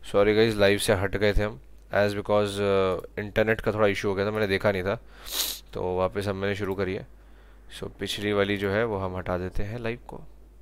Sorry guys, live से हट गए थे हम एज बिकॉज इंटरनेट का थोड़ा इशू हो गया था, मैंने देखा नहीं था, तो वापस हम मैंने शुरू करी है। सो पिछली वाली जो है वो हम हटा देते हैं लाइव को।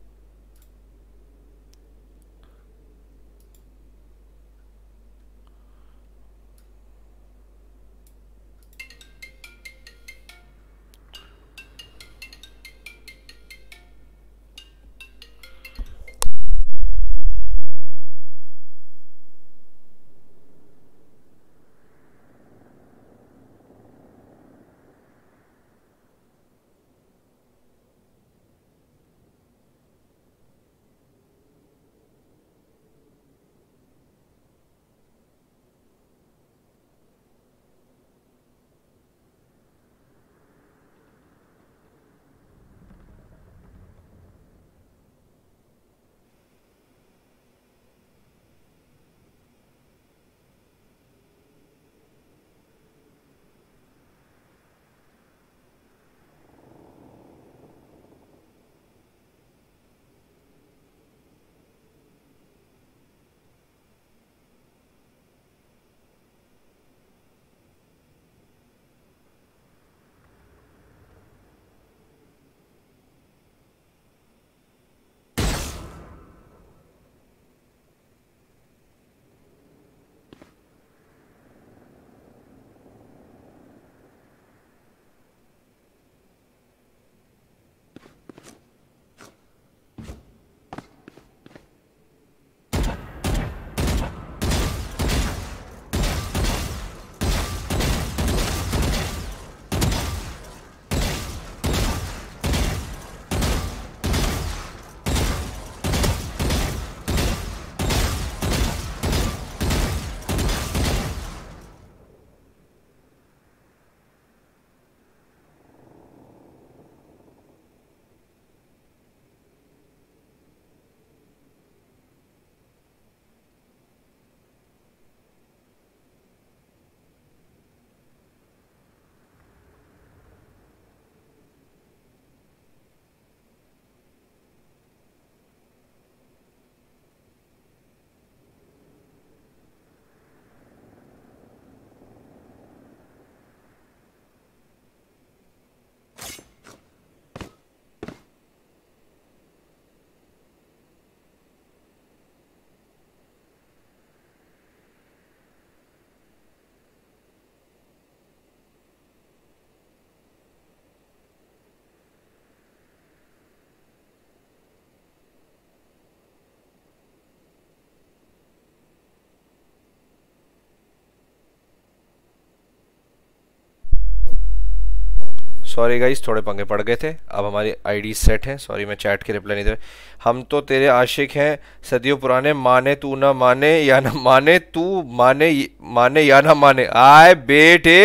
सॉरी गाइस, थोड़े पंगे पड़ गए थे। अब हमारी आईडी सेट है। सॉरी मैं चैट के रिप्लाई नहीं दे। हम तो तेरे आशिक हैं सदियों पुराने, माने तू ना माने या ना माने, तू माने माने या ना माने। आए बेटे,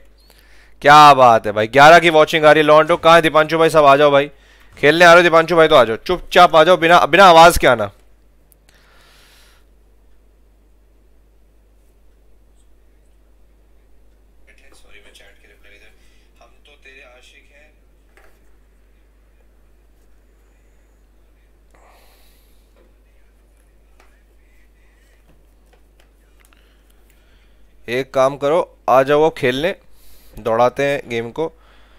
क्या बात है भाई। 11 की वॉचिंग आ रही है। लॉन्डो कहाँ है? दीपांशु भाई सब आ जाओ भाई, खेलने आ रहे हो दीपांशु भाई तो आ जाओ, चुपचाप आ जाओ, बिना बिना आवाज के आना। सॉरी मैं चैट के रिप्लाई नहीं दे। हम तो तेरे आशिक हैं। एक काम करो, आ जाओ वो खेलने, दौड़ाते हैं गेम को।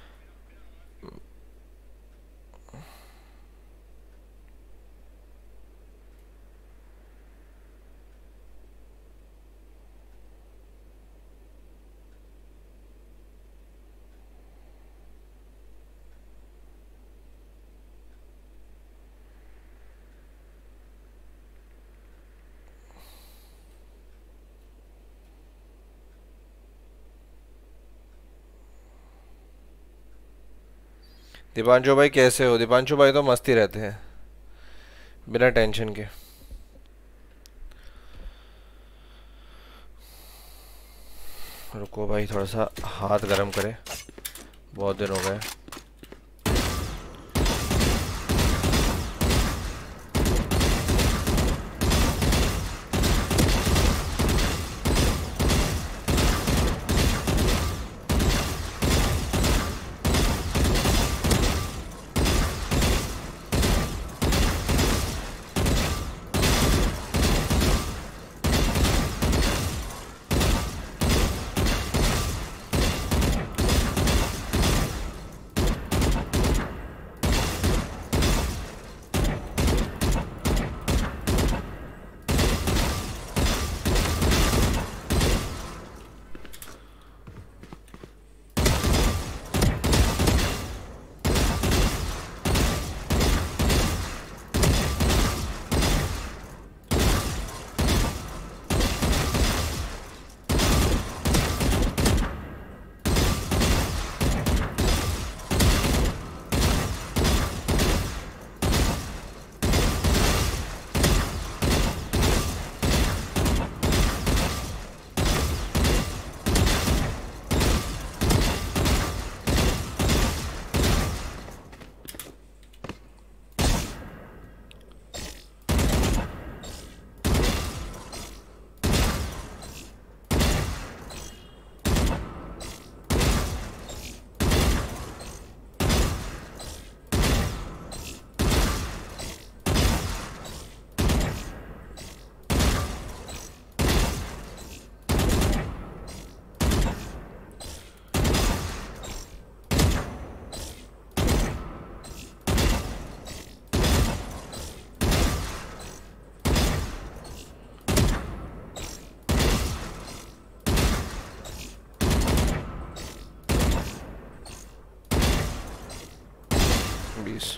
दीपांशु भाई कैसे हो? दीपांशु भाई तो मस्ती रहते हैं बिना टेंशन के। रुको भाई, थोड़ा सा हाथ गर्म करें, बहुत दिन हो गए। प्लीज।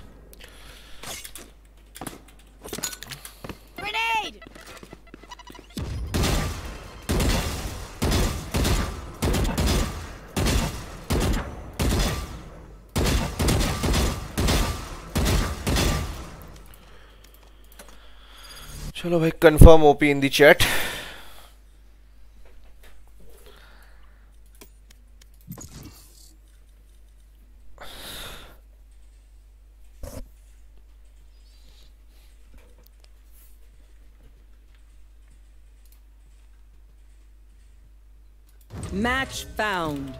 चलो भाई, confirm OP in the chat. Match found.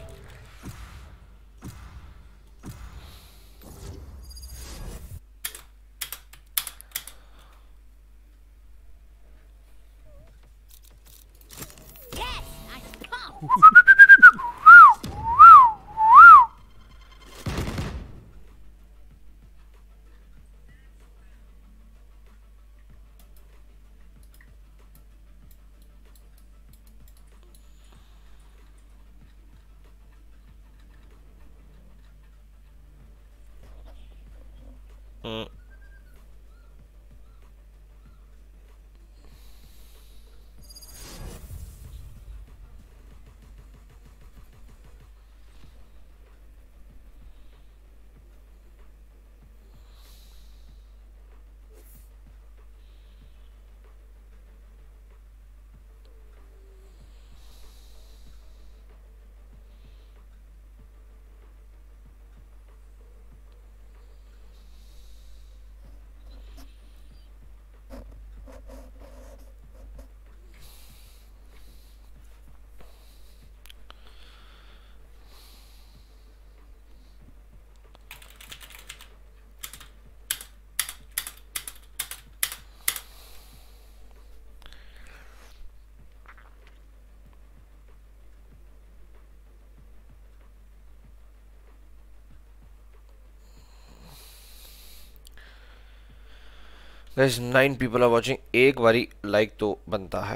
Guys, 9 people are watching. एक बारी लाइक तो बनता है।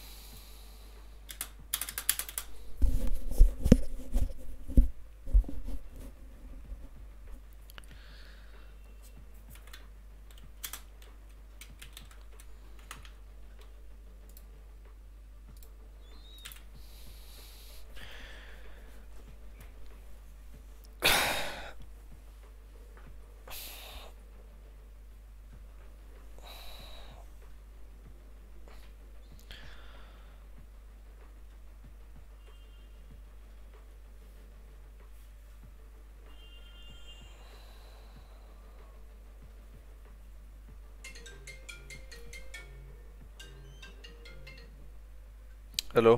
हेलो,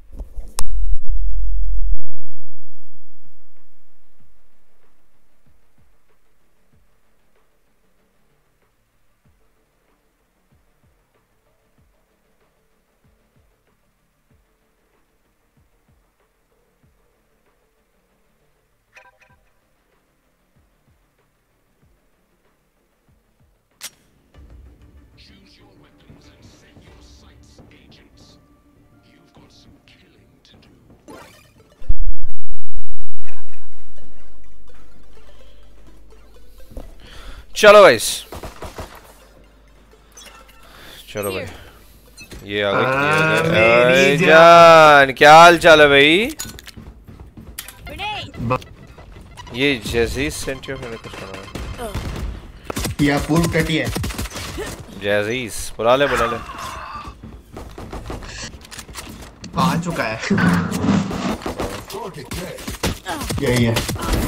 चलो गाइस, चलो भाई, ये आ गई जान। क्या हाल चाल है भाई? ये जैसी सेंटियो मैंने कुछ सुना है। या पूर्व टटी है। जैजीस बुला ले, बुला ले। आ चुका है। यही है।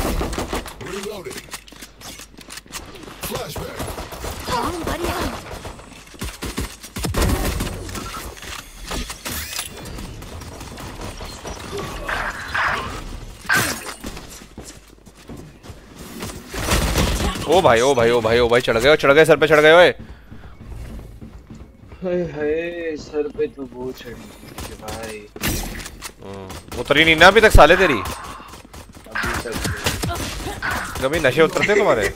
ओ भाई, ओ भाई, ओ भाई, ओ भाई, चढ़ गए, चढ़ गए, सर पे चढ़ गए। ओए हाय हाय, सर पे तो वो चढ़ी भाई। उतरी नहीं ना अभी तक साले तेरी? अभी तक कभी नशे उतरते तुम्हारे?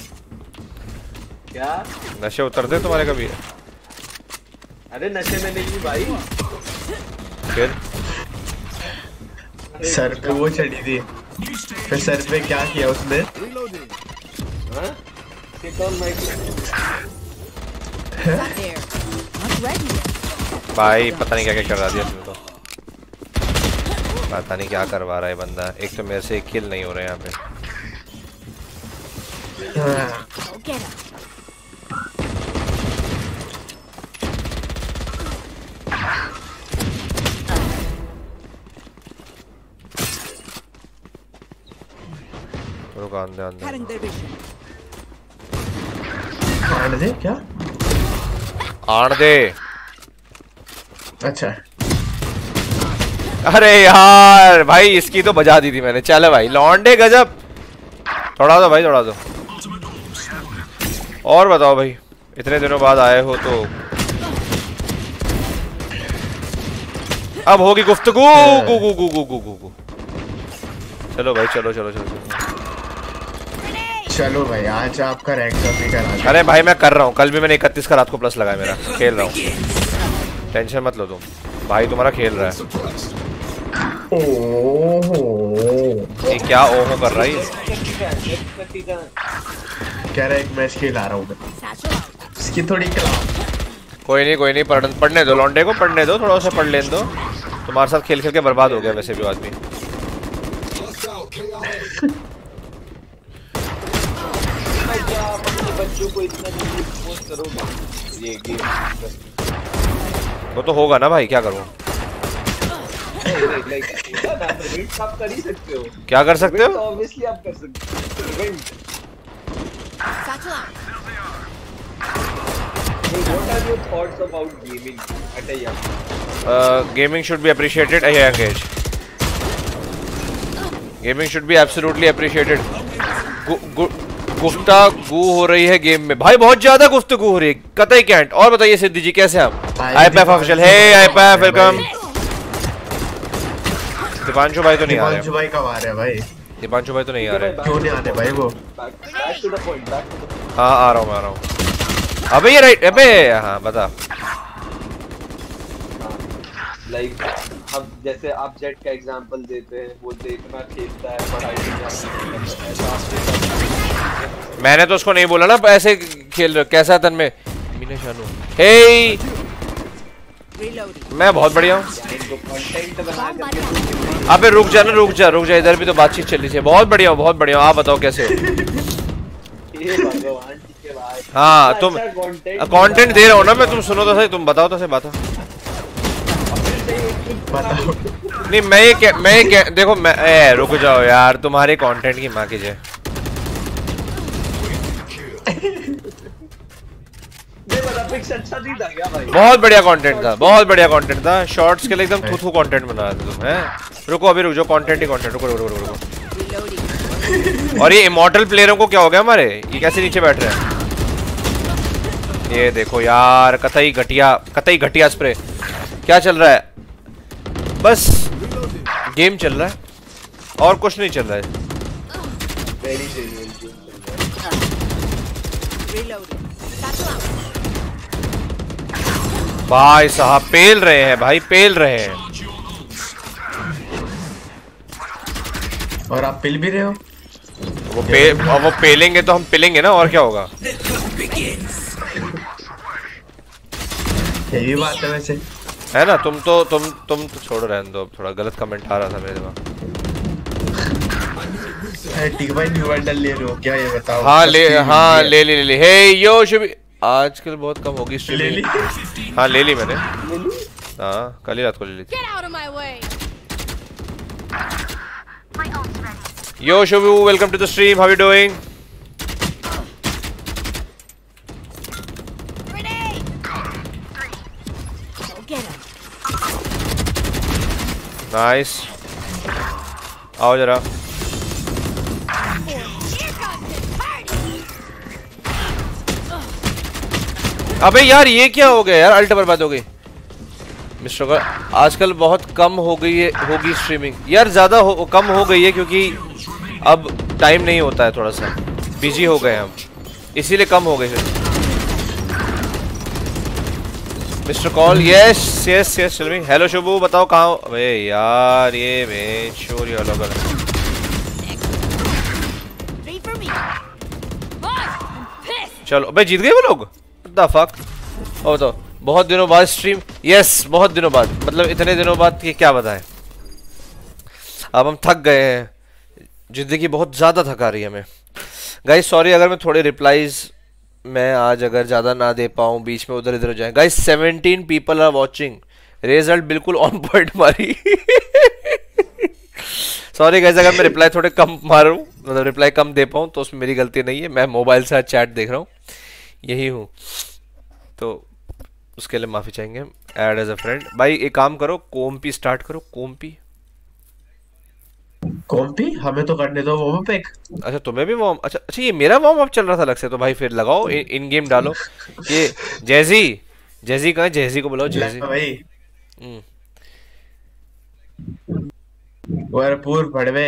क्या नशे उतरते तुम्हारे कभी? अरे नशे में नहीं भाई। फिर सर पे वो चढ़ी थी, फिर सर पे क्या किया उसने? Get on my Not there. Not ready yet. भाई पता नहीं क्या क्या करवा दिया तुमने तो। पता नहीं क्या करवा रहा है बंदा। एक तो मेरे से एक किल नहीं हो रहे यहाँ पे। Go get him. रुक आंदे आंदे। Cutting their vision. आने दे क्या? आन दे। अच्छा अरे यार भाई इसकी तो बजा दी थी मैंने। चले भाई लौंडे गजब। थोड़ा दो भाई थोड़ा दो। और बताओ भाई इतने दिनों बाद आए हो तो अब होगी गुफ्तगू। गु गु गु गु गु गु गु। चलो भाई चलो चलो चलो चलो। चलो भाई आज आपका रैंक अप ही करा। अरे भाई मैं कर रहा हूँ। कल भी मैंने 31 का रात को प्लस लगाया मेरा। खेल रहा हूँ टेंशन मत लो तुम। भाई तुम्हारा खेल रहा है। ओहो ये क्या ओहो कर रहा है ये? कह रहा है एक मैच खेला रहा हूँ मैं। Satchel out. इसकी थोड़ी क्लास। कोई नहीं पढ़ने दो लौंडे को। पढ़ने दो थोड़ा सा पढ़ लेने दो। तुम्हारे साथ खेल खेल के बर्बाद हो गया वैसे भी आदमी। बच्चों को इतना जल्दी पोस्ट करोगे ये गेम। वो तो होगा ना भाई क्या करूँ। आप कर ही सकते हो। क्या कर सकते हो? ऑब्वियसली आप कर सकते हो। Satchel out. What are your thoughts about gaming at a young age? Gaming should be appreciated at a young age. Gaming should be absolutely appreciated. गुफ्तागू हो रही है गेम में भाई। बहुत ज्यादा गुफ्तागू हो रही है। कतई कैंट। और बताइए सिद्धि जी कैसे आप? आईपैफ ऑफिशियल। हे आईपैफ वेलकम। दीपांशु भाई तो नहीं आ रहे। दीपांशु भाई कब आ रहे हैं भाई? दीपांशु भाई तो नहीं आ रहे। क्यों नहीं आने भाई वो? Back to the point. Back to the point. हाँ आ रहा हूँ। अबे ये राइट। अबे हाँ बता। लाइक अब जैसे आप जेट का एग्जांपल देते हैं। वो देखना खेलता है पढ़ाई नहीं। मैंने तो उसको नहीं बोला ना ऐसे खेल रहे। कैसा तन में मीना शानू। हे Reloading. मैं बहुत बढ़िया हूँ। कंटेंट बना करके अबे रुक जा। इधर भी तो बातचीत चल रही है। बहुत बढ़िया हूँ। आप बताओ कैसे हो? ये भगवान ठीक है भाई। हाँ तुम कंटेंट दे रहा हो ना मैं। तुम सुनो तो सही। तुम बताओ तो सही बात। बताओ। नहीं मैं ये देखो मैं रुक जाओ यार। तुम्हारे कंटेंट की माँ की जय। अच्छा नहीं था क्या भाई? बहुत बढ़िया कंटेंट था। शॉर्ट्स के लिए एकदम थू कंटेंट बना रहे थे तुम हैं। रुको अभी रुक जाओ। कंटेंट ही कंटेंट। रुको। Reloading. और ये इमॉर्टल प्लेयरों को क्या हो गया हमारे? ये कैसे नीचे बैठ रहे हैं? ये देखो यार कतई घटिया स्प्रे। क्या चल रहा है? बस गेम चल रहा है और कुछ नहीं चल रहा है। Very genuine game चल रहा है। Reloading. Satchel out. भाई साहब पेल रहे हैं। और आप पिल भी रहे हो? वो पेलेंगे तो हम पिलेंगे ना। और क्या होगा? ये भी बात है वैसे। है ना। तुम तो छोड़ो रहने दो। थोड़ा गलत कमेंट आ रहा था मेरे दिमाग। ठीक भाई न्यू बंडल ले रहे हो क्या ये बताओ? हाँ ले। हे यो शुभी। आजकल बहुत कम होगी ले ली। स्ट्रीमिंग। हाँ ले ली मैंने। हाँ कल ही रात को ले ली थी। Get out of my way. Yo Shubhu welcome to the stream. How you doing? Grenade. Go get him. Nice. आओ जरा। अबे यार ये क्या हो गया यार? अल्ट बर्बाद हो गई। मिस्टर का आजकल बहुत कम हो गई है होगी स्ट्रीमिंग। यार ज़्यादा कम हो गई है क्योंकि अब टाइम नहीं होता है। थोड़ा सा बिजी हो गए हम इसीलिए कम हो गई है। Mister call yes tell me. Hello Shubhu बताओ कहाँ हो? अबे यार ये मैं शोर अलग अलग। Three for me. Boss, I'm pissed. चलो भाई जीत गए वो लोग। The fuck. ओ तो बहुत दिनों बाद स्ट्रीम। यस बहुत दिनों बाद, मतलब इतने दिनों बाद कि क्या बताएं। अब हम थक गए हैं, जिंदगी बहुत ज़्यादा थका रही है हमें। गाइस सॉरी अगर मैं थोड़े रिप्लाईज मैं आज अगर ज़्यादा ना दे पाऊँ, बीच में उधर इधर हो जाए। Guys 17 people are watching, result बिल्कुल ऑन पॉइंट मारी। सॉरी गाइस अगर मैं रिप्लाई थोड़े कम मारूं, मतलब रिप्लाई कम दे पाऊँ तो उसमें मेरी गलती नहीं है, मैं मोबाइल से आज चैट देख रहा हूँ, यही हूँ, तो उसके लिए माफ़ी चाहेंगे। Add as a friend. भाई एक काम करो, कोम्पी स्टार्ट करो। कोम्पी कॉम्पी हमें तो करने दो वार्म अप एक। अच्छा तुम्हें भी वार्म, अच्छा अच्छा ये मेरा वार्म अप चल रहा था अलग से, तो भाई फिर लगाओ इन गेम डालो। ये जैजी, जैजी कहाँ है? जैजी को बुलाओ जैजी। भाई वरपूर भड़वे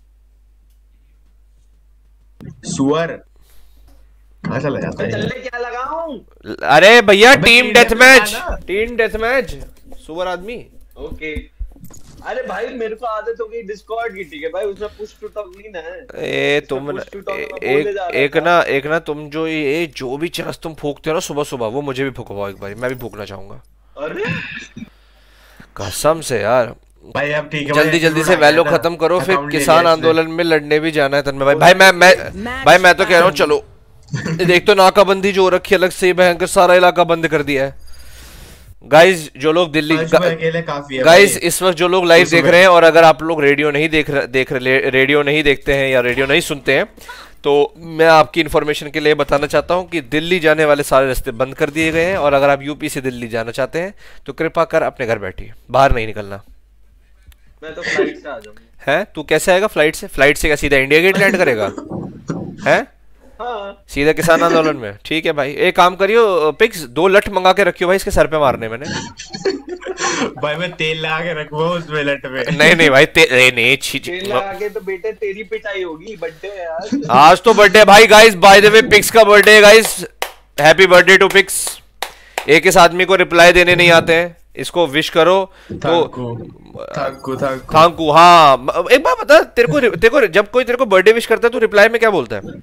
सुअर कहाँ चला जाता है? चलने क्या लगाऊं? अरे भैया अबे team team death match, deathmatch ना। टीम डेथ मैच, सुअर आदमी। ओके। अरे भाई मेरे को आदत हो गई डिस्कॉर्ड की, ठीक है भाई, उसमें पुश टू टॉक नहीं ना है। ए तुम push to talk मैं बोलने जा रहा एक ना तुम जो भी चरस तुम फूकते हो ना सुबह सुबह, वो मुझे भी फूकवाओ एक बार, मैं भी फूकना चाहूंगा अरे कसम से यार। भाई अब ठीक है जल्दी जल्दी से वैल्यू खत्म करो, फिर किसान आंदोलन में लड़ने भी जाना है तन्मय भाई। भाई मैं तो कह रहा हूँ चलो। देख तो नाकाबंदी जो हो रखी है अलग से, भयंकर सारा इलाका बंद कर दिया है। गाइज जो लोग दिल्ली, गाइज इस वक्त जो लोग लाइव देख रहे हैं, और अगर आप लोग रेडियो नहीं रेडियो नहीं देखते हैं या रेडियो नहीं सुनते हैं, तो मैं आपकी इन्फॉर्मेशन के लिए बताना चाहता हूं कि दिल्ली जाने वाले सारे रास्ते बंद कर दिए गए हैं, और अगर आप यूपी से दिल्ली जाना चाहते हैं तो कृपा कर अपने घर बैठिए, बाहर नहीं निकलना। मैं तो फ्लाइट से आ जाऊंगा। हैं तू कैसे आएगा फ्लाइट से? फ्लाइट से क्या सीधा इंडिया गेट लैंड करेगा? हैं हाँ। सीधा किसान आंदोलन में? ठीक है भाई, एक काम करियो पिक्स 2 लठ मंगा के रखियो भाई इसके सर पे मारने। मैंने भाई मैं तेल लगा के रखूंगा उसमें लट में। नहीं भाई नहीं तेल लगा के तो बेटे तेरी पिटाई होगी, बर्थडे है आज। आज तो बर्थडे भाई। Guys by the way Pix का बर्थडे है guys, happy birthday to Pix. एक इस आदमी को रिप्लाई देने नहीं आते हैं, इसको विश करो तो थैंक यू। हाँ एक बात बता, तेरे को जब कोई तेरे को बर्थडे विश करता है तो रिप्लाई में क्या बोलता है?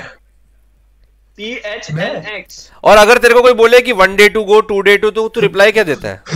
THNX। और अगर तेरे को कोई बोले कि 1 day to go 2 day to, तो तू रिप्लाई क्या देता है?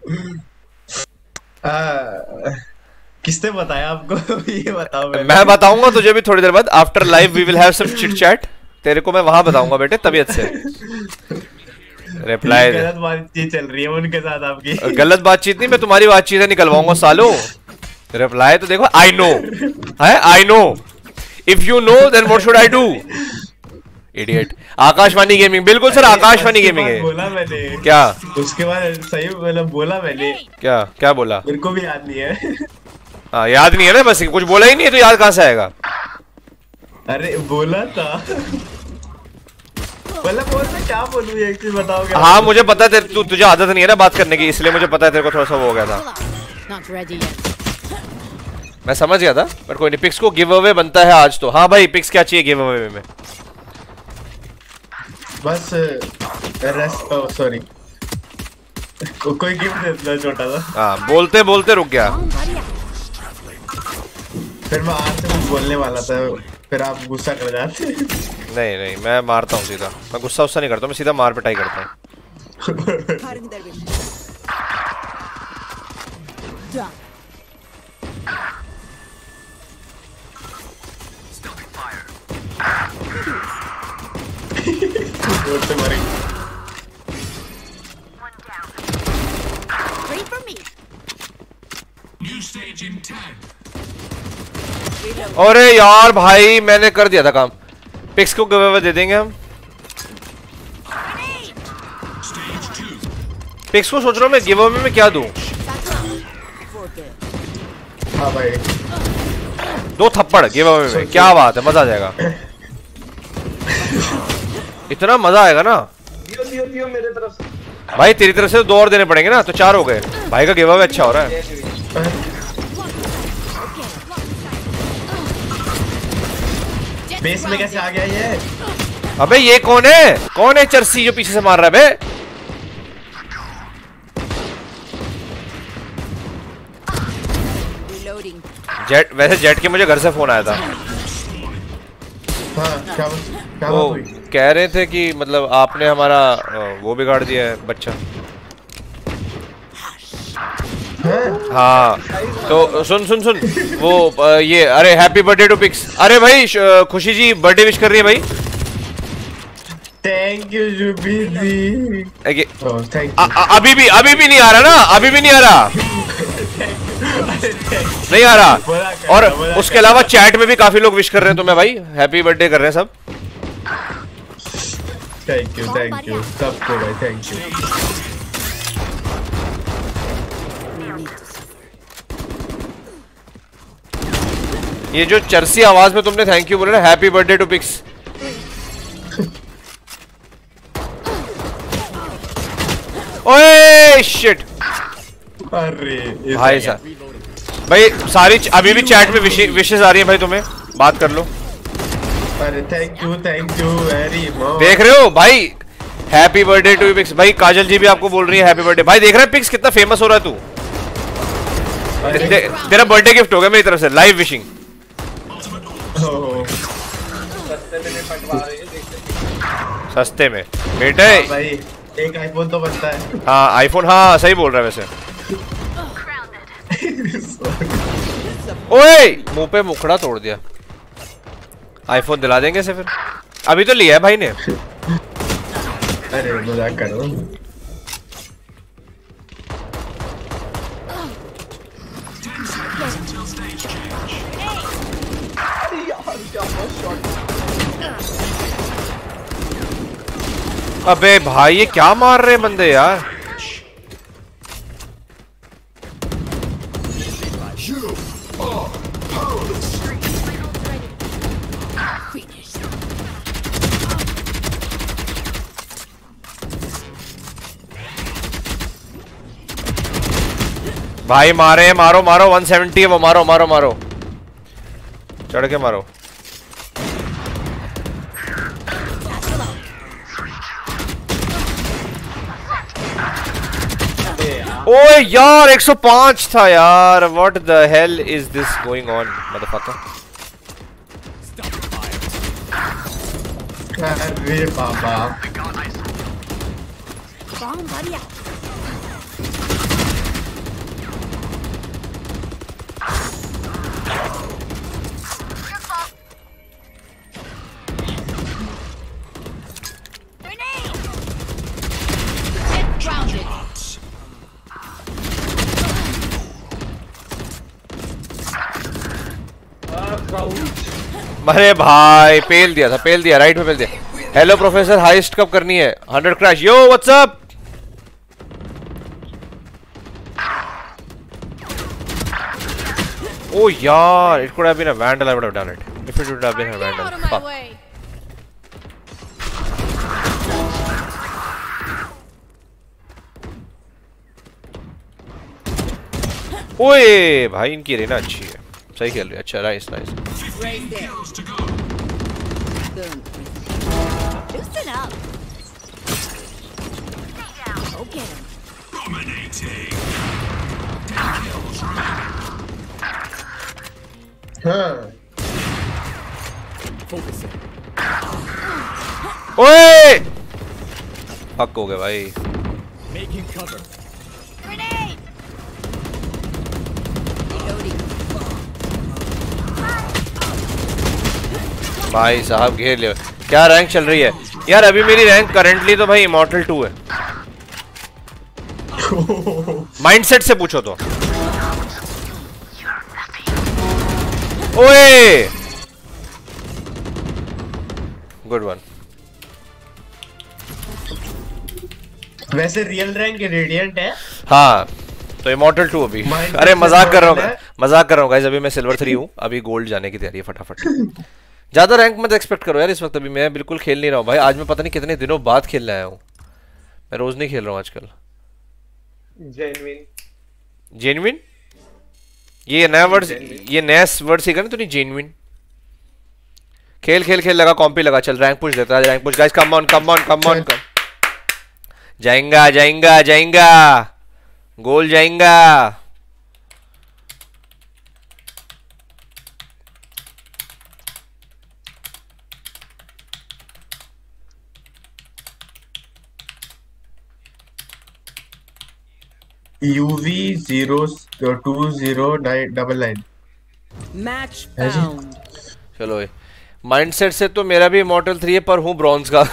किसने बताया आपको? ये बताओ। मैं बताऊंगा तुझे भी थोड़ी देर बाद, after live we will have some chit chat. तेरे को मैं वहां बताऊंगा बेटे तबीयत से। रिप्लाई गलत बातचीत चल रही है उनके साथ आपकी। गलत बातचीत नहीं, मैं तुम्हारी बातचीत निकलवाऊंगा सालो। रिप्लाई तो देखो, आई नो है, I know, if you know then what should I do. Idiot. Akashvani gaming, बिल्कुल सर आकाशवाणी गेमिंग है। बोला मैंने क्या? उसके बाद सही मतलब बोला मैंने। क्या बोला? मेरे को भी याद नहीं है। हाँ याद नहीं है ना, बस कुछ बोला ही नहीं है तो याद कहाँ से आएगा? अरे बोला था मतलब बोल मैं क्या बोलूं, एक चीज बताओ। हाँ मुझे पता है, तुझे आदत नहीं है ना बात करने की, इसलिए मुझे पता है तेरे को थोड़ा सा वो हो गया था। Not ready yet. मैं समझ गया था, पर कोई नहीं। पिक्स को गिव अवे बनता है आज तो। हाँ भाई पिक्स क्या चाहिए गिव अवे में? बस सॉरी कोई गिफ्ट देता छोटा सा। हाँ बोलते बोलते रुक गया। फिर मैं आज से कुछ बोलने वाला था, फिर आप गुस्सा कर जाते। नहीं मैं मारता हूँ सीधा, मैं गुस्सा नहीं करता, मैं सीधा मार पिटाई करता हूँ। Wait for me. अरे यार भाई मैंने कर दिया था काम। पिक्स को गिव अवे दे देंगे हम। पिक्स को सोच रहा हूँ मैं गिव अवे में क्या दूं। हाँ भाई 2 थप्पड़ गिव अवे में, क्या बात है, मजा आ जाएगा। इतना मजा आएगा ना दियो मेरे तरफ से। भाई, तेरी तरफ से तो 2 और देने पड़ेंगे ना, तो 4 हो गए। भाई का गिव अवे अच्छा हो रहा है। बेस में कैसे आ गया ये? अबे ये कौन है चर्सी जो पीछे से मार रहा है बे? जेट के मुझे घर से फोन आया था। हाँ क्या कह रहे थे कि मतलब आपने हमारा वो बिगाड़ दिया है बच्चा। हाँ तो सुन सुन सुन वो ये अरे हैप्पी बर्थडे टू पिक्स। अरे भाई खुशी जी बर्थडे विश कर रही है भाई। Thank you Jubi ji. Thank you. अभी भी नहीं आ रहा ना, अभी भी नहीं आ रहा, नहीं आ रहा। और उसके अलावा चैट में भी काफी लोग विश कर रहे हैं तुम्हें भाई, हैप्पी बर्थडे कर रहे हैं सब। थैंक यू सबको भाई, थैंक यू। ये जो चरसी आवाज में तुमने थैंक यू बोला ना, हैप्पी बर्थडे टू पिक्स। ओए शिट। अरे भाई साहब भाई सारी अभी भी चैट में विशेष आ रही है भाई, तुम्हें बात कर लो। अरे थैंक यू वेरी मच। देख रहे हो भाई, हैप्पी बर्थडे टू पिक्स भाई। काजल जी भी आपको बोल रही है हैप्पी बर्थडे। भाई देख रहे हैं पिक्स कितना फेमस हो रहा है तू। तेरा बर्थडे गिफ्ट हो गया मेरी तरफ से, लाइव विशिंग। सस्ते में बेटे भाई एक आईफोन तो बनता है। हाँ आईफोन, हाँ सही बोल रहा है वैसे। ओए मुंह पे मुखड़ा तोड़ दिया। आईफोन दिला देंगे इसे फिर, अभी तो लिया है भाई ने। अरे मजाक कर रहा हूँ। अबे भाई ये क्या मार रहे बंदे यार। भाई मारे, मारो मारो, 170 है वो, मारो मारो मारो, चढ़ के मारो। ओए यार 105 था यार। What the hell is this going on motherfucker. अरे बाबा Bomb buddy out. Grenade! Get grounded. अरे भाई पेल दिया था, पेल दिया, राइट में पेल दिया। हेलो प्रोफेसर, हाइस्ट कब करनी है? 100 crash. Yo what's up. Oh yaar, it could have been a vandal. I would have done it if it would have been a vandal. Out of my Fuck. way. ओए भाई इनकी रेना अच्छी है, सही खेल रही है। अच्छा nice nice. Right there. Boom. Loosen up. Go get him. हाँ ओए फक हो गए भाई। Grenade! भाई साहब घेर लिया। क्या रैंक चल रही है यार? अभी मेरी रैंक करंटली तो भाई इमॉर्टल 2 है। माइंडसेट से पूछो तो। ओए गुड वन। वैसे रियल रैंक रेडियंट है। हाँ तो इमॉर्टल 2 अभी। अरे मजाक कर रहा हूँ, मजाक कर रहा हूँ गाइस। अभी मैं सिल्वर 3 हूँ, अभी गोल्ड जाने की तैयारी है फटाफट। ज्यादा रैंक मत एक्सपेक्ट करो यार इस वक्त। अभी मैं बिल्कुल खेल नहीं रहा हूँ भाई। आज मैं पता नहीं कितने दिनों बाद खेलने आया हूँ। मैं रोज नहीं खेल रहा हूँ आजकल। जेन्युइन जेन्युइन ये नया वर्ड, ये नया वर्ड सीखा ना तूने, जेन्युइन। खेल खेल खेल लगा, कॉम्पी लगा, चल रैंक पुश देता है। Rank push guys, come on come on come on. जाएगा जाएगा जाएगा, गोल जाएगा। UV02099. Match है जी? found. चलो माइंडसेट से तो मेरा भी इमॉर्टल 3 है पर हूँ ब्रॉन्ज का।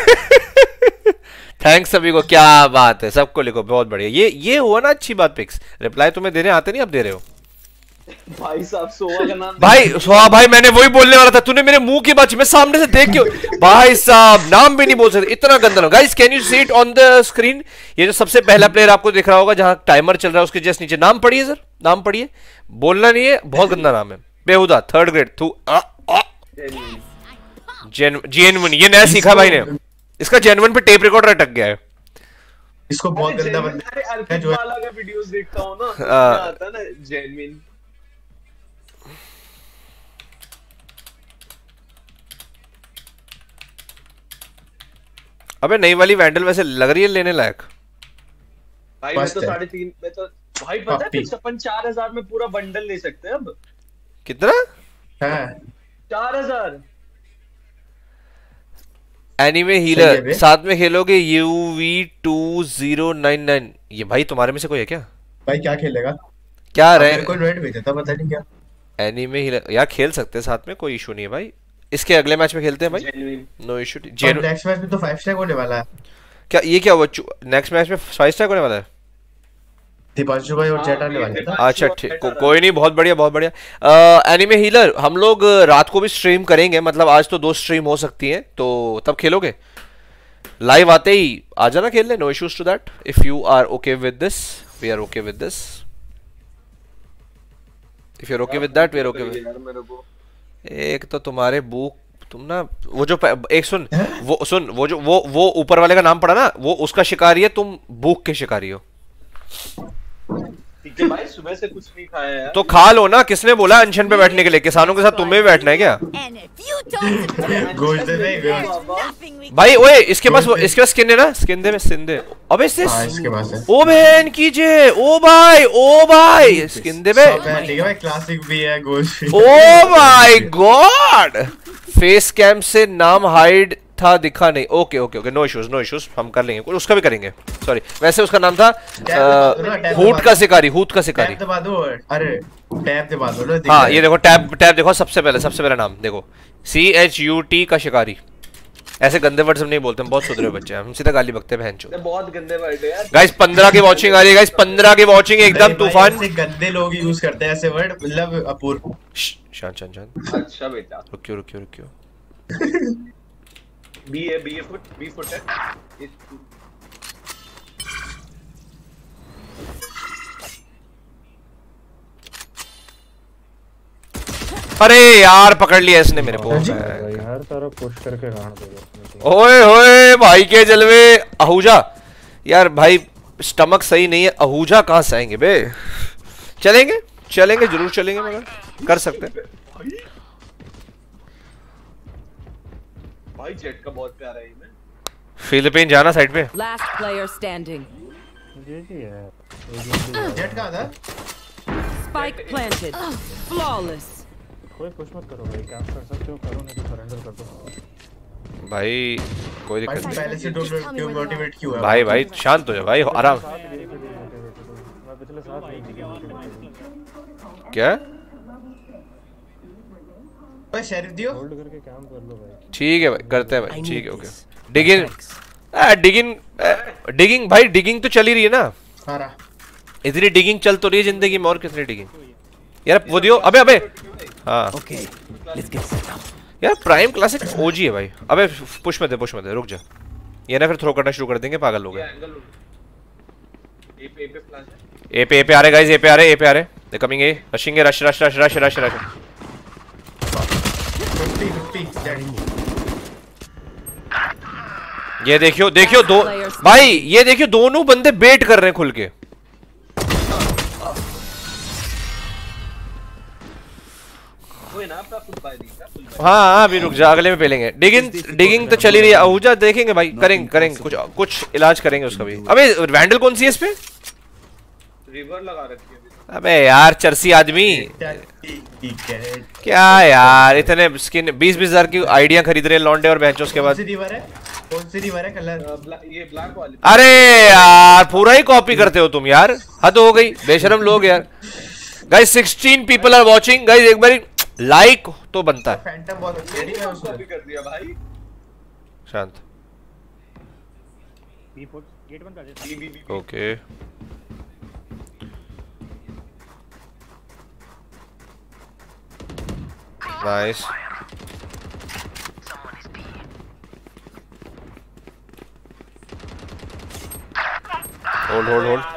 थैंक्स सभी को, क्या बात है, सबको लिखो, बहुत बढ़िया। ये हुआ ना अच्छी बात। पिक्स रिप्लाई तुम्हें देने आते नहीं, अब दे रहे हो भाई साहब सोवा का नाम भाई। सोहा भाई मैंने वही बोलने वाला था, तूने मेरे मुंह की बात, मैं सामने से देख के भाई साहब नाम भी नहीं बोल सकते, इतना गंदा नाम। Guys can you see it on the screen? ये जो सबसे पहला प्लेयर आपको दिख रहा होगा जहां टाइमर चल रहा है उसके जस्ट नीचे नाम पढ़िए सर, नाम पढ़िए, बोलना नहीं है, बहुत गंदा नाम है। बेहुदा 3rd ग्रेड थू जेन्युइन। ये नया सीखा भाई ने, इसका जेन्युइन पे टेप रिकॉर्डर अटक गया है। इसको बहुत गंदा अरे बंदा है अर्पित जो है। वाला का वीडियोस देखता हूँ ना, हाँ। आता ना जेन्युइन। अबे नई वाली वैंडल वैसे लग रही है लेने लायक। भाई मैं तो मस्त है। 3.5 में तो भाई पता है पप्पी। 55,000 में पूरा बंडल ले सकते हैं अब। कितना? हाँ 4,000। एनीमे सही है हीलर बे। साथ में खेलोगे UV2099। ये भाई तुम्हारे में से कोई है क्या? भाई क्या खेलेगा? क्या मेरे रहे को इनवाइट भेजा था, पता नहीं क्या। एनीमे हीलर यार, खेल सकते हैं साथ में, कोई इशू नहीं है भाई। इसके अगले मैच में खेलते हैं भाई, जेन्युइन। No issue. और नेक्स्ट मैच में तो 5 स्टैक होने वाला है। क्या ये क्या हुआ? नेक्स्ट मैच में 5 स्टार होने वाला है? दीपांशु भाई और हाँ, चैट आने ये वाले थे। अच्छा ठीक, कोई नहीं, बहुत बढ़िया बहुत बढ़िया। एनीमे हीलर हम लोग रात को भी स्ट्रीम करेंगे, मतलब आज तो 2 स्ट्रीम हो सकती हैं, तो तब खेलोगे लाइव आते ही आ जाना खेलने, no issues to that. If you are okay with this we are okay with this, if you are okay with that we are okay with. यार मेरे को एक तो तुम्हारे बुक, तुम ना वो जो एक सुन वो जो वो ऊपर वाले का नाम पड़ा ना, वो उसका शिकारी है, तुम भूख के शिकारी हो। ठीक है भाई, सुबह से कुछ नहीं खाया यार। तो खा लो ना, किसने बोला अनशन पे बैठने के लिए? किसानों के साथ तुम्हें भी बैठना है क्या? And if you don't subscribe, गोश्त दे दे, there's गोश्त। nothing we भाई ओए इसके पास स्किन है ना, स्किन दे में स्किन दे। अबे इससे हाँ इसके पास है। ओ बहन कीजिए, ओ भाई स्किन दे बे। सब है, ठीक है भाई, क्लासिक भी है, गोश्त भी। Oh my God, face cam से नाम हाइड था, दिखा नहीं। Okay okay okay, no issues, हम कर लेंगे, उसका भी करेंगे। सॉरी, वैसे उसका नाम था हूट का शिकारी, हूट का शिकारी। टैब दबा दो, अरे टैब दबा दो ना। हाँ ये देखो टैब देखो, सबसे पहले नाम देखो, CHUT का शिकारी। ऐसे गंदे वर्ड सब नहीं बोलते, हम बहुत सुधरे बच्चे हैं, हम सीधा गाली बकते हैं बहनचोद। बहुत गंदे वर्ड है यार। गाइस 15 की वॉचिंग आ रही है, गाइस 15 की वॉचिंग एकदम तूफान। ऐसे गंदे लोग यूज करते हैं ऐसे वर्ड, मतलब अपूर्व। शांत अच्छा बेटा, रुकियो। बी फुट है। अरे यार पकड़ लिया इसने मेरे को। भाई हर तरफ पुश करके गाड़ देगा। ओए होए भाई के जलवे। आहूजा यार भाई स्टमक सही नहीं है, आहूजा कहाँ से आएंगे बे? चलेंगे जरूर चलेंगे, मगर कर सकते हैं। भाई जेट का बहुत प्यारा है मैं। फिलिपीन जाना साइड पे। Last player standing. जी है। जेट कहाँ था? Spike planted. Flawless. कोई पुश मत करो भाई, कैंप कर सकते हो करो, नहीं तो सरेंडर कर दो भाई कोई दिक्कत भाई नहीं। पहले से मोटिवेट क्यों है? भाई शांत हो जा भाई, आराम। मैं पिछले 7 महीने की क्या भाई शेरिफ दियो। होल्ड करके काम कर लो भाई। ठीक है भाई, करते हैं भाई, ठीक है ओके। डिगिंग भाई, डिगिंग तो चल ही रही है ना, आ रहा। इतनी डिगिंग चल तो रही है जिंदगी में, और कितनी डिगिंग यार। वो दियो, अबे हाँ यार प्राइम क्लासिक ओजी है भाई। अबे पुश में दे, रुक जा, ये ना फिर थ्रो करना शुरू कर देंगे पागल लोग। ए पे आ रहे गाइस, ए पे आ रहे, they coming, A rushing, rush 50 Jett. ये देखियो दो भाई, ये देखियो दोनों बंदे बेट कर रहे हैं खुल के। कोई ना अपना फुल बाय दी। हाँ अभी रुक जा, अगले में पेलेंगे। डिगिंग तो चली रही है, आहूजा देखेंगे भाई, करेंगे कुछ इलाज करेंगे उसका भी। अबे वैंडल कौन सी है इस पे? रिवर लगा रखी है। अबे यार चर्सी आदमी, क्या यार इतने स्किन 20,000 की आइडिया खरीद रहे हैं लौंडे और बेंचों के बाद। रिवर है कौन सी रिवर है कलर? ये ब्लैक वाली। अरे यार पूरा ही कॉपी करते हो तुम यार, हद हो गई, बेशरम लोग यार। Guys 16 people are watching, guys एक बारी लाइक तो बनता है। फैंटम बहुत अच्छी है। कॉपी कर दिया भाई। शांत बी पुट गेट बंद कर दे। Okay nice. Hold hold hold.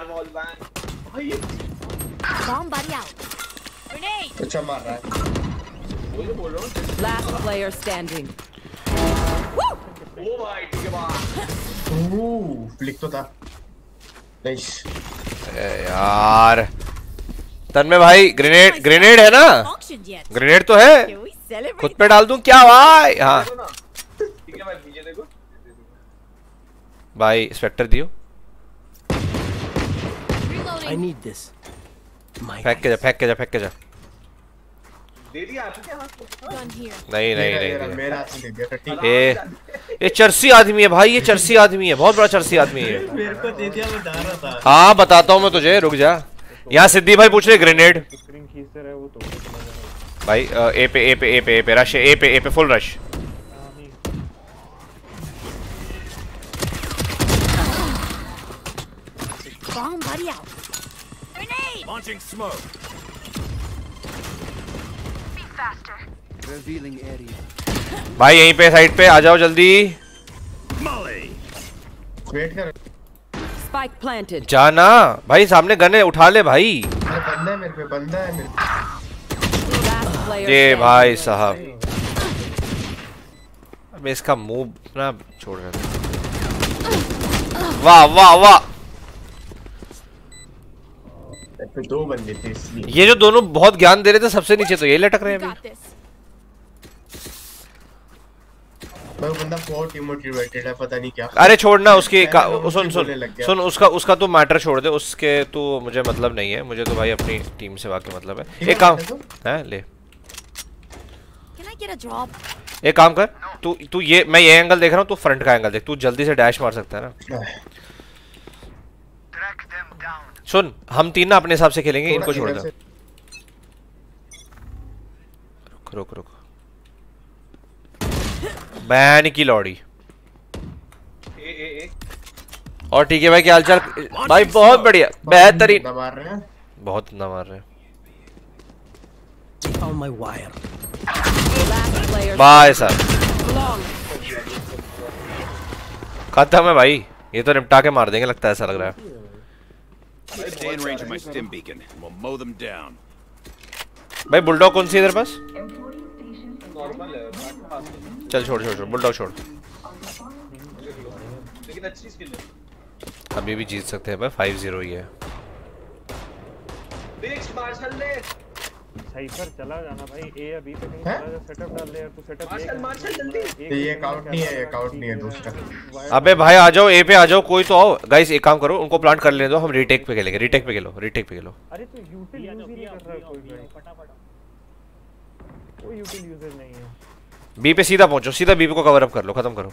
Bomb buddy out. Grenade. अच्छा मार रहा है। वही बोल रहा हूँ। Last player standing. ओ भाई ठीक है बात। फ्लिक तो था। नाइस। यार तन्मय भाई ग्रेनेड, ग्रेनेड है ना? Auctioned yet. ग्रेनेड तो है, Can we celebrate? खुद पे डाल दूं क्या भाई? हाँ देखो ना। ठीक है भाई नीचे देखो। भाई स्पेक्टर दियो। Reloading. I need this. My फेंक के जा, फेंक के जा, फेंक के जा। दे दिया आपके हाथ को। Gun here. नहीं नहीं नहीं मेरा हाथ में दे दिया था, ठीक है। ये चर्सी आदमी है भाई, ये चर्सी आदमी है, बहुत बड़ा चर्सी आदमी है। मेरे को दे दिया, मैं जा रहा था। हाँ बताता हूँ मैं तुझे, रुक जा। यहाँ सिद्धि भाई पूछ रहे ग्रेनेड। स्क्रीन खींचते रहे वो तो चला जाएगा। भाई ए पे ए पे ए पे ए पे रश, ए पे full rush. Bomb buddy out. Grenade. launching smoke. Be faster. Revealing area. भाई यहीं पे साइड पे आ जाओ जल्दी। Molly. वेट कर। Spike planted. जाना भाई, सामने गन है, उठा ले भाई। बंदा है मेरे पे, बंदा है मेरे पे। Last player ये standing. भाई साहब, मैं इसका मुंह ना छोड़ रहा था। वाह वाह वाह, मेरे पे दो बंदे थे इसलिए। ये जो दोनों बहुत ज्ञान दे रहे थे सबसे नीचे, तो ये लटक रहे We हैं got अभी। this. भाई वो बंदा बहुत डिमोटिवेटेड है, पता नहीं क्या। अरे छोड़ना उसकी पहले मैं उससे सुन सुन बोलने लग गया। सुन, उसका तो मैटर छोड़ दे, उसके तो मुझे मतलब नहीं है, मुझे तो भाई अपनी टीम से वाकई मतलब है। एक काम है, ले Can I get a drop? एक काम कर, तू ये, मैं ये एंगल देख रहा हूँ, तू फ्रंट का एंगल देख, तू जल्दी से डैश मार सकता है ना। सुन हम तीन ना अपने हिसाब से खेलेंगे, इनको छोड़ दे। रुक रुक रुक, बैन की लौड़ी। और ठीक है भाई, क्या हालचाल भाई? बहुत बढ़िया, बेहतरीन, मार रहे हैं। बहुत ना मार रहे हैं On my wire. Last player भाई साहब। long. खत्म है भाई, ये तो निपटा के मार देंगे लगता है, ऐसा लग रहा है। Stay in range of my stim beacon. We'll mow them down. भाई बुलडॉग कौन सी है इधर पास? नॉर्मल है। चल छोड़ छोड़ छोड़, बुलडॉग छोड़। लेकिन अच्छी स्किल है। अभी भी जीत सकते हैं भाई, 5-0 ही है। बिक्स मार्शल ले। साइफर चला जाना भाई, ए अभी पे कहीं हैं? चला जा, सेटअप डाल ले यार तू, सेटअप मार्शल जल्दी। ये काउंट नहीं है, ये काउंट नहीं है दूसरा। अबे भाई आ जाओ, ए पे आ जाओ, कोई तो आओ गाइस। एक काम करो, उनको प्लांट कर लेने दो, हम रीटेक पे खेलेंगे। रीटेक पे खेलो, रीटेक पे खेलो। अरे तू यूटिल यूज ही नहीं कर रहा है कोई भाई, फटाफट कोई यूटिल यूजर नहीं है। बी पे सीधा पहुंचो, सीधा बी को कवर अप कर लो, खत्म करो।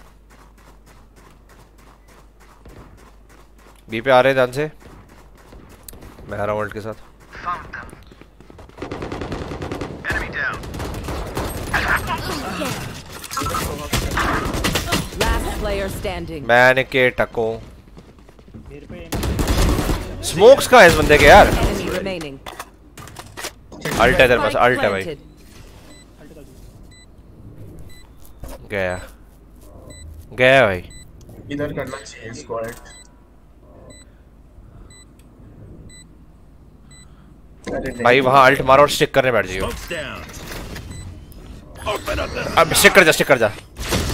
बी पे आ रहे हैं ध्यान से, मैं आ रहा हूं वर्ल्ड के साथ। Last player standing. मैंने के टको मेरे पे स्मोक्स का है इस बंदे के यार। Enemy remaining. अल्ट है इधर पास, Spike अल्ट है भाई। planted. गया गया भाई। इधर करना चाहिए स्क्वाड। भाई वहां अल्ट मारो और स्टिक करने बैठ जाइयो। Smoke's down. अब स्टिक कर जा, स्टिक कर जा। आया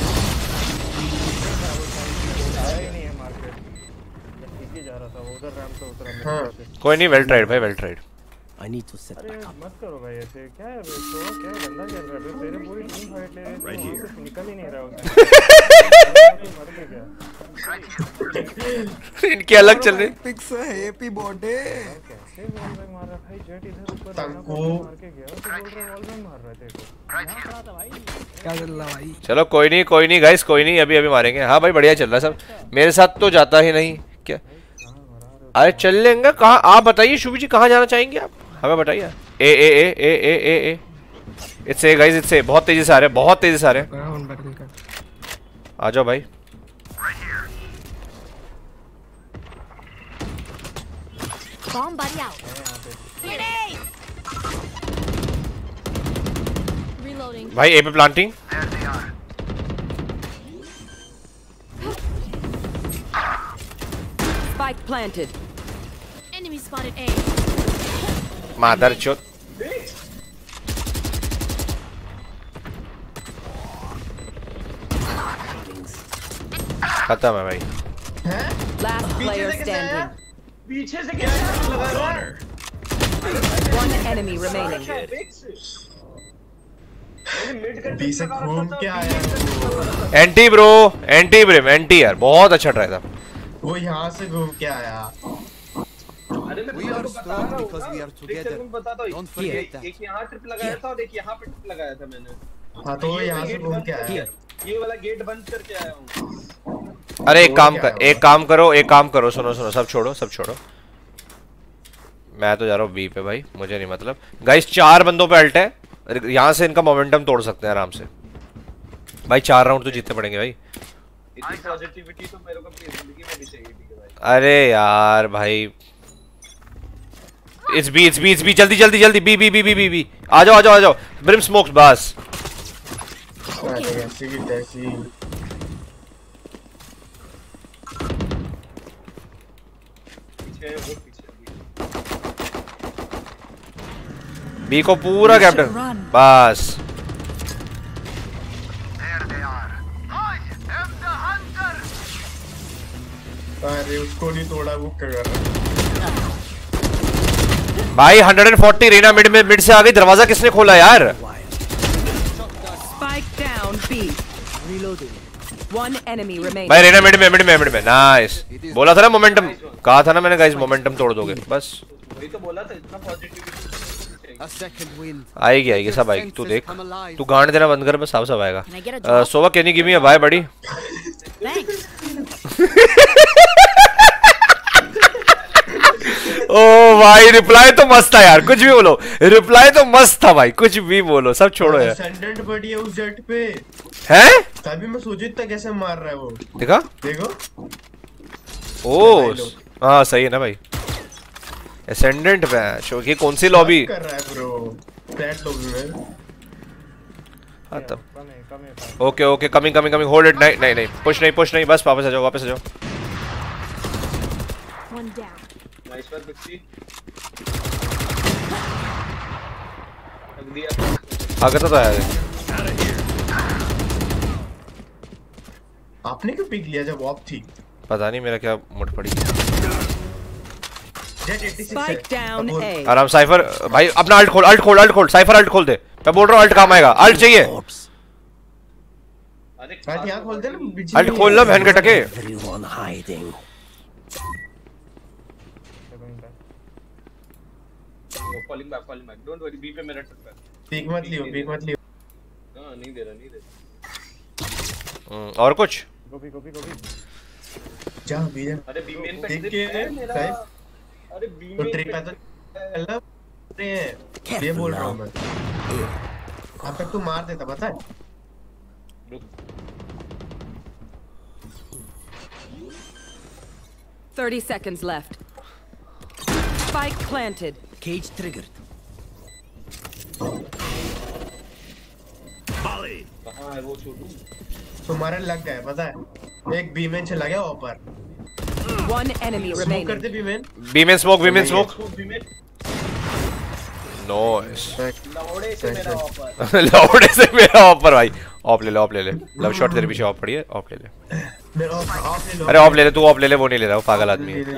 ही नहीं है मार्केट, जब पीछे जा रहा था वो उधर रैंप पे उतरा मेरे हाँ। से। कोई नहीं, वेल ट्राइड भाई, well tried. I need to set अरे back up. मत करो भाई ऐसे, क्या है बे, तो क्या गंदा खेल रहा है बे, तेरे पूरी टीम फाइट ले रही है, Right तू वहाँ here. से निकल ही नहीं रहा उसमें। मर के क्या इनके अलग चल रहे। Pix happy birthday. कैसे वॉल बैग मार रहा भाई? जेट इधर ऊपर तंको मार के गया तो बोल रहा वॉल बैग मार रहा था इसको। यहां खड़ा था भाई। क्या चल रहा भाई? चलो कोई नहीं गाइस, कोई नहीं, अभी मारेंगे। हाँ भाई बढ़िया चल रहा है सब। मेरे साथ तो जाता ही नहीं क्या? अरे चल लेंगे। कहाँ आप बताइए शुभी जी, कहाँ जाना चाहेंगे आप? हमें बताइए। A a a a a a a it's a guys, it's a. बहुत तेजी से आ रहे हैं, बहुत तेजी से आ रहे हैं। आ जाओ भाई। Bomb buddy out. Grenade. Reloading. भाई ए पे planting. Spike planted. Enemy spotted A. मादर चोद। खत्म है भाई। Last player standing. पीछे से क्या लगा रहा है? One enemy remaining. बी से घूम के आया entry bro, entry Brim, entry यार बहुत अच्छा ट्राई था। वो यहाँ से घूम के आया। अरे मैं We are strong because we are together. Don't forget that. एक यहाँ ट्रिप लगाया था और एक यहाँ पे ट्रिप लगाया था मैंने। हाँ तो वो यहाँ से घूम के आया। ये वाला गेट बंद करके आया हूँ। अरे एक काम करो, सुनो सब छोड़ो, मैं तो जा रहा हूँ बी पे भाई, मुझे नहीं मतलब। गाइस 4 बंदों पे अल्ट है, यहाँ से इनका मोमेंटम तोड़ सकते हैं आराम से भाई। 4 राउंड तो जीतने पड़ेंगे भाई। इतनी पॉजिटिविटी तो मेरे को अपनी जिंदगी में भी चाहिए थी भाई। अरे यार भाई इट्स बी जल्दी बी आ जाओ ब्रिम स्मोक्स बस। ऐसी की तैसी। बी को पूरा कैप्टन बस। अरे उसको नहीं तोड़ा, वो क्या कर रहा भाई 140 रेना मिड से आ गई। दरवाजा किसने खोला यार? Spike down B. Reloading. One enemy remaining. भाई रेना मिड में नाइस। बोला था ना मोमेंटम, कहा था ना मैंने गाइस मोमेंटम तोड़ दोगे बस। वही तो बोला था, इतना पॉजिटिविटी। A second wind. आएगी सब आएगी। तू देख, तू गांड देना बंद कर बस, सब आएगा। Can I get a drop? Sova can you give me a buy buddy? Thanks. ओ भाई रिप्लाई तो मस्त था यार, कुछ भी बोलो, रिप्लाई तो मस्त था भाई, कुछ भी बोलो, सब छोड़ो यार। सेंडेंट बड़ी है उस जेट पे हैं? तभी मैं सोची था कैसे मार रहा है वो। देखा? देखो। ओ हाँ सही है ना भाई। Ascendant match okay. कौन सी लॉबी कर रहा है ब्रो? फ्लैट लॉबी में। हाँ तब ओके कमिंग होल्ड इट। नहीं पुश नहीं बस वापस आ जाओ। One down. नाइस वन बिक्सी। आगे तो आया। आपने क्यों पिक लिया जब ऑफ थी? पता नहीं मेरा क्या मुड़ पड़ी। Spike down A. आराम साइफर भाई अपना अल्ट खोल साइफर अल्ट खोल दे। मैं बोल रहा हूँ अल्ट काम आएगा, अल्ट चाहिए। अरे यहाँ खोल दे ना, अल्ट खोल लो बहन के टके। Everyone hiding. Falling back don't worry. B पे मेरा ट्रिप है। पीक मत लियो। हां नहीं दे रहा। और कुछ गोभी जा बी। अरे बी मेन पे देख के मेरा। अरे बी तो मेन ट्रिप है तो मतलब ये बोल रहा हूँ मैं। अब तक तू मार देता पता है। रुक 30 seconds left. Spike planted. Cage triggered. Volley. कहां है वो छोटू? तुम्हारे लग गए पता है। एक बीमेन चला गया ऊपर। One enemy smoke remaining. करते बीमेन। बीमेन स्मोक नाइस। लौड़े से मेरा ऑफर। लौड़े से मेरा ऑफर भाई। ऑफ ले ले। लव शॉट तेरे पीछे ऑफ पड़ी है, ऑफ ले ले। अरे ऑफ ले ले, तू ऑफ ले ले, वो नहीं ले रहा, वो पागल आदमी है।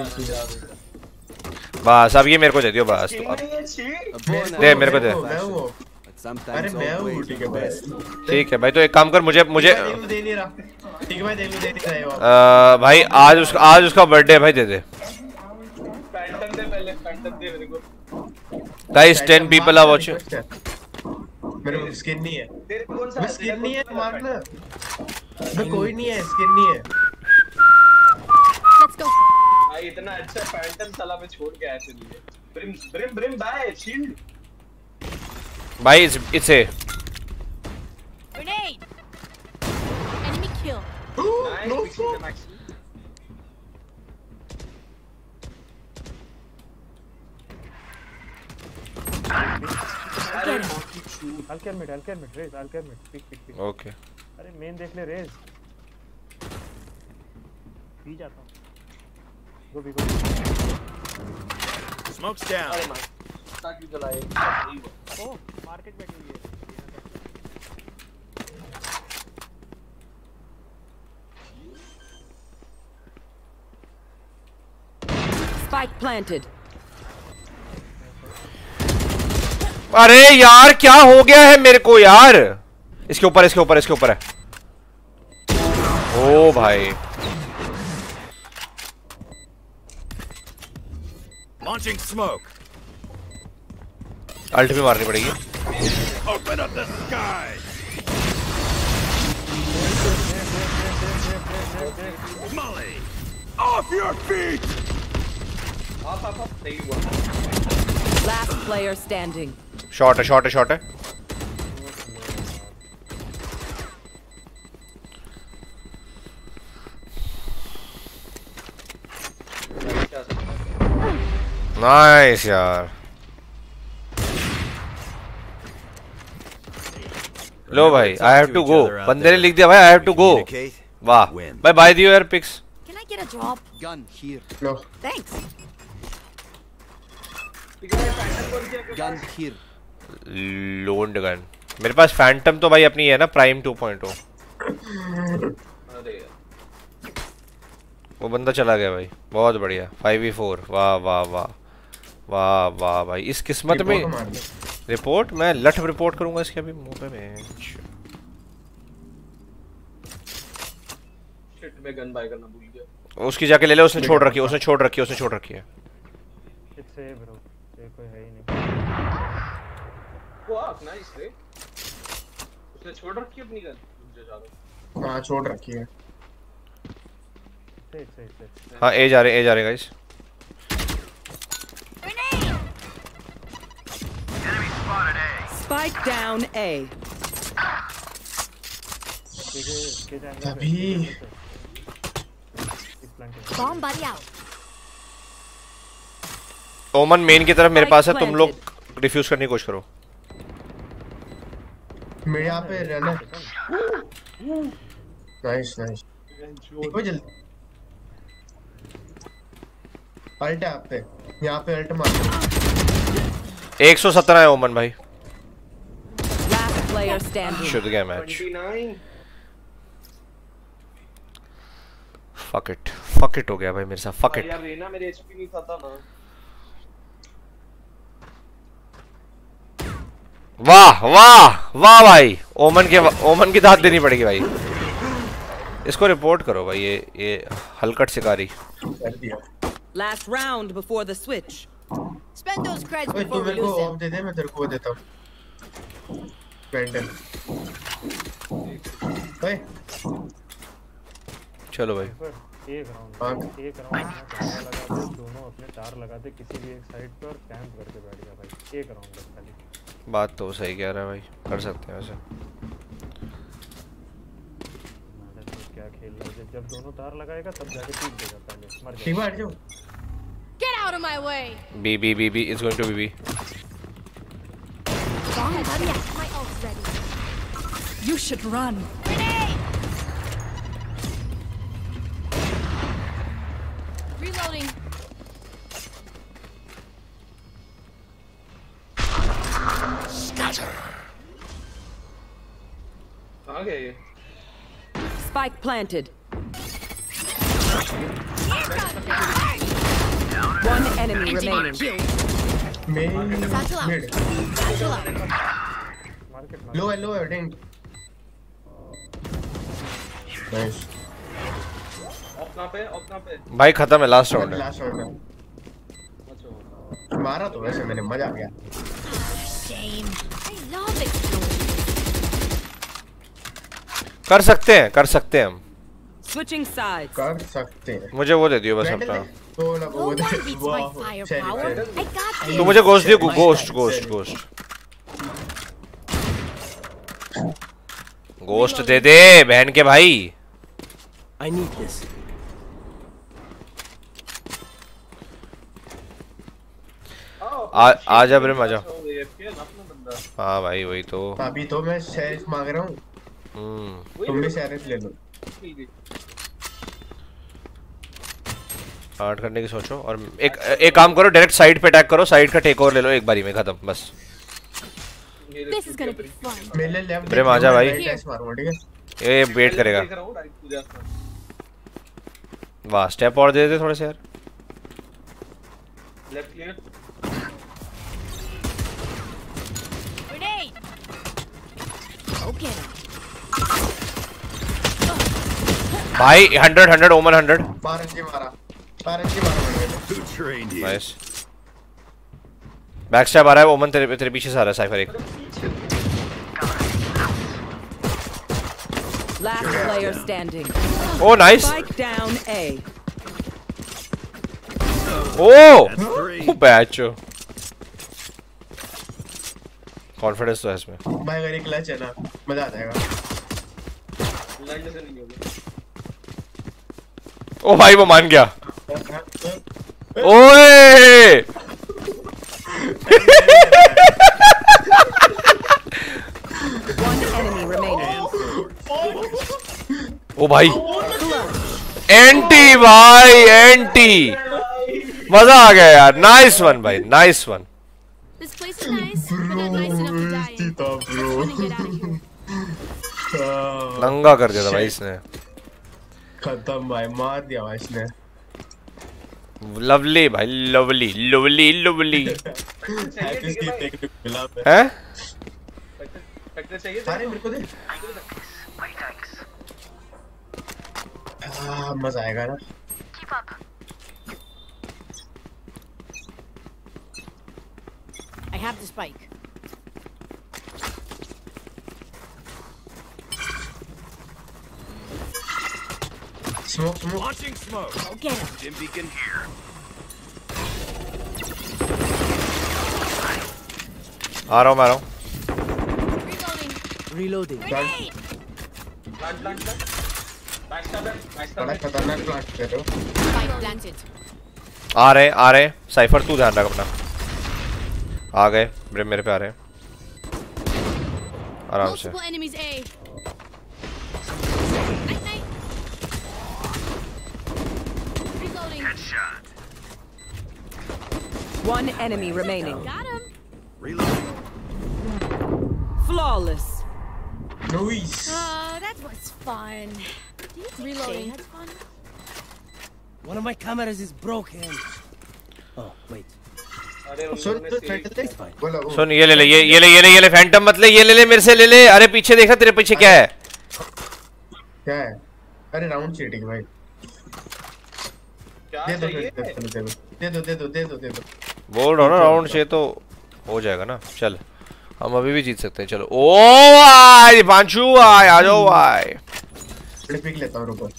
बस अब ये मेरे को दे दियो बस। दे मेरे को दे। अरे मैं हूँ ठीक है भाई। ठीक है भाई, तो एक काम कर, मुझे दे नहीं रहा। ठीक है भाई, दे नहीं रहा है भाई आज उसका बर्थडे है भाई, दे दे। फैंटम दे पहले, फैंटम दे मेरे को। Guys 10 people are watching। मेरे को स्किन नहीं है। तेरे कौन सा स्किन नहीं है, मारना। मैं कोई नहीं है, स्किन नहीं है। Let's go. भाई इतना अच्छा फैंटम साला में छोड़ के आया थे लिए। Brim buy shield. भाई it's a Grenade. Enemy kill. Nice Max. Get him. I'll care mid, raise, I'll care mid. Pick. Okay. अरे मेन देख ले रेज। भी जाता हूँ। Go. Smoke's down. अरे मार। ताकि जलाए। ओ मार्केट बैठी हुई है। Spike planted. अरे यार क्या हो गया है मेरे को यार। इसके ऊपर है। ओ भाई Launching smoke. अल्ट भी मारनी पड़ेगी। Open up the sky. Molly, off your feet. आप नहीं हुआ। Last player standing. शॉट है। नाइस यार। लो भाई, आई हैव टू गो। बंदे ने लिख दिया भाई, आई हैव टू गो। वाह भाई, बाय दियो यार Pix. Can I get a drop? Gun here. लो। Thanks. Gun here. Loaned gun मेरे पास। फैंटम तो भाई अपनी है ना, प्राइम 2.0। अरे वो बंदा चला गया भाई, बहुत बढ़िया। 5v4। वाह भाई, इस किस्मत में रिपोर्ट। मैं लठ रिपोर्ट करूंगा इसके अभी मुंह पे। शिट, मैं गन बाय करना भूल गया। उसकी जाके ले ले, उसने छोड़ रखी है। इट्स ब्रो, ये कोई है ही नहीं। वो आप नाइस रे। उसने छोड़ रखी है अपनी गन। मुझे ज्यादा। हाँ छोड़ रखी है। सही। हाँ ए जा रहे गाइस। Spike down A. अभी Bomb buddy out. Omen main की तरफ मेरे पास है, तुम लोग डिफ्यूज करने की कोशिश करो। मेरे यहाँ पे रहना। नाइस। देखो जल्दी। अल्ट है आप पे, यहाँ पे अल्ट मार। 117 है ओमन भाई। Last player standing. शुद्ध गया मैच। 29। फक इट हो गया भाई मेरे साथ। Fuck it. यार रेना मेरे एचपी नहीं खाता ना। वाह भाई, ओमन की दाद देनी पड़ेगी भाई। इसको रिपोर्ट करो भाई, ये हलकट शिकारी। Last round before the switch. Spend those creds ओए तू before we मेरे को lose ऑफ them. दे दे, मैं तेरे को वो देता हूँ। पेंडल। ओए चलो भाई। एक राउंड में तार लगा दे, दोनों अपने तार लगा दे किसी भी एक साइड पे और कैंप करके बैठ गया भाई। एक राउंड बस खाली। बात तो सही कह रहा है भाई, कर सकते हैं वैसे। क्या खेल रहा है, जब दोनों तार लगाएगा तब जाके पीक देगा, पहले मर ठीक जाएगा। है, हट जाओ। Get out of my way. B is going to be B। Bomb buddy out. My ult's ready. You should run. Grenade. Reloading. कहाँ गए ये? Spike planted. One enemy remaining. Main Satchel out. Mid. Satchel out. लो है डेंट nice ऑफ कहां पे भाई खत्म है, लास्ट राउंड है। लास्ट राउंड है। मारा तो वैसे मैंने, मजा आ गया। Shame. I love exploring. कर सकते हैं हम। Switching sides. कर सकते हैं। मुझे वो दे दियो बस अपना। तो लगा No वो one beats my firepower. I got this. तो मुझे गोश्त दियो, गोश्त दे दे बहन के भाई। I need this. आजा ब्रिम आजा। हाँ भाई वही तो। अभी तो मैं शेरिफ मांग रहा हूँ। तुम भी शेरिफ ले लो। हार्ड करने की सोचो और एक काम करो, डायरेक्ट साइड पे अटैक करो, साइड का टेक ओवर ले लो एक बारी में, खत्म बस। This is gonna be fun. मेरे लेफ्ट ब्रिम आजा भाई। मारूंगा ठीक है। ये वेट करेगा। वाह स्टेप और दे दे थोड़े से यार। Left clear. Grenade. Okay. भाई 100 ओमन 100। पारंजी मारा। Who trained you? Nice. Backstab आ रहा है ओमन, तेरे पीछे से आ रहा है साइफर एक। Last player standing. ओ नाइस। Spike down A. ओ बैचो। कॉन्फिडेंस तो है इसमें। भाई अगर एक क्लच है ना, मजा आ जाएगा। लाइन जैसे नहीं होगा। ओ भाई वो मान गया। ओए One enemy remaining. ओ भाई एंटी भाई एंटी, मजा आ गया यार। नाइस वन भाई, nice one. This place is nice, but not nice enough to die in. I just wanna get out of here. नंगा कर दिया था भाई इसने। खत्म भाई, मार दिया भाई इसने। लवली भाई, लवली लवली लवली। हैं? अरे मेरे को दे। मजा आएगा ना। I have the spike. Smoke. Launching smoke. Go get him. Stim beacon here. आ रहा हूँ। Reloading. Reloading. Grenade. बड़ा खतरनाक प्लांट कर रहे हो। Spike planted. आ रहे साइफर तू ध्यान रख अपना। आ गए ब्रिम, मेरे पे आ रहे हैं आराम से। Multiple enemies A. Night. Reloading. One enemy remaining. Got him. Reload. Flawless. Nice. Oh, that was fun. Reloading. That's fun. One of my cameras is broken. Oh, wait. सुन तो फैंटम दे। बोलो। सुन ये ले ले फैंटम मत ले, ये ले मेरे से ले ले। अरे पीछे देखा, तेरे पीछे क्या है? क्या है? अरे राउंड चीटिंग भाई। क्या दे दो। बोल रहा हूँ ना, राउंड से तो हो जाएगा ना। चल हम अभी भी जीत सकते हैं। चलो ओ भाई पांचू भाई आ जाओ भाई। पिक लेता हूँ, रुको।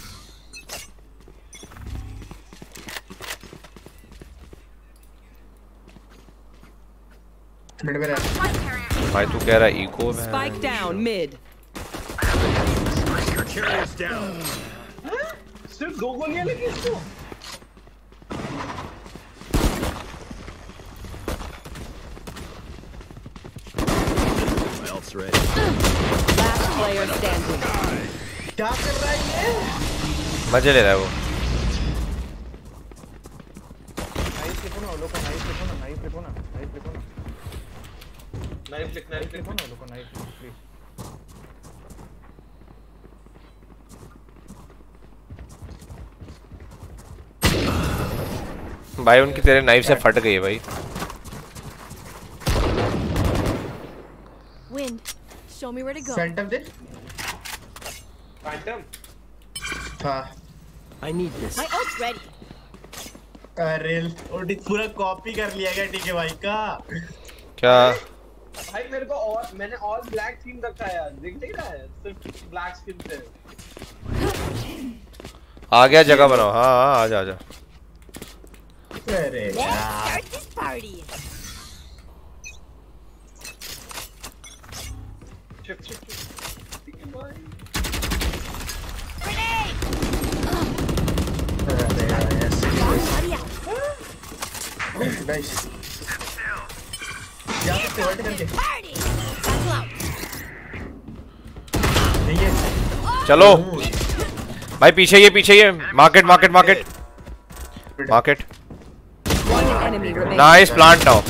भाई तू कह रहा है इको में। Spike down mid. Your carrier's down. सिर्फ 2 गोलियां लगी इसको। Else ready. Last player standing. क्या कर रहा है ये? मजे ले रहा है वो। नाइफ लिखो ना, लोगों नाइफ लिखो ना। नाइफ लिख लिखो ना, लोगों नाइफ प्लीज। भाई उनकी तेरे नाइफ से फट गई है भाई। Win. show me where to go. Phantom दे। Phantom? हाँ। I need this. My ult's ready. अरे ओडी पूरा कॉपी कर लिया गया टीके भाई का। क्या भाई मेरे को और मैंने ऑल ब्लैक थीम रखा है यार, दिख नहीं रहा है सिर्फ ब्लैक स्किन से। आ गया, जगह बनाओ। हाँ हाँ, आजा आजा। अरे Let's start this party. Shift. Grenade. अरे यार ऐसे Buddy out. नाइस। क्या करते हो करके? Party. Battle out. नहीं है। चलो भाई, पीछे ये market market market market. One enemy remaining. Nice plant now.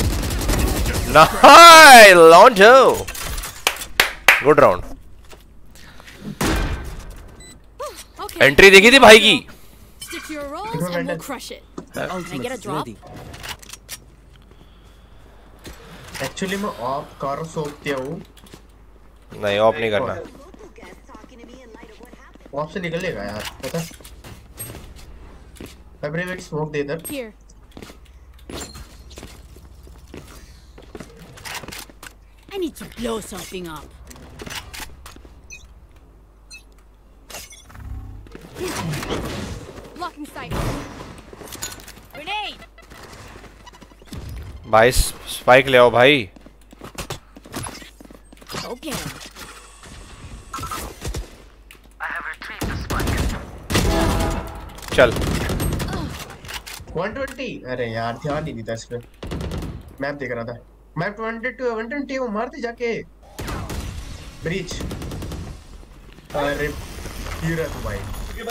Nice लॉन्चो। Good round. Okay. एंट्री देखी थी भाई की। Stick to your roles and we'll crush it. Can I get a Ultimate's drop? ready. Actually मैं off कर सोचती हूँ। नहीं, ऑफ नहीं करना। ऑफ से निकलेगा यार, पता? फेब्रिक स्मोक दे इधर। Here. I need to blow something up. Blocking sight. Grenade. भाई स्पाइक ले आओ भाई। Okay. चल 120। अरे यार ध्यान नहीं दिया इस पे। मैप देख रहा था। मैप 120 वो मारते जाके ब्रीच। अरे हीरा तू भाई।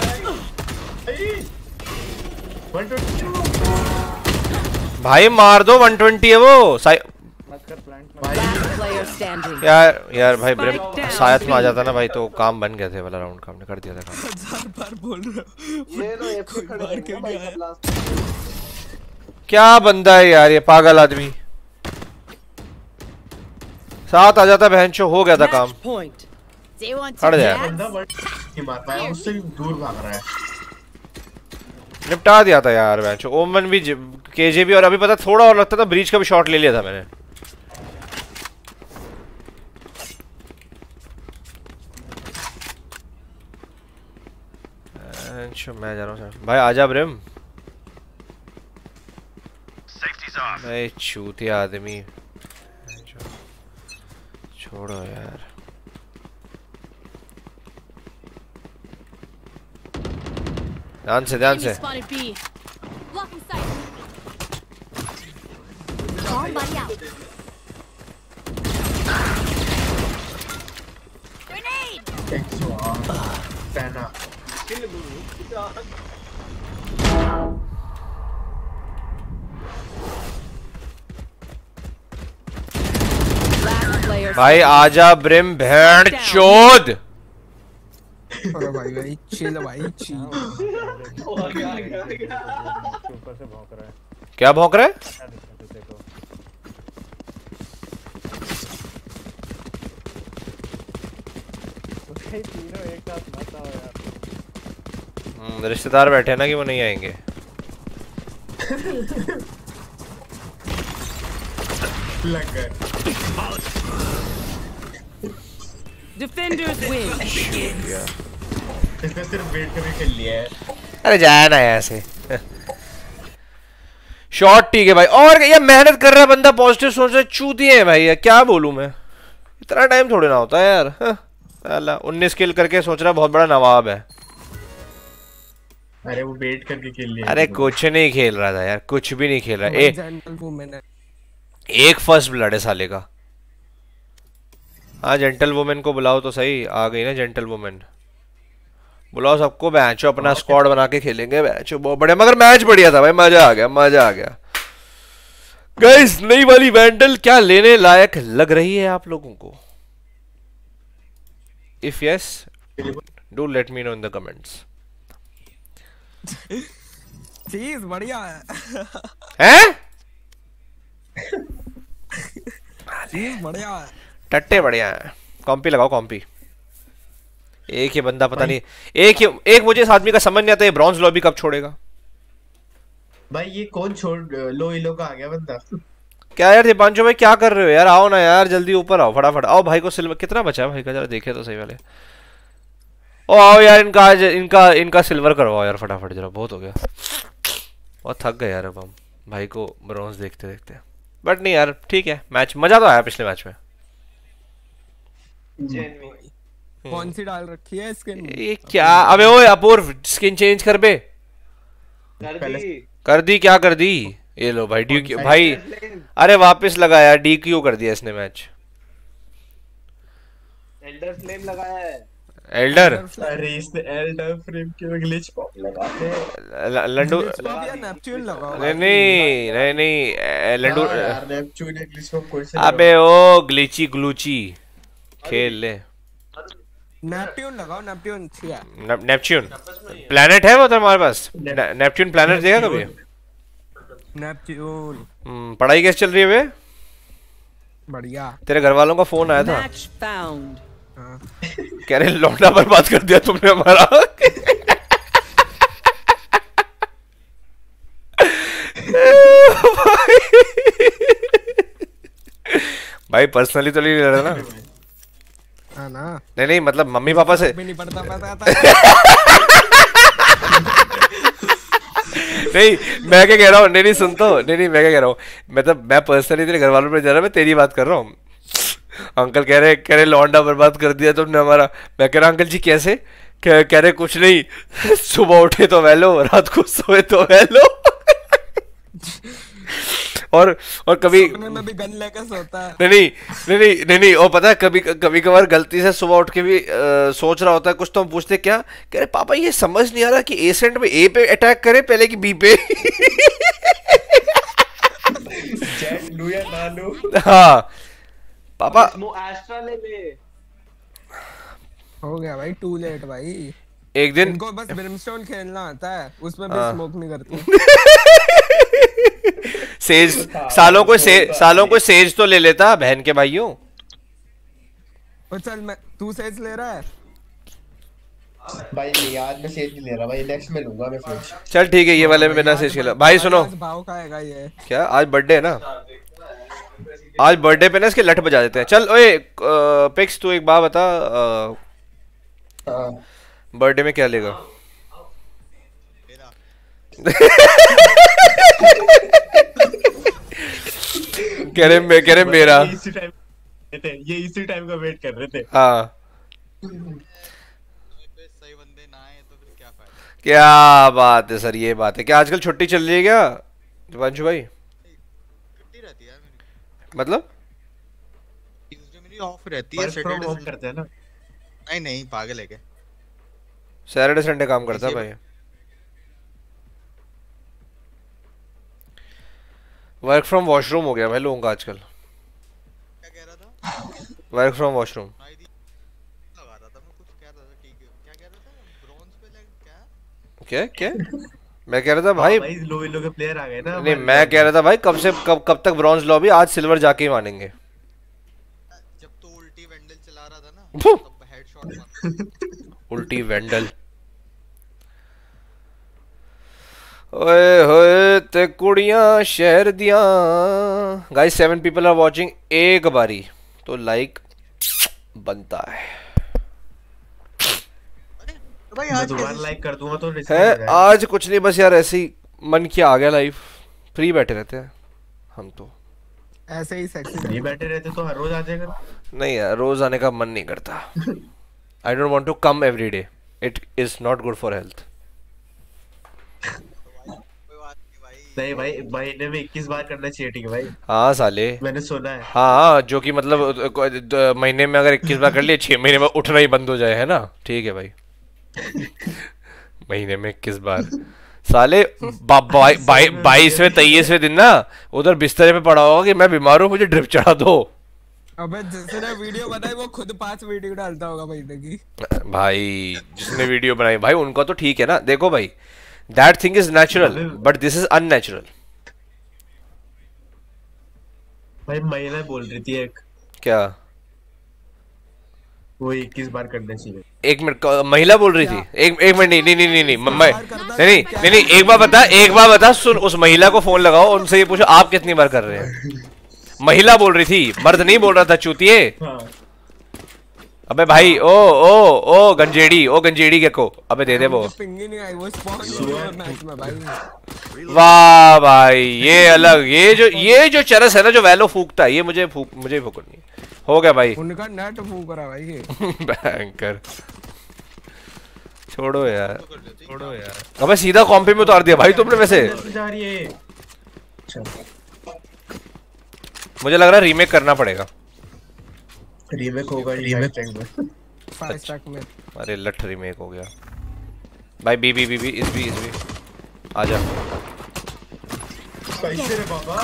122 भाई मार दो। 120 है वो। Player standing. यार भाई ब्रेम शायद में आ जाता ना भाई, तो काम बन गया थे वाला राउंड का, हमने कर दिया था काम। 1000 बार बोल रहा हूँ। ये लो ये खड़े हैं भाई सब लास्ट। क्या बंदा है यार ये पागल आदमी। साथ आ जाता बहनचो, हो गया था काम। Match point. They want हट to जा। बंदा नहीं मार पाया, उससे भी दूर भाग रहा है। निपटा दिया था यार बहनचो। ओमन भी केजे भी, और अभी पता थोड़ा और लगता था ब्रीच का भी शॉट ले लिया था मैंने। मैं जा रहा हूँ भाई। आजा ब्रेम। भाई चूतिया आदमी, छोड़ो यार। ध्यान से ध्यान से। Spotted B. Blocking sight. Bomb buddy out. Grenade. पैना। Last player. भाई आजा ब्रेम भेड़ चोद। अरे भाई चिल भाई चिल। ऊपर से भौंक रहा है। क्या भौंक रहा है? देखो तीनों एक साथ मत आओ यार। रिश्तेदार बैठे ना कि वो नहीं आएंगे। लग गए। Defenders win. इसने सिर्फ वेट करके खेल लिया है। अरे जाया ना ऐसे। शॉट ठीक है भाई। और ये मेहनत कर रहा है बंदा, पॉजिटिव सोच रहा है। चूतिए हैं भाई, क्या बोलूं मैं। इतना टाइम थोड़ी ना होता है यार। अल्लाह 19 किल करके सोच रहा बहुत बड़ा नवाब है। अरे वो वेट करके खेल लिया। अरे कुछ नहीं खेल रहा था यार, कुछ भी नहीं खेल रहा। एक फर्स्ट ब्लड है साले का। हाँ जेंटल वुमेन को बुलाओ तो सही। आ गई ना जेंटल वुमेन, बुलाओ सबको। बैचो अपना स्क्वाड बना के खेलेंगे। बैचो बहुत बढ़िया, मगर मैच बढ़िया था भाई। मजा आ गया, मजा आ गया। गाइस नई वाली वैंडल क्या लेने लायक लग रही है आप लोगों को? If yes do let me know in the comments. चीज बढ़िया है। हैं? चीज बढ़िया है। टट्टे बढ़िया है, कॉम्पी लगाओ कॉम्पी। एक ही बंदा पता नहीं, एक मुझे इस आदमी का समझ नहीं आता ये ब्रॉन्ज लॉबी कब छोड़ेगा भाई। ये कौन छोड़ लो इलो का आ गया बंदा। क्या यार दीपांशु भाई क्या कर रहे हो यार, आओ ना यार जल्दी ऊपर आओ फटाफट आओ। भाई को सिल्वर कितना बचा है भाई का, जरा देखे तो सही वाले। ओ आओ यार इनका सिल्वर करवाओ यार फटाफट जरा, बहुत हो गया और थक गए यार अब हम भाई को ब्रॉन्ज देखते देखते। बट नहीं यार ठीक है, मैच मजा तो आया पिछले मैच में। कौन सी डाल रखी है स्किन? ये क्या, अबे ओए अपूर्व स्किन चेंज कर बे। कर दी क्या कर दी? ये लो भाई DQ भाई, अरे वापस लगाया DQ कर दिया इसने मैच। एल्डर फ्लेम लगाया है। एल्डर, अरे इसने एल्डर फ्लेम के ग्लिच पॉप लगाते हैं। लंडू नेपच्यून लगाओ। नहीं लंडू यार नेपच्यून ग्लिच पॉप कोई से। अबे ओ ग्लिची ग्लूची खेल ले। नेपट्यून लगाओ, नेपट्यून छिया। नेपच्यून प्लैनेट है वो तुम्हारे पास? नेपच्यून प्लैनेट देखा कभी? नेपच्यून। पढ़ाई कैसे चल रही है बे? बढ़िया। तेरे घर वालों का फोन आया था, Match found. कह रहे लौंडा बर्बाद कर दिया तुमने हमारा। भाई पर्सनली तो नहीं ले रहा ना? हाँ ना। नहीं मतलब मम्मी पापा से भी नहीं पड़ता पता था। नहीं मैं क्या कह रहा हूँ, नहीं सुनता हूँ, नहीं मैं क्या कह रहा हूँ, मतलब मैं पर्सनली तेरे घर वालों पे जा रहा, मैं तेरी बात कर रहा हूँ। अंकल कह रहे लौंडा बर्बाद कर दिया तुमने हमारा। मैं कह रहा अंकल जी कैसे? कह रहे कुछ नहीं, सुबह उठे तो वैलो, रात को सोए तो वैलो। और कभी में भी गन लेकर सोता है। नहीं और पता है कभी कभार गलती से सुबह उठ के भी सोच रहा होता है कुछ, तो हम पूछते क्या, कह रहे पापा ये समझ नहीं आ रहा कि एसेंट में ए पे अटैक करे पहले कि बी पे। लू या ना लू। हाँ पापा एस्ट्रा ले ले। हो गया भाई, टू लेट भाई। एक दिन इनको बस ब्रिमस्टोन खेलना आता है, उसमें भी स्मोक नहीं करती। सेज सालों को सेज तो ले लेता बहन के भाइयों। चल मैं, तू सेज ले रहा है भाई? नहीं आज मैं सेज नहीं ले रहा भाई, नेक्स्ट में लूंगा मैं सेज। चल ठीक है ये वाले में बिना सेज खेला। भाई सुनो, भाव खाएगा ये। क्या आज बर्थडे है ना? आज बर्थडे पे ना इसके लठ बजा देते हैं। चल ओए पिक्स तू एक बात बता, बर्थडे में क्या लेगा? कह रहे मेरा ये इसी टाइम का वेट कर रहे थे। हाँ क्या बात है सर, ये बात है क्या? आजकल छुट्टी चल रही है क्या दिपांशु भाई? छुट्टी रहती है मेरी। मतलब ट्यूसडे मेरी ऑफ रहती है, सैटरडे ऑफ करते हैं ना? नहीं पागल है क्या? सैटरडे संडे काम करता है भाई। वर्क फ्रॉम वॉशरूम हो गया भाई लोगों का आजकल। क्या कह रहा था? वर्क फ्रॉम वॉशरूम लगा रहा था मैं, कुछ कह रहा था। ठीक है क्या कह रहा था? ब्रॉन्ज पे लग क्या मैं कह रहा था भाई लो के प्लेयर आ गए ना। नहीं मैं कह रहा था भाई कब तक ब्रॉन्ज लॉबी, आज सिल्वर जाके ही मानेंगे। जब तो उल्टी वेंडल चला रहा था ना तब हेडशॉट मारा। उल्टी वेंडल ओए होए ते कुड़ियां शहर दियां। गाइस 7 पीपल आर वाचिंग, एक बारी तो लाइक बनता है। भाई आज दोबारा लाइक कर दूंगा तो है आज कुछ नहीं, बस यार ऐसे ही मन किया आ गया लाइव। फ्री बैठे रहते हैं हम तो, ऐसे ही सेक्सी फ्री बैठे रहते तो हर रोज आ जाएगा। नहीं यार रोज आने का मन नहीं करता। I don't want to come every day, it is not good for health. नहीं भाई महीने में 21 बार करना चाहिए। ठीक है भाई? हाँ साले मैंने सुना है। हाँ जो कि मतलब महीने में अगर 21 बार कर लिए 6 महीने में उठना ही बंद हो जाए, है ना? ठीक है भाई। महीने में 21 बार साले 22वें 23वें दिन ना उधर बिस्तरे पे पड़ा होगा कि मैं बीमार हूँ मुझे ड्रिप चढ़ा दो। अबे जिसने वीडियो बनाई वो खुद 5 वीडियो डालता होगा महीने की। भाई जिसने वीडियो बनाई भाई उनका तो ठीक है ना। देखो भाई that thing is natural but this is unnatural. भाई महिला बोल रही थी एक, क्या वो 21 बार करना चाहिए। एक मिनट, महिला बोल रही थी। एक मिनट, नहीं, एक बार बता सुन, उस महिला को फोन लगाओ, उनसे ये पूछो आप कितनी बार कर रहे हैं। महिला बोल रही थी, मर्द नहीं बोल रहा था चूतिए। अबे भाई, ओ गंजेड़ी के को अबे दे दे वो। वाह भाई, ये अलग, ये जो चरस है ना, जो वैलो फूकता है, ये मुझे फूकनी हो गया भाई। उनका नेट फूक रहा भाई ये। बैंकर छोड़ो यार। अबे सीधा कॉम्पी में उतार दिया भाई तुमने वैसे। मुझे लग रहा है रीमेक करना पड़ेगा। रीमेक होगा में। अरे लठ रीमेक हो गया भाई। बी इस भी आजा। कैसे रे बाबा?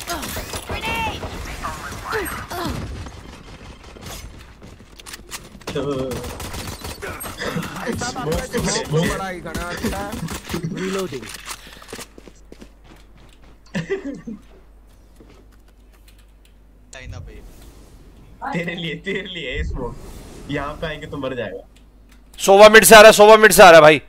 Reloading. तेरे लिए स्मोक। यहाँ पे आएंगे तो मर जाएगा। सोवा मिड से आ रहा है भाई।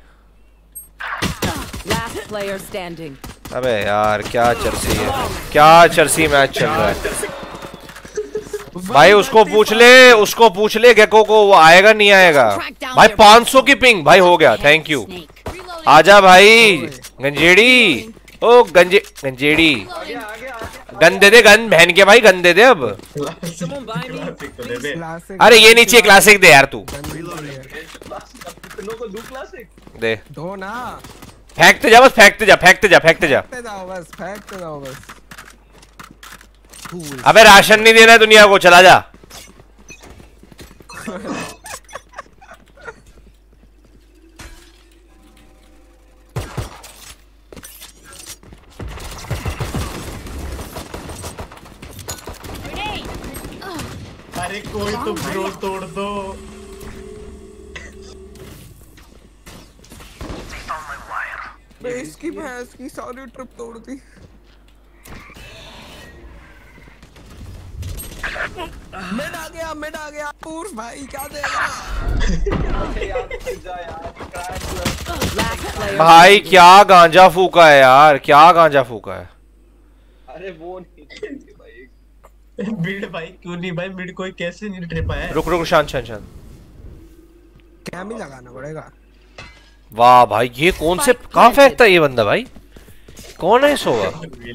Last player standing. अबे यार क्या चर्सी मैच चल रहा है भाई। उसको पूछ ले गेको को, वो आएगा नहीं आएगा भाई। 500 की पिंग भाई। हो गया, थैंक यू। आजा भाई गंजेड़ी। ओ गंजेड़ी, गन दे दे, गन बहन के भाई, गन दे दे अब। अरे ये नीचे क्लासिक दे यार तू। दे दो ना। फेंकते जा बस, फेंकते जा। अबे राशन नहीं देना है दुनिया को, चला जा। अरे कोई तो ब्रो तोड़ दो। इसकी भैंस की सारी ट्रिप तोड़ दी। मिड आ गया पूर्व भाई, क्या देगा भाई? क्या गांजा फूका है यार, अरे वो नहीं भाई। मिड भाई क्यों नहीं भाई? मिड कोई कैसे नहीं ट्रिप आया? रुक शांत। कैम ही लगाना पड़ेगा। वाह भाई, ये कौन से कहाँ फेंकता है ये बंदा भाई? कौन है सोवा?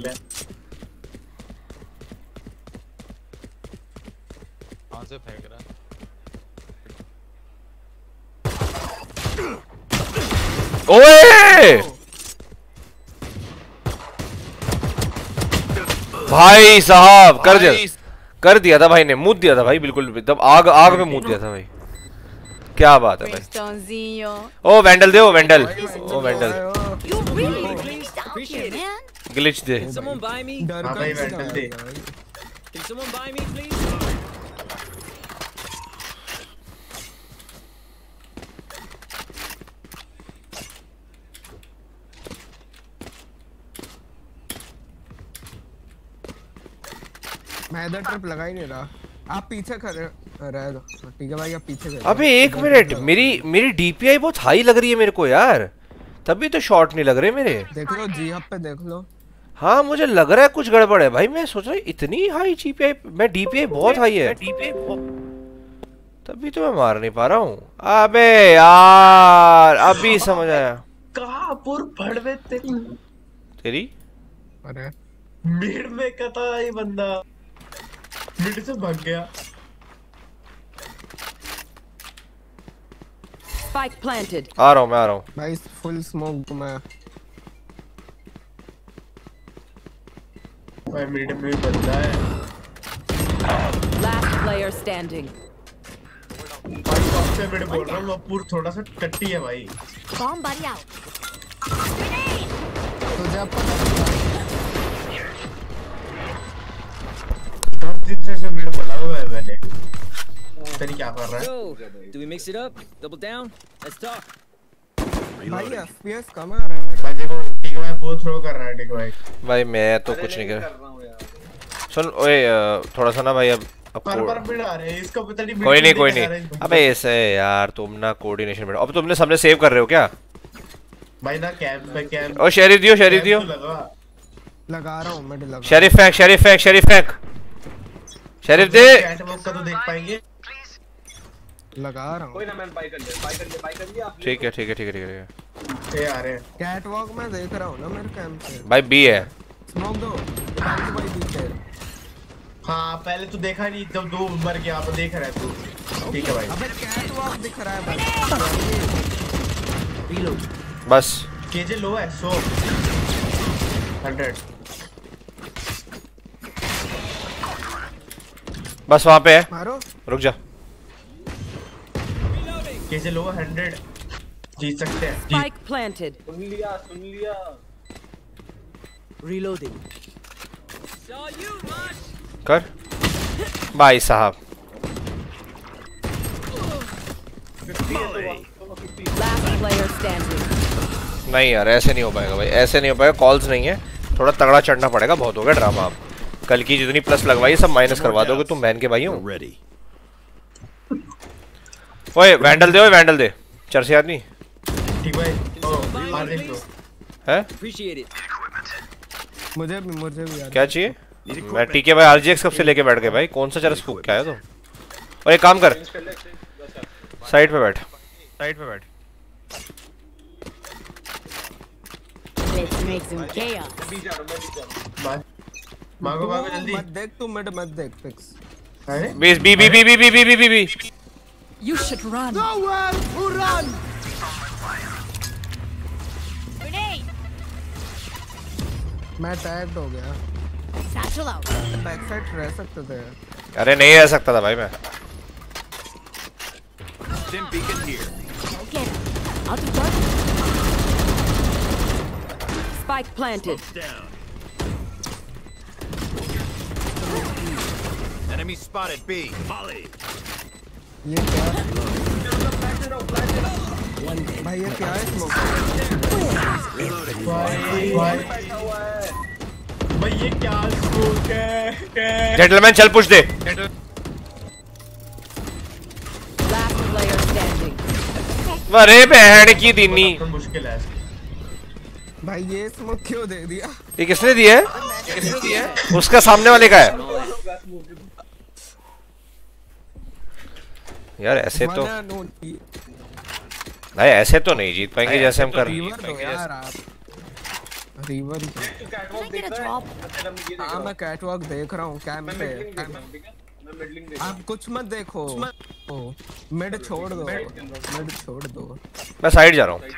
कहां से फेंक रहा? ओए भाई साहब, कर दिया था भाई ने, मूत दिया था भाई, बिल्कुल एकदम आग में मूत दिया था भाई। क्या बात है भाई। ओ वेंडल दे, ओ वेंडल ग्लिच दे। भाई वेंडल दे। मैं इधर ट्रिप लगा ही नहीं रहा। आप पीछे खड़े रह दो, ठीक है भाई, आप पीछे खड़े। अबे एक मिनट, मेरी डीपीआई बहुत हाई लग रही है मेरे को यार, तभी तो शॉट नहीं लग रहे मेरे। देख लो जी हब पे देख लो। हाँ मुझे लग रहा है कुछ गड़बड़ है भाई। मैं सोच रहा हूँ इतनी हाई जीपीआई, मैं डीपीआई बहुत हाई है, तभी तो मैं मार नहीं पा रहा हूँ। अबे यार अभी समझ आया। कहाँ पुर पड़वे तेरी अरे मिड में कता ही बंदा मिड से भाग गया। Spike planted. आ रहा हूँ भाई, फुल स्मोक में। भाई मिड में बंदा है। Last player standing. भाई सबसे मिड बोल रहा हूँ, वो पूर थोड़ा सा टट्टी है भाई। Bomb buddy out. तुझे अब पता 10 दिन से मिड बोला हुआ है मैंने। तेरी क्या कर रहा है? Do we mix it up? Double down? Let's talk. भाई FPS कम आ रहा है भाई देखो, ठीक है बहुत थ्रो कर रहा है, ठीक है भाई। भाई मैं तो कुछ नहीं कर रहा। सुन ओए, थोड़ा सा ना भाई, अब पर बिड़ा रहे इसको पता नहीं। कोई नहीं अबे ऐसे यार तुम ना कोऑर्डिनेशन बैठो। अब तुमने सबने सेव कर रहे हो क्या भाई? ना कैंप पे कैंप। ओ शेरिफ दियो लगा रहा हूं मैं। लगा शेरिफ फेंक शेरिफ दे। कैटवॉक का तो देख पाएंगे। लगा रहा हूं। कोई ना, मैंने बाय कर लिया आप। ठीक है ये आ रहे हैं कैटवॉक में देख रहा हूं ना मेरे कैंप पे। भाई बी है। स्मोक दो भाई दिखे। हाँ पहले तो देखा नहीं, जब 2 मर गया आप देख रहा है तू। ठीक है भाई। अबे कैटवॉक दिख रहा है भाई। बस केजे लो है 100 100। बस वहां पे है। मारो रुक जा। केजे लो 100 जीत सकते हैं। Spike planted. सुन लिया। Reloading. कर भाई साहब। Last player standing. नहीं यार ऐसे नहीं हो पाएगा भाई, ऐसे नहीं हो पाएगा। कॉल्स नहीं है, थोड़ा तगड़ा चढ़ना पड़ेगा। बहुत हो गया ड्रामा। आप कल की जितनी प्लस लगवाई सब माइनस करवा दोगे तुम बहन के भाई हो। ओए वैंडल दे चर से आदमी। ठीक भाई। मार दे तो है। मुझे भी यार क्या चाहिए? मैं टीके भाई आरजीएक्स कब से लेके बैठ गए भाई? कौन सा चरस फूक क्या है तुम? और एक काम कर, साइड पे बैठ। Let's make some chaos. भागो जल्दी। मत देख तू मत देख फिक्स। अरे B. You should run. Nowhere to run. Grenade. मैं टैग्ड हो गया। Satchel out. बैक साइड रह सकते थे। अरे नहीं रह सकता था भाई मैं। Stim beacon here. Get him. Out of dark. Spike planted. Down. Enemy spotted B. Volley. ये क्या भाई? ये क्या है स्मोक? भाई ये क्या स्मोक है? जेंटलमैन चल पुश दे। Last player standing. अरे बहन की दीनी। मुश्किल है भाई ये स्मोक क्यों दे दिया? ये किसने दिया है? उसका सामने वाले का है यार। ऐसे तो भाई ऐसे तो नहीं जीत पाएंगे जैसे हम कर रहे हैं। River Can I get a drop? हाँ मैं कैटवॉक देख रहा हूँ कैंप पे। आप कुछ मत देखो। मिड छोड़ दो। मैं साइड जा रहा हूँ।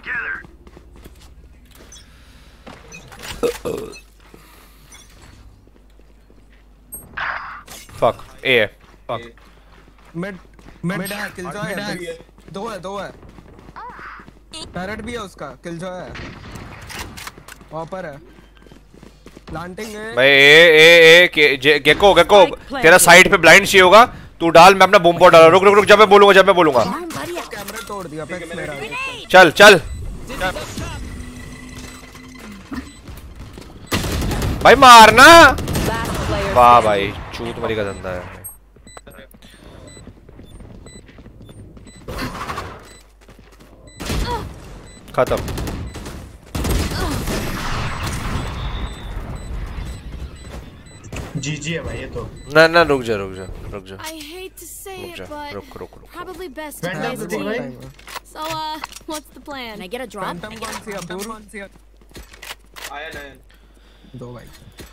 फक ए है। फक मिड है किलजॉय है। दो है। पैरेट भी है उसका। किलजॉय है। ऑपर है। प्लांटिंग है भाई ए गेको तेरा साइड पे ब्लाइंड चाहिए होगा तू डाल। मैं अपना बूम पॉट डाल। रुक जब मैं बोलूंगा। कैमरा तोड़ दिया पेक्स मेरा। चल भाई मारना। वाह भाई चूत मरी का धंधा है। खत्म। जीजी है भाई ये तो। ना रुक जा। I hate to say रुक it, जा, but रुक। probably best to Phantom play as a भाई। team. So, what's the plan? Can I get a drop? Phantom कौन सी है? आया ना दो भाई।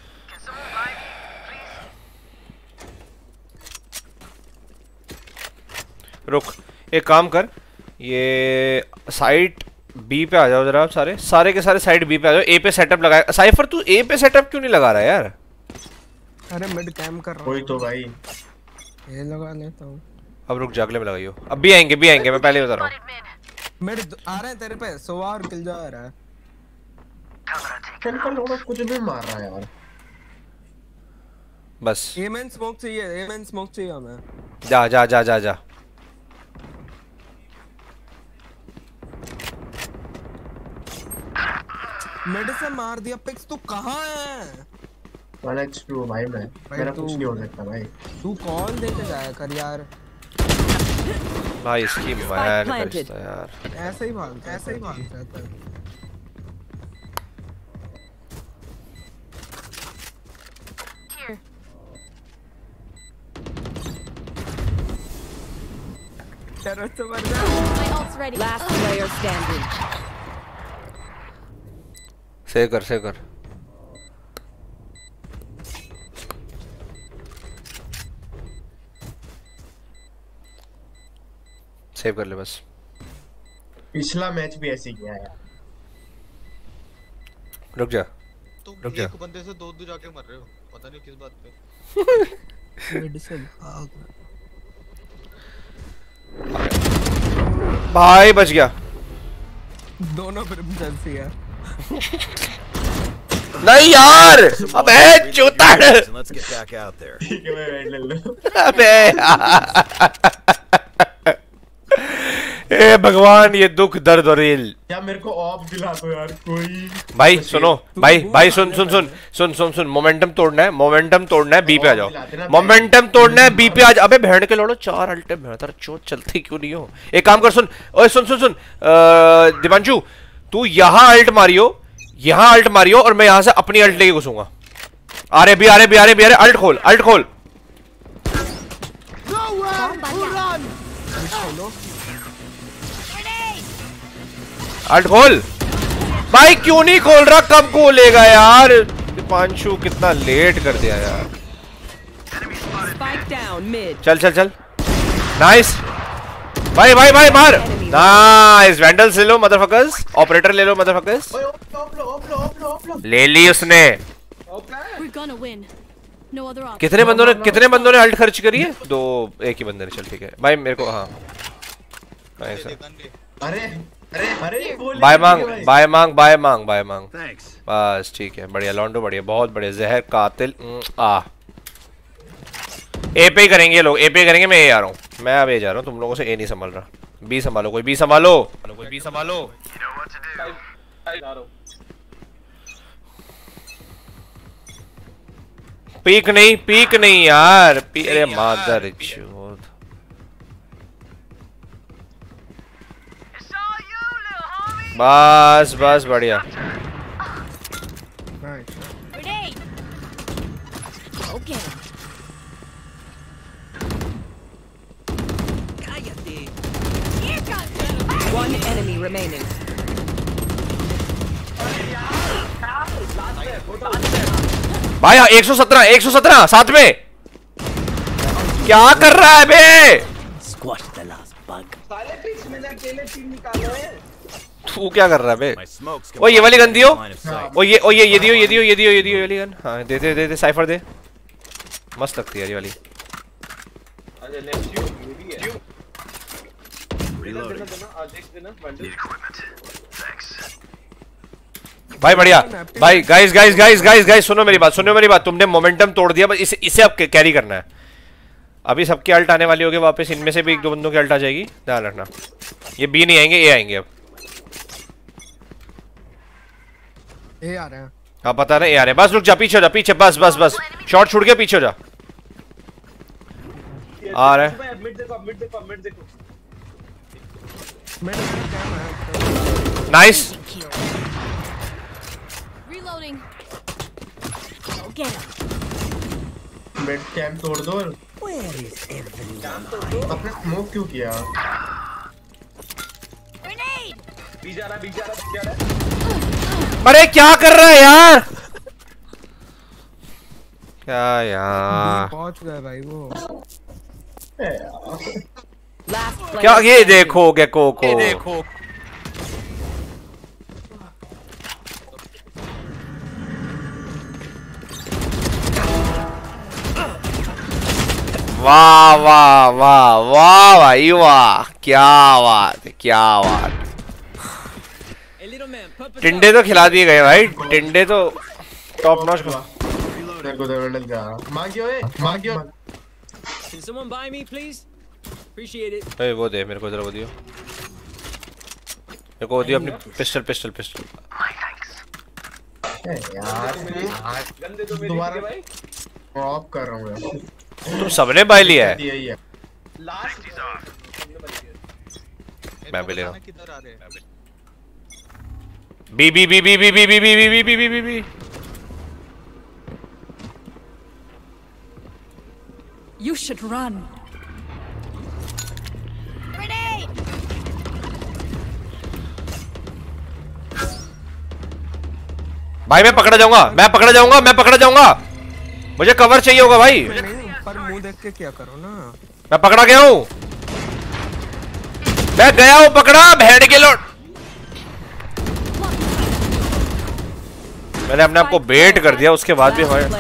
रुक एक काम कर, ये साइट बी पे आ जाओ जरा। आप सारे के सारे साइड बी पे आ जाओ। ए पे सेटअप लगाया। साइफर तू ए पे सेटअप क्यों नहीं लगा रहा यार? अरे मिड कैंप कर रहा हूं। कोई तो भाई ये लगा लेता हूं। अब रुक जा, अगले में लगाइयो। अब भी आएंगे मैं पहले ही बता रहा हूं। मिड आ रहे हैं तेरे पे। सोवा और किल जा रहा है। कल लोग कुछ भी मार रहा है यार। बस एमएन स्मोक चाहिए हमें। जा। मिड से मार दिया। पिक्स तू कहां है? 1h2 भाई मैं मेरा कुछ नहीं हो सकता भाई। तू कॉल देके जाया कर यार। भाई इसकी मैन करता यार। ऐसे ही भागता है। चलो तो मर जा। My ult's ready. Last player standing. Save कर। सेव कर ले बस। पिछला मैच भी ऐसे ही किया यार। रुक जा। तुम एक बंदे से दो जाके मर रहे हो, पता नहीं किस बात पे। मेडिसिन भाई बच गया। दोनों जल्दी है। नहीं यार, अबे चूताड़। Let's get back out there. ठीक है मैं वेट ले लो। अबे ए भगवान, ये दुख दर्द और रील। यार मेरे को ऑफ दिला दो यार कोई। भाई सुनो, भाई सुन मोमेंटम तोड़ना है। बी पे आ जाओ। मोमेंटम तोड़ना है, बी पे आ जाओ। अबे भेड़ के लोड़ो 4 अल्टे बेहतर चोट चलती क्यों नहीं हो। एक काम कर, सुन ओए सुन दिवांशु, तू यहाँ अल्ट मारियो और मैं यहाँ से अपनी अल्ट लेके घुसूंगा। आ रहे अल्ट खोल। अल्ट खोल। भाई क्यों नहीं खोल रहा, कब खोलेगा यार। दीपांशु कितना लेट कर दिया यार। चल नाइस भाई मार। नाइस वैंडल से लो मदरफकर्स, ऑपरेटर ले लो मदरफकर्स। ले ली उसने। कितने बंदों ने अल्ट खर्च करी है? 2 एक ही बंदे ने। चल ठीक है भाई, मेरे को हाँ अरे बाय मांग बस ठीक है। बढ़िया लॉन्डो, बढ़िया, बहुत बढ़िया। जहर कातिल। ए पे ही करेंगे लोग, मैं ए आ रहा हूँ। मैं अब ए जा रहा हूँ, तुम लोगों से ए नहीं संभल रहा। बी संभालो, कोई बी संभालो। पीक नहीं यार। अरे मादर चोद। बस बढ़िया। One enemy remaining. भाई 117 साथ में क्या कर रहा है बे? Squash the last bug. साले पिच में अकेले 3 निकाल रहे हैं। तू क्या कर रहा है बे? ओ ये वाली गन दियो। ओ ये दियो वाली गन। हाँ दे साइफर दे। मस्त लगती है ये वाली। भाई बढ़िया। भाई गाइस सुनो मेरी बात। तुमने मोमेंटम तोड़ दिया, बस इसे अब कैरी करना है। अभी सबकी अल्ट आने वाली होगी वापस, इनमें से भी 1-2 बंदों की अल्ट आ जाएगी, ध्यान रखना। ये बी नहीं आएंगे, ए आएंगे अब। ए आ रहे हैं। हाँ पता नहीं, ए आ रहे हैं। बस रुक जा, पीछे हो जा, पीछे बस शॉट छूट के पीछे हो जा। आ रहे हैं। मिड देखो। Nice. Reloading. Go get him. Mid camp तोड़ दो। Where is everyone? अपने स्मोक क्यों किया? Grenade. बी जा रहा। अरे क्या कर रहा है यार? क्या यार? पहुंच गए भाई वो। क्या ये देखो गेको को। वाह भाई वाह, क्या बात। टिंडे तो खिला दिए गए भाई, टिंडे तो टॉप नॉच। मेरे को तो जा मांगियो। Can someone buy me, please? Appreciate it. ए वो दे मेरे को, जरा वो दियो। मेरे को दियो अपनी पिस्टल। यार गंदे तो मेरे दोबारा भाई ऑफ कर रहा हूँ यार। तुम सबने बाय लिया है? यही है लास्ट मैं भी ले रहा हूँ। किधर आ रहे हैं? B B B B B B B B B B B B B. You should run. भाई मैं पकड़ा जाऊंगा, मैं पकड़ा जाऊंगा, मैं पकड़ा जाऊंगा। मुझे कवर चाहिए होगा भाई। पर मुंह देख के क्या करो ना। मैं पकड़ा गया हूँ, मैं गया हूँ पकड़ा। भेड़ के लोट, मैंने अपने आप को बेट कर दिया, उसके बाद भी हमारे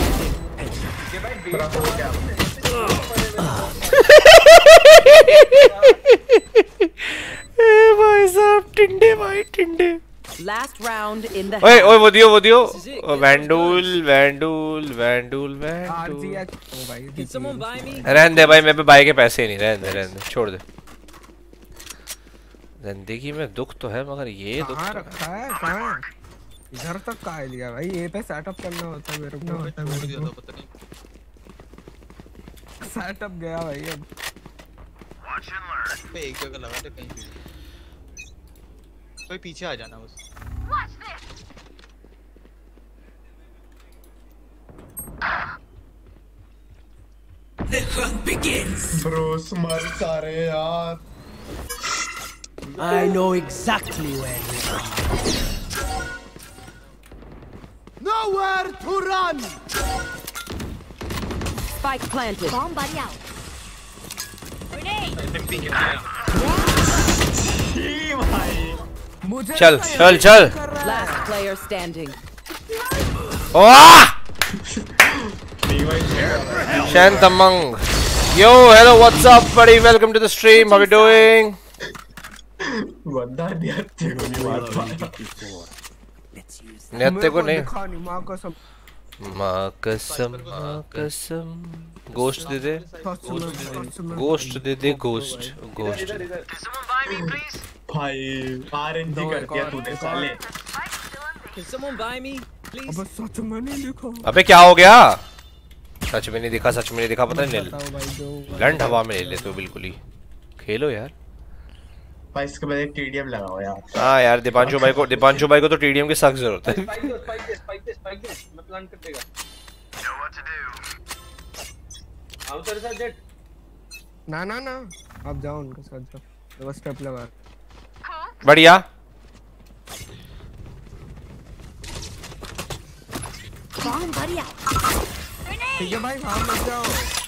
भाई साहब टिंडे, भाई टिंडे। Last round in the ओए ओए वो दियो वैंडूल वैंडूल वैंडूल वैंडूल। रहने दे भाई, मेरे पे बाई के पैसे ही नहीं। रहने दे छोड़ दे। जिंदगी में दुख तो है मगर ये दुख कहाँ रखा है? कहाँ? इधर तक कहाँ लिया भाई? ये पे सेटअप करना होता है मेरे को। सेटअप गया भाई अब। एक जगह लगा दे कहीं पे, कोई पीछे आ जाना बस। The hunt begins. Bro, smart सारे यार। I know exactly where you are. Nowhere to run. Spike planted. Bomb buddy out. चल चल चल। Last player standing. वाह Shan Tamang. Yo, hello, what's up, buddy? Welcome to the stream. How you doing? बंदा नियत्ते को नहीं मार पाया। नियत्ते को नहीं। माँ कसम। माँ कसम, माँ कसम। गोश्त दे दे। गोश्त दे दे, गोश्त, गोश्त। भाई आरएनजी कर दिया तूने साले। Can someone buy me, please? अब सच में नहीं लिखा। अबे क्या हो गया? सच में नहीं दिखा, सच में नहीं दिखा, पता नहीं। लंड हवा में ले ले तो बिल्कुल ही। खेलो यार। भाई इसके बाद एक टीडीएम लगाओ यार। हाँ यार, दीपांशु भाई को तो टीडीएम की सख्त जरूरत है। स्पाइक दे, मैं प्लान कर देगा। आओ तेरे साथ जेट। ना ना ना, आप जाओ उनके साथ जाओ। तो बस स्टेप लगा। बढ़िया। Bomb buddy out. ठीक है भाई, वहाँ मत जाओ।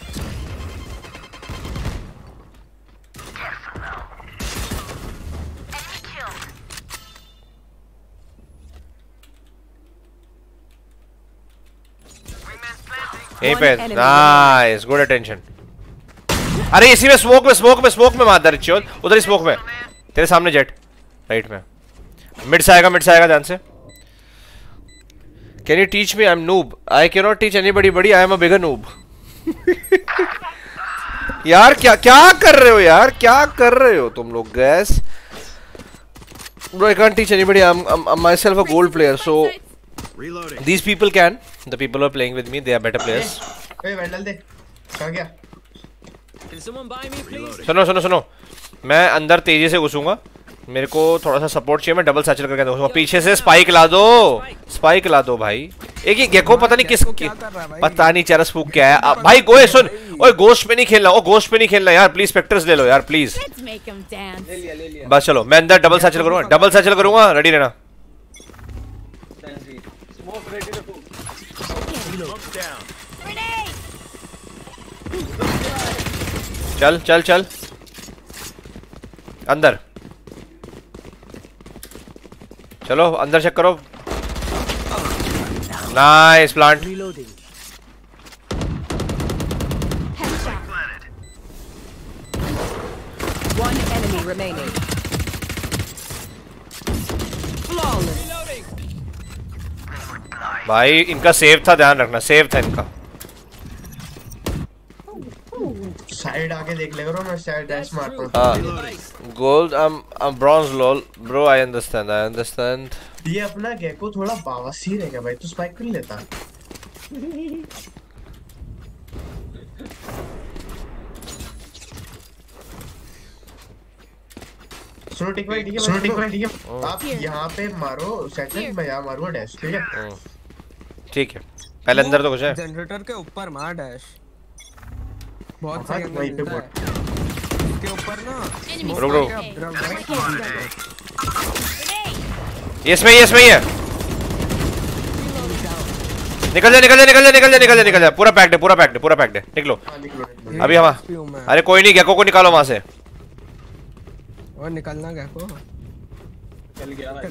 यहीं पे। Nice, good attention. अरे इसी में स्मोक में मार दे रिचुअल। उधर ही स्मोक में तेरे सामने जेट राइट में। मिड से आएगा ध्यान से। Can you teach me? I am noob. I can not teach anybody buddy, I am a bigger noob. यार क्या कर रहे हो यार? क्या कर रहे हो तुम लोग? Guys bro, I can't teach anybody. I'm myself a gold player, so these people can. The people who are playing with me, they are better players. ए वैंडल दे। कहाँ गया? Can someone buy me, please? सुनो, मैं अंदर तेजी से घुसूंगा। मेरे को थोड़ा सा सपोर्ट चाहिए। मैं डबल सैचल करके घुसूंगा। पीछे से स्पाइक ला दो भाई। एक ही गेको पता नहीं किस पता नहीं चरस फूक क्या है भाई। गोए सुन, ओए गोश्त पे नहीं खेलना, यार प्लीज। स्पेक्टर्स ले लो यार प्लीज। ले लिया। बस चलो, मैं अंदर डबल सैचल करूंगा। रेडी रहना। स्मोक रेडी रखो। चल अंदर चलो, अंदर चेक करो। Nice plant. Reloading. One enemy remaining. Flawless. भाई इनका सेव था, ध्यान रखना, सेव था इनका। साइड आके देख ले करो, मैं शायद डैश मारता हूँ। Gold I'm bronze lol bro I understand ये अपना गेको थोड़ा बावसीर है क्या भाई, तू स्पाइक कर लेता। सुनो ठीक है आप यहाँ पे मारो सेकंड, मैं यहाँ मारूंगा डैश, ठीक है? ठीक है पहले अंदर तो कुछ है। जनरेटर के ऊपर मार डैश, बहुत हाँ, सही वहीं पे अंदर बोल। के ऊपर ना रुक ये इसमें ही है। निकल जा पूरा पैक्ड है निकलो अभी हम। अरे कोई नहीं गेको को निकालो वहां से। और निकलना गेको चल गया भाई।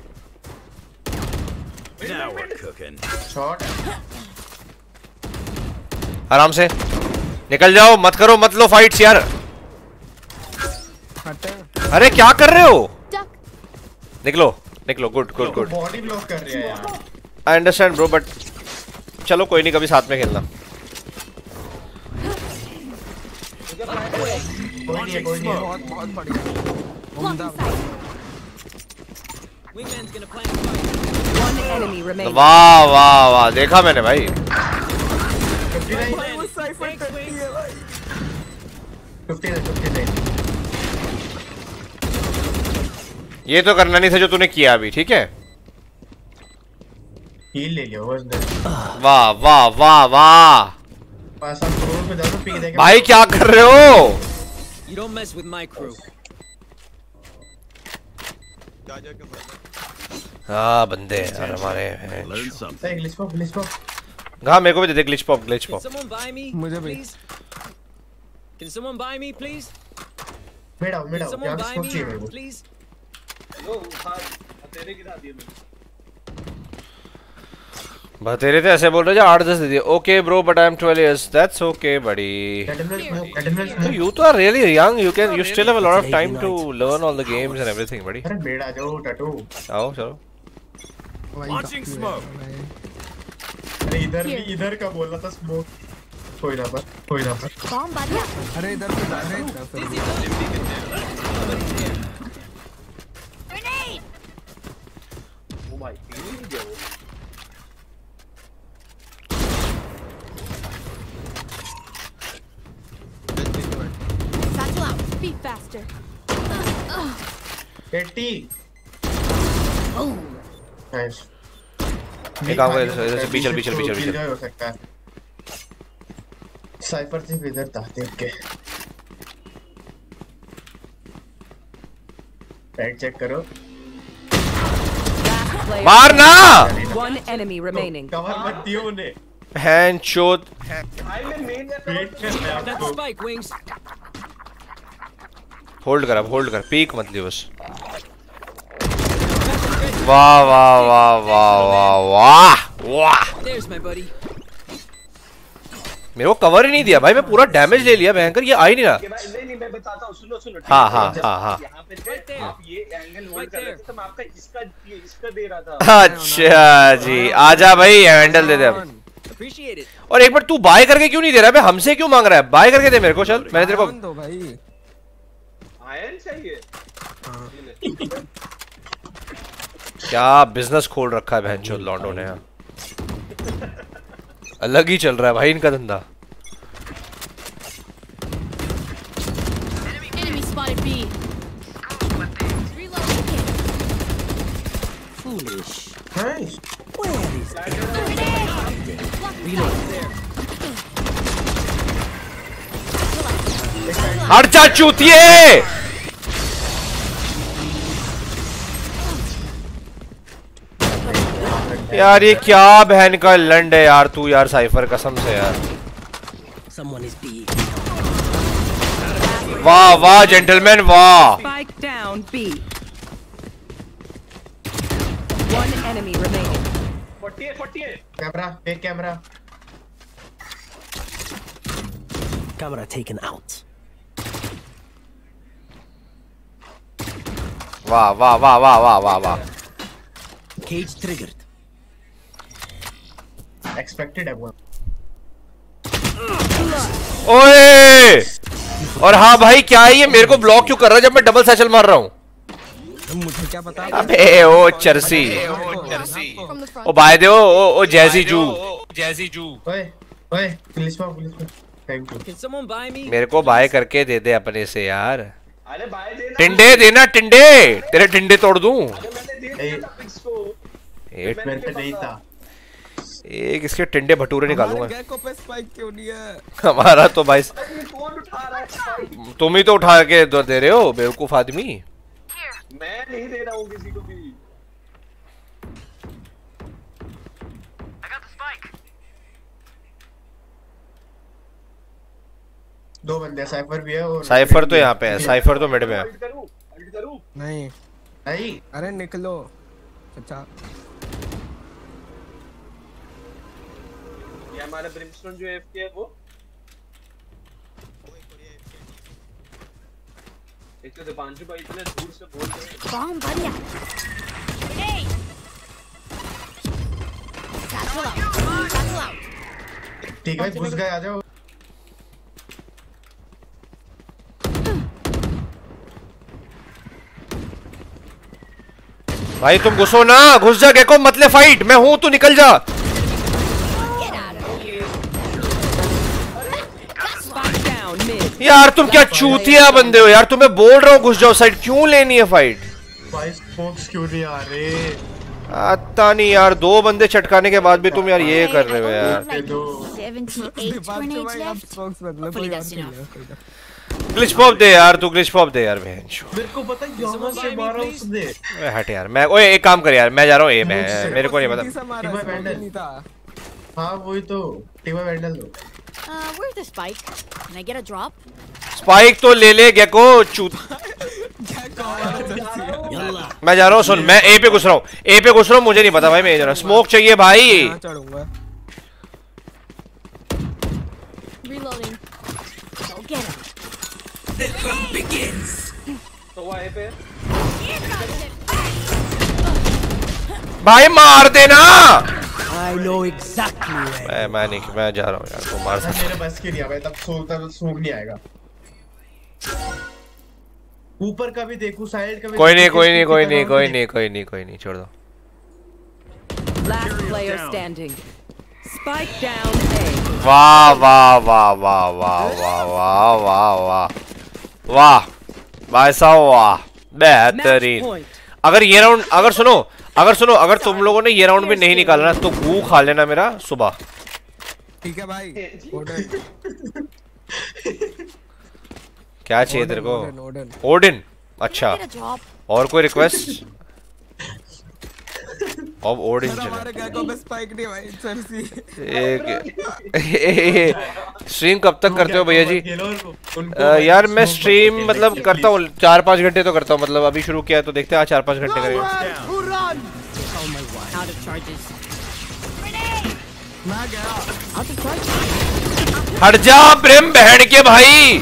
Now we're cooking. शॉट आराम से निकल जाओ, मत लो फाइट्स यार। अरे क्या कर रहे हो? निकलो गुड बॉडी ब्लॉक कर रही है यार। आई अंडरस्टैंड ब्रो बट चलो कोई नहीं, कभी साथ में खेलना। कोई नहीं बहुत बढ़िया। One enemy remaining. वाह देखा मैंने भाई। 59 ये तो करना नहीं था जो तूने किया अभी, ठीक है? हील ले लियो बस। वाह पास आप फ्लोर पे जाओ, पीक देके भाई क्या कर रहे हो? You don't mess with my crew. हाँ बंदे यार हमारे हैं। ग्लिच पॉप हाँ मेरे को भी दे दे glitch pop. Can someone buy me? मुझे भी। Please? Can someone buy me, please? मेरा Can someone यहाँ buy स्मोक me, चाहिए मेरे को। please? बतेरे थे ऐसे बोल रहे 8-10 दे दिए। Okay bro but I am 12 years that's okay buddy you two are really young you still have a lot of time to learn all the games and everything buddy। अरे बेड़ा जाओ टटू आओ चलो। Launching smoke. अरे इधर का बोलना था स्मोक। कोई ना पर अरे इधर ओ भाई नहीं गया वो। Satchel out. Be faster. 80 nice. एक काम कर इधर से पीछे हो सकता है। साइफर सिर्फ इधर था देख के। राइट चेक करो। मारना। One enemy remaining. कवर मत दियो उन्हें। Hand shot. That's spike wings. Hold कर पीक मत लियो बस। वाह There's my buddy. मेरे को कवर ही नहीं दिया भाई, मैं पूरा डैमेज ले लिया भयंकर, ये आ ही नहीं रहा। नहीं मैं बताता हूँ, सुनो हाँ यहाँ पे आप ये एंगल होल्ड कर रहे थे तो मैं आपका इसका दे रहा था। अच्छा जी आजा भाई हैंडल दे दे अब। Appreciate it. और एक बार तू बाय करके क्यों नहीं दे रहा है? हमसे क्यों मांग रहा है? बाय करके दे मेरे को। चल मैंने तेरे को दो भाई आयरन चाहिए। क्या बिजनेस खोल रखा है बहनचोद लॉन्डो ने यहाँ। अलग ही चल रहा है भाई इनका धंधा। Enemy spotted B. Reloading. Foolish. Nice. Where is हट जा चूतिए। यार ये क्या बहन का लंड है यार तू यार साइफर कसम से यार। Someone is B. वाह जेंटलमैन वाह। Spike down B. One enemy remaining. 48 camera एक कैमरा। Camera taken out. वाह। Cage triggered. एक्सपेक्टेड है वो। ओए और हाँ भाई क्या है ये, मेरे को ब्लॉक क्यों कर रहा है जब मैं डबल सैचल मार रहा हूँ? मुझे क्या पता। अबे ओ चरसी, ओ बाय दे, ओ जैसी जू। ओए ओए पुलिस में thank you. Can someone buy me? मेरे को बाय करके दे दे अपने से यार। अरे बाय देना, टिंडे देना, टिंडे तेरे टिंडे तोड़ दूं। मेरे पे नहीं था। एक इसके टिंडे भटूरे निकालूंगा। गेको पे स्पाइक क्यों नहीं है? हमारा तो भाई कौन उठा रहा है? तुम ही तो उठा के दे रहे हो बेवकूफ आदमी। मैं नहीं दे रहा हूँ किसी को भी। दो बंदे, साइफर भी है और साइफर तो यहाँ पे है, साइफर तो मिड में है। नहीं नहीं, अरे निकलो अच्छा। ये हमारा ब्रिमस्टोन जो एफके है वो एक तो दीपांशु भाई इतने दूर से बोल रहे हैं। बॉम्ब बढ़िया। Grenade. Satchel out. Satchel out. ठीक है घुस गए, आ जाओ। भाई तुम घुसो ना, घुस जा गेको, मत ले फाइट, मैं हूं, तू निकल जा। यार तुम क्या चूतिया बंदे हो यार, तुम्हें बोल रहा हूँ घुस जाओ साइड, क्यों लेनी है फाइट? भाई स्मोक्स क्यों नहीं आ रहे? आता नहीं यार, दो बंदे चटकाने के बाद भी तुम यार ये कर रहे हो यार। 78 grenades left. Hopefully that's enough. Glitch pop दे यार, तू ग्लिच पॉप दे यार बहन। मेरे को पता है यहाँ से मारा उसने। ओए हट यार, मैं ओए एक काम कर यार, मैं जा रहा हूँ ए में, मेरे को नहीं पता। टीमा वैंडल हाँ वही तो, टीमा वैंडल दो। Where's the spike? Can I get a drop? Spike तो ले ले गेको चूत। मैं जा रहा हूँ, सुन मैं ए पे घुस रहा हूँ, ए पे घुस रहा हूँ, मुझे नहीं पता भाई, मैं जरा स्मोक चाहिए भाई। Reloading. Go get him. The hunt begins. तो वो ए पे भाई मार देना। I know exactly where. मैं नहीं, मैं जा रहा हूँ यार, तू मार सकता। मेरे बस की नहीं है भाई, तब सूंघ नहीं आएगा। ऊपर का भी देखूं, साइड का भी। कोई नहीं कोई नहीं कोई नहीं कोई नहीं कोई नहीं कोई नहीं, छोड़ दो। Last player standing. Spike down A. वाह वाह वाह वाह वाह वाह वाह वाह वाह वाह भाई साहब वाह, बेहतरीन। अगर ये राउंड, अगर सुनो, अगर तुम लोगों ने ये राउंड भी नहीं निकाला ना तो गू खा लेना मेरा सुबह। ठीक है भाई। क्या चाहिए तेरे को? ओडिन, अच्छा और कोई रिक्वेस्ट? अब ओडिन स्ट्रीम कब तक करते हो भैया जी? यार मैं स्ट्रीम मतलब करता हूँ 4-5 घंटे तो करता हूँ, मतलब अभी शुरू किया तो देखते हैं आज 4-5 घंटे करेंगे। हट जा प्रेम बहन के भाई।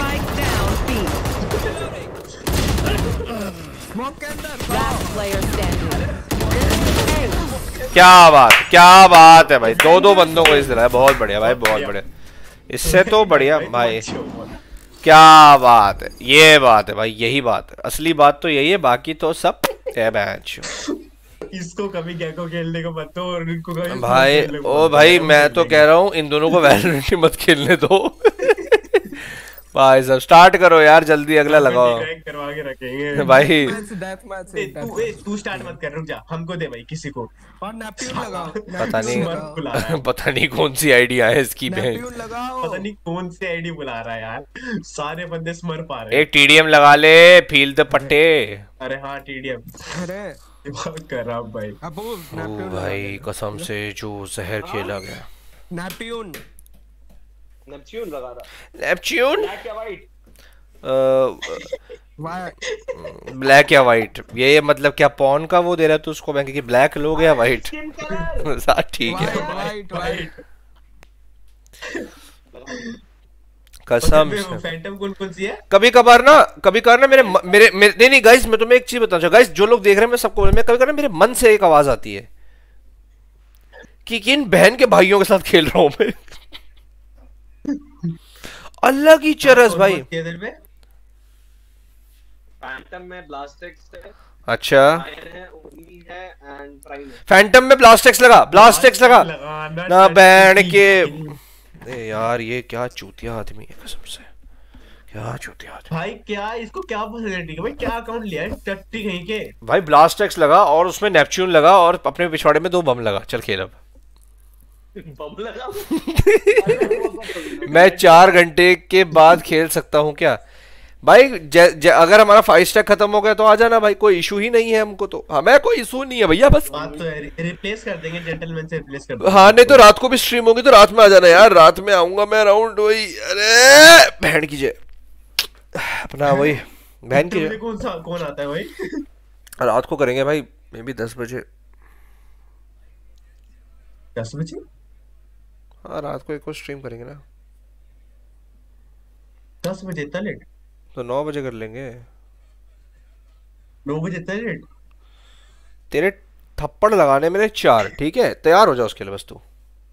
क्या बात है भाई, दो बंदों को इस तरह, बहुत बढ़िया भाई, बहुत बढ़िया, इससे तो बढ़िया भाई, क्या बात है, ये बात है भाई, यही बात है, असली बात तो यही है, बाकी तो सब मैच। इसको कभी गेको खेलने को मत दो और इनको कभी भाई ओ भाई मैं तो कह रहा हूँ इन दोनों को वैलोरेंट मत खेलने दो। भाई साहब स्टार्ट करो यार जल्दी, अगला लगाओ करवा के रखेंगे भाई। तू स्टार्ट मत कर, रुक जा, हमको दे भाई किसी को, और नैपट्यून लगाओ। पता नहीं कौन सी आईडिया है इसकी बहन, पता नहीं कौन सी आईडी बुला रहा है यार, सारे बंदे स्मर्फ आ रहे हैं। एक टीडीएम लगा ले, फील द पट्टे। अरे हाँ टीडीएम, अरे कर रहा हूँ भाई। ओ भाई कसम से जो जहर खेला गया। नैपट्यून लगा रहा। नेपच्यून ब्लैक या वाइट? ब्लैक या वाइट, ये मतलब क्या पॉन का वो दे रहा है तो उसको मैं कि ब्लैक लोग या वाइट? ठीक है कसम से। फैंटम कौन सी है? कभी कभार ना मेरे नहीं गाइस, मैं तुम्हें एक चीज बताऊं गाइस, जो लोग देख रहे हैं मैं सबको, मैं कभी कभार मेरे मन से एक आवाज आती है कि किन बहन के भाइयों के साथ खेल रहा हूं मैं। अलग ही चरस भाई। फैंटम में ब्लास्टेक्स है। अच्छा है, ओनी है एंड प्राइम है। फैंटम में ब्लास्टेक्स लगा, ब्लास्टेक्स लगा ना बैंड के। ए यार ये क्या चूतिया आदमी है कसम से, क्या चूतिया आदमी भाई। क्या इसको क्या फैसिलिटी है भाई, क्या अकाउंट लिया है टट्टी कहीं के। भाई ब्लास्टेक्स लगा और उसमें नेपच्यून लगा और अपने पिछवाड़े में 2 बम लगा। चल खेल अब। बम लगा। मैं 4 घंटे के बाद खेल सकता हूँ क्या भाई? अगर हमारा 5 स्टैक खत्म हो गया तो आ जाना भाई, कोई इशू ही नहीं है हमको तो। हमें कोई इशू नहीं है भैया, बस बात तो है रिप्लेस कर देंगे, जेंटलमैन से रिप्लेस कर देंगे। हाँ नहीं तो रात को भी स्ट्रीम होगी तो रात में आ जाना यार, रात में आऊंगा मैं अराउंड वही। अरे बहन कीजिए अपना वही बहन कीजिए। कौन आता है भाई? रात को करेंगे भाई, मे बी 10 बजे। 10 बजे? हाँ रात को एक को स्ट्रीम करेंगे ना। 10 बजे इतना लेट? तो 9 बजे कर लेंगे। 9 बजे इतना लेट? तेरे थप्पड़ लगाने मेरे 4, ठीक है? तैयार हो जाओ उसके लिए बस तू।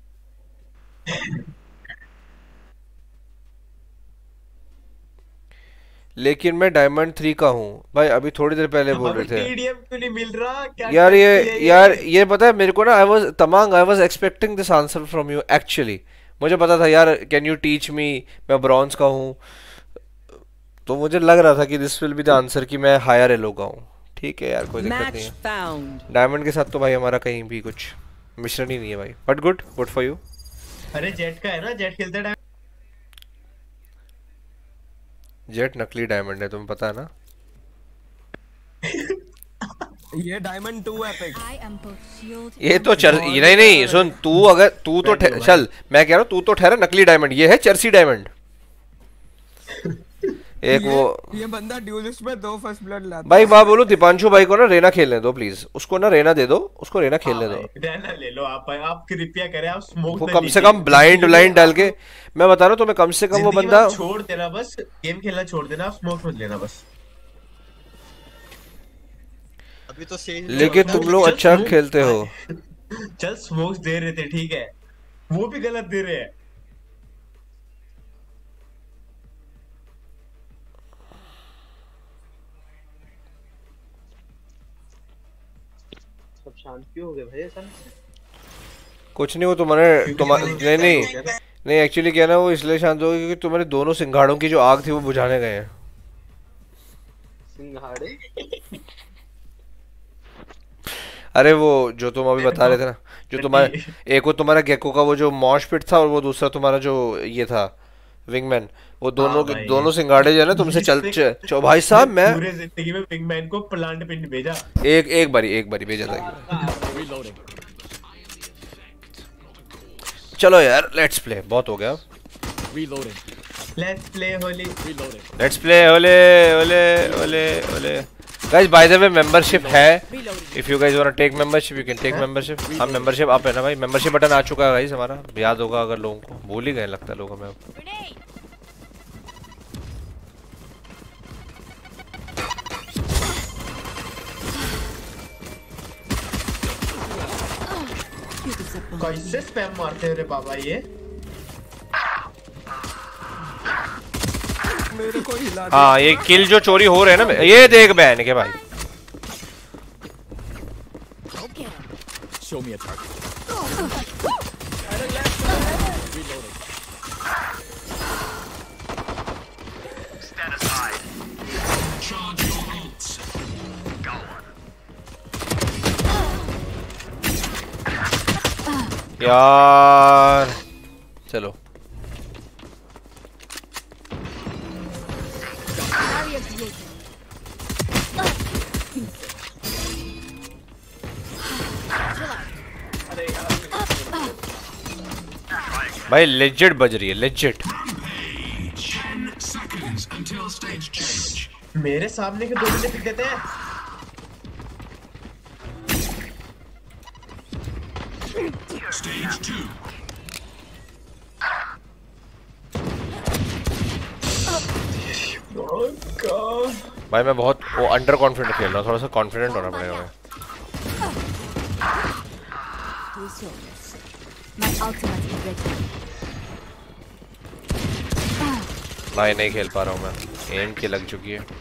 लेकिन मैं डायमंड 3 का हूँ भाई, अभी थोड़ी देर पहले बोल रहे थे। टीडीएम क्यों नहीं मिल रहा? क्या यार ये पता है मेरे को ना, I was expecting this answer from you actually. मुझे पता था यार, कैन यू टीच मी, मैं ब्रॉन्ज का हूँ, तो मुझे लग रहा था कि this will be the answer कि मैं हायर एलो का हूँ। ठीक है यार कोई दिक्कत नहीं है। डायमंड के साथ तो भाई हमारा कहीं भी कुछ मिश्रण ही नहीं है भाई, बट गुड फॉर यू। अरे जेट का है ना, जेट खेलते टाइम। जेट नकली डायमंड है, तुम्हें पता है ना? ये डायमंड 2 एपिक। ये तो नहीं सुन, तू तो चल, मैं कह रहा हूँ तू तो ठहरा नकली डायमंड, ये है चर्सी डायमंड। एक ये बंदा ड्यूलिस्ट में 2 फर्स्ट ब्लड लाता भाई। बात बोलो दीपांशु भाई को ना रेना खेलने दो प्लीज, उसको ना रेना दे दो, उसको रेना खेलने दो। रेना ले लो आप कृपया करें, आप स्मोक कम से कम ब्लाइंड डाल के, मैं बता रहा हूँ तुम्हें, कम से कम वो बंदा छोड़ देना, बस गेम खेलना छोड़ देना, आप स्मोक मत लेना बस। अभी तो लेकिन तुम लोग अच्छा खेलते हो। चल स्मोक्स दे रहे थे ठीक है, वो भी गलत दे रहे हैं। सब शांत क्यों हो गए भाई? ऐसा कुछ नहीं, वो तुम्हारे नहीं एक्चुअली क्या ना, वो इसलिए शांत हो गए क्योंकि तुम्हारे दोनों सिंघाड़ों की जो आग थी वो बुझाने गए हैं। सिंघाड़े? अरे वो जो तुम अभी बता रहे थे ना, जो तुम्हारा एक वो तुम्हारा गेको का वो जो मॉश पिट था, और वो दूसरा तुम्हारा जो ये था विंगमैन, वो दोनों सिंगाड़े जो है ना तुमसे चल भाई साहब, मैं पूरे जिंदगी में विंगमैन को प्लांट पिन भेजा, एक बारी भेजा था। चलो यार लेट्स प्ले, बहुत हो गया। Let's play Holi. Guys by the way membership है, if you guys want to take membership you can take membership. हम मेंबरशिप अप है ना भाई, मेंबरशिप बटन आ चुका है गाइस हमारा, याद होगा अगर लोगों को, भूल ही गए लगता है लोगों में। कैसे स्पैम मारते हैं रे बाबा ये। मेरे को हिला। हाँ ये किल जो चोरी हो रहे हैं ना, ये देख बहन के भाई। Show me a target. Stand aside. Charge your bolts. Go on. यार चलो भाई, लेजिट बज रही है, लेजिट। मेरे सामने के 2 बंदे पिक देते हैं। Stage 2. भाई मैं बहुत वो अंडर कॉन्फिडेंट खेल रहा हूँ, थोड़ा सा कॉन्फिडेंट होना पड़ेगा मैं। My ultimate is ready. भाई नहीं खेल पा रहा हूँ मैं, एम की लग चुकी है।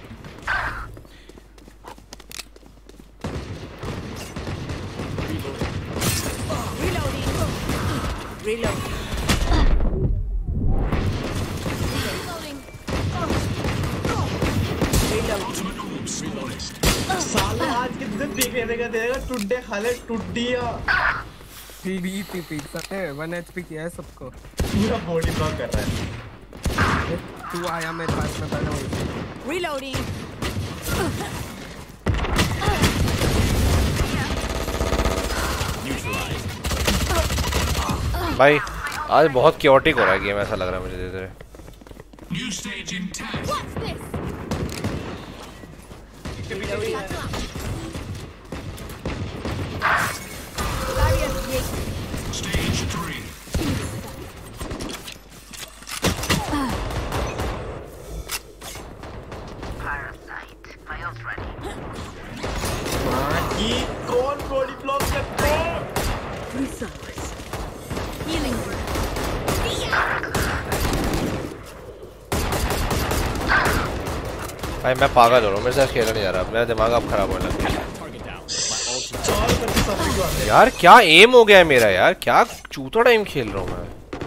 साले आज के दिन दिखने का देगा टुड्डे खाले टुड्डिया पी सकते 1 HP किया है सबको, पूरा बॉडी ब्लॉक कर रहा है। तू आया मेरे पास में पहले वही Reloading. भाई आज बहुत क्योटिक हो रहा है गेम, ऐसा लग रहा है मुझे धीरे धीरे। New stage in 10. What's this? Stage 3. बाकी कौन बॉडी ब्लॉक करता है? Healing. भाई मैं पागल हो रहा हूँ, मेरे साथ खेला नहीं जा रहा, मेरा दिमाग अब खराब होने लग गया। यार क्या एम हो गया है मेरा यार, क्या चूतड़ा एम खेल रहा हूँ मैं।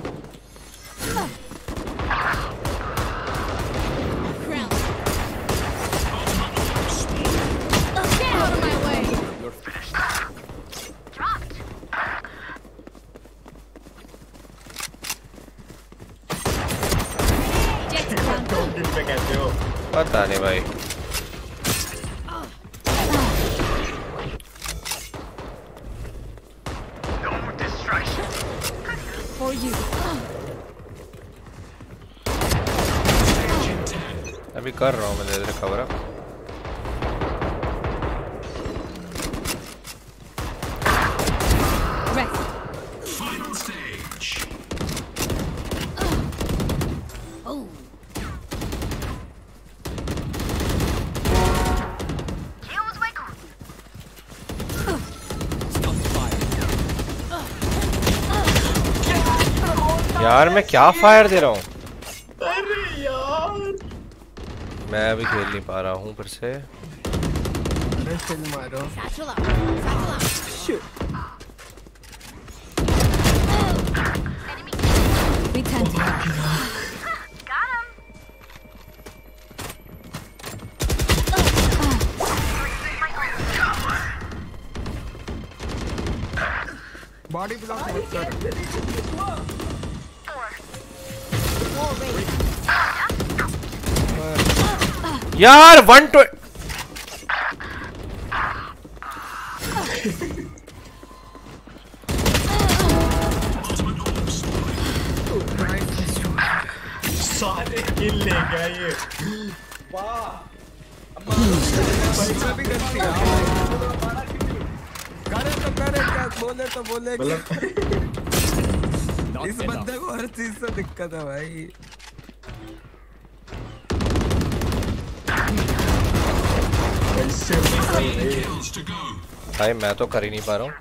पता नहीं भाई। For you. अभी कर रहा हूँ मैं धीरे धीरे cover up. Final stage. Oh. यार मैं क्या फायर दे रहा हूँ। अरे यार मैं अभी खेल नहीं पा रहा हूँ फिर से। मारो Satchel up. Satchel up. Return to body block मत कर। यार 120 सारे किल ले गया ये। वाह पैसा भी करती है। करे क्या बोले तो बोले इस बंदे को हर चीज से दिक्कत है भाई। भाई मैं तो कर ही नहीं पा रहा हूँ।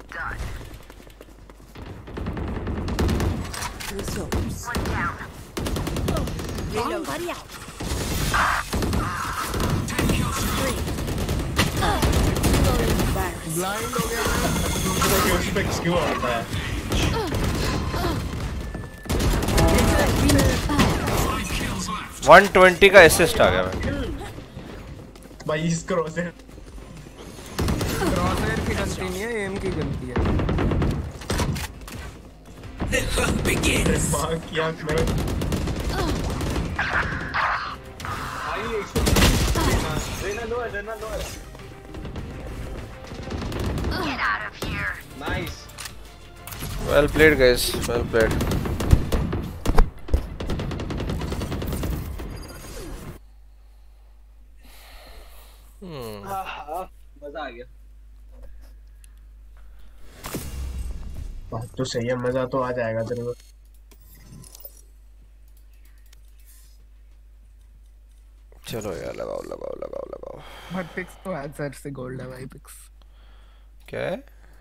ब्लाइंड हो गया उस पे क्यों आता है? 120 का असिस्ट आ गया भाई। भाई इस क्रॉसर की गलती नहीं है, एम की गलती है। मार किया मेरा रेना लो है। Get out of here. Nice. Well played guys, well played. मजा आ गया। बात तो सही है, मजा तो आ जाएगा तेरे को। चलो यार लगाओ। बट पिक्स तो है सर से गोल्ड है भाई। पिक्स क्या है?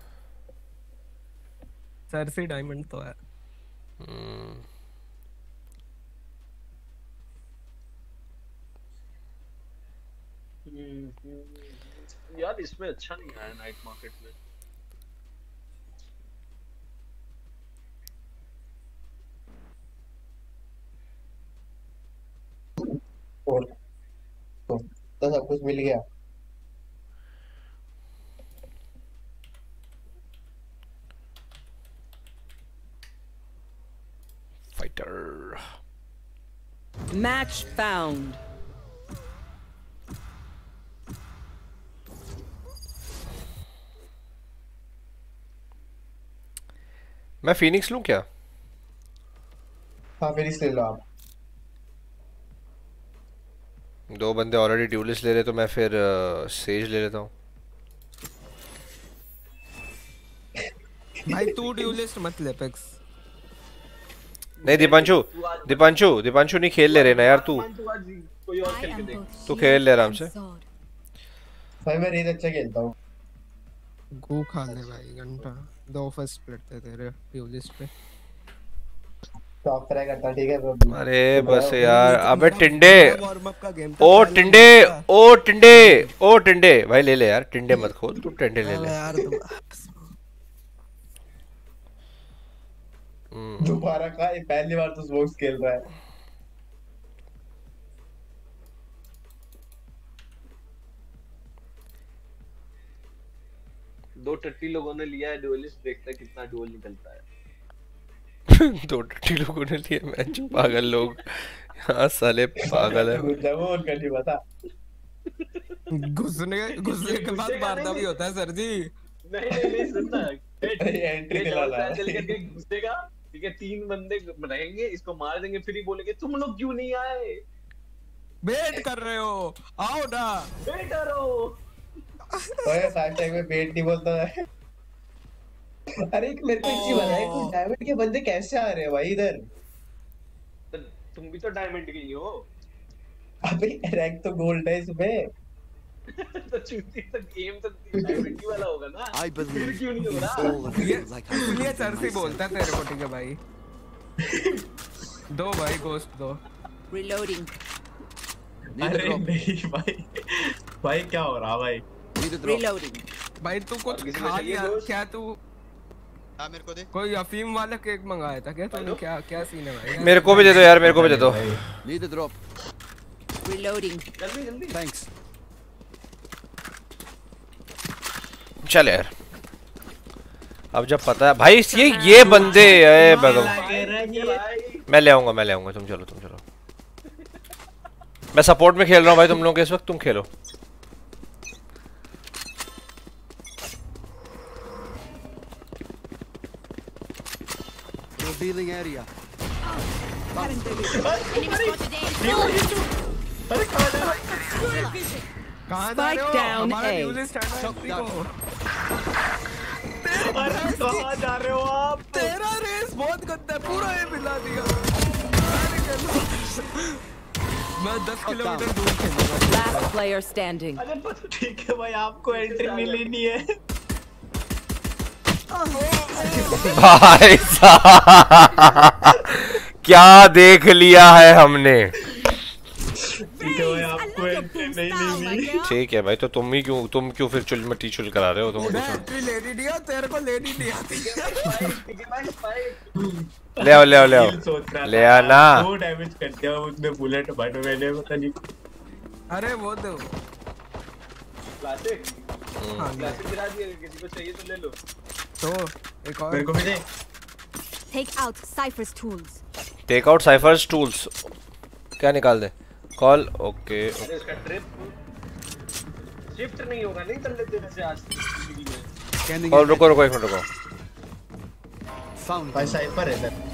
सर से डायमंड तो है। यार इसमें अच्छा नहीं आया नाइट मार्केट में। और तो सब कुछ मिल गया। Fighter Match found. मैं फिनिक्स लूं क्या? हाँ फिनिक्स ले लो आप। दो बंदे ऑलरेडी ड्यूलिस्ट ले रहे तो मैं फिर सेज ले लेता हूँ। भाई तू ड्यूलिस्ट मत ले पिक्स। नहीं दीपांशु नहीं खेल ले रहे ना यार तू खेल ले आराम से। भाई मैं रेड अच्छा खेलता हूँ। गो खा ले भाई घंटा 2 फर्स्ट स्प्लिट थे तेरे ड्यूलिस्ट पे। टॉप ट्राई करता ठीक है। अरे बस यार अबे टिंडे ओ टिंडे भाई ले ले यार टिंडे मत खोल तू टिंडे ले ले दोबारा का पहली बार तो स्मोक्स खेल रहा है। दो टट्टी लोगों ने लिया है ड्यूलिस्ट, देखते हैं कितना ड्यूल निकलता है। दो टट्टी लोगों ने लिया मैच पागल लोग हाँ साले पागल है। वो उनका नहीं पता घुसने के बाद मारना भी होता है सर जी। नहीं सुनना एंट्री दिला रहा है करके घुसेगा ठीक है 3 बंदे रहेंगे इसको मार देंगे फिर ही बोलेंगे तुम लोग क्यों नहीं आए। वेट कर रहे हो आओ ना वेट करो। ओए फास्ट टैग में वेट नहीं बोलता है। अरे मेरे को एक चीज बताइए कुछ डायमंड के बंदे कैसे आ रहे हैं भाई इधर। तुम भी तो डायमंड के ही हो। अबे रैंक तो गोल्ड है इसमें। तो चूती तो गेम तो डायमंड की वाला होगा ना। I believe क्यों नहीं हो रहा। ये सर से बोलता है तेरे को ठीक है भाई। दो भाई गोस्ट दो। Reloading. अरे नहीं भाई क्या हो रहा भाई। Reloading. भाई तू कुछ खा लिया क्या तू। हाँ मेरे को दे। कोई अफीम वाला केक मंगाया था क्या तूने क्या सीन है भाई। मेरे को भी दे दो यार मेरे को भी दे दो। Need a drop. Reloading. जल्दी Thanks. चल यार अब जब पता है भाई ये बंदे भगवान मैं ले आऊंगा तुम चलो मैं सपोर्ट में खेल रहा हूँ भाई तुम लोगों के इस वक्त तुम खेलो। Revealing area. Spike down A. अरे कहाँ जा रहे हो आप। तेरा रेस बहुत गंदा पूरा ये मिला दिया। मैं 10 किलोमीटर दूर खेलूंगा। Last player standing. अरे ठीक है भाई आपको एंट्री मिली नहीं है। भाई साहब क्या देख लिया है हमने। ठीक है भाई आपको एंट्री नहीं मिली। ठीक है भाई तो तुम क्यों फिर चुल मट्टी चुल करा रहे हो तुम एंट्री लेनी नहीं है तेरे को लेनी नहीं आती। ले आओ ले आना। 2 डैमेज कर दिया उसने बुलेट बट मैंने पता नहीं। अरे वो दो क्लासिक गिरा दिया किसी को चाहिए तो ले लो। तो एक और मेरे को भी दे। Take out Cypher's tools. Take out Cypher's tools क्या निकाल दे कॉल ओके। अरे इसका ट्रिप शिफ्ट नहीं होगा नहीं कर लेते वैसे आज जिंदगी में। कॉल रुको एक मिनट रुको। भाई साइफर है इधर।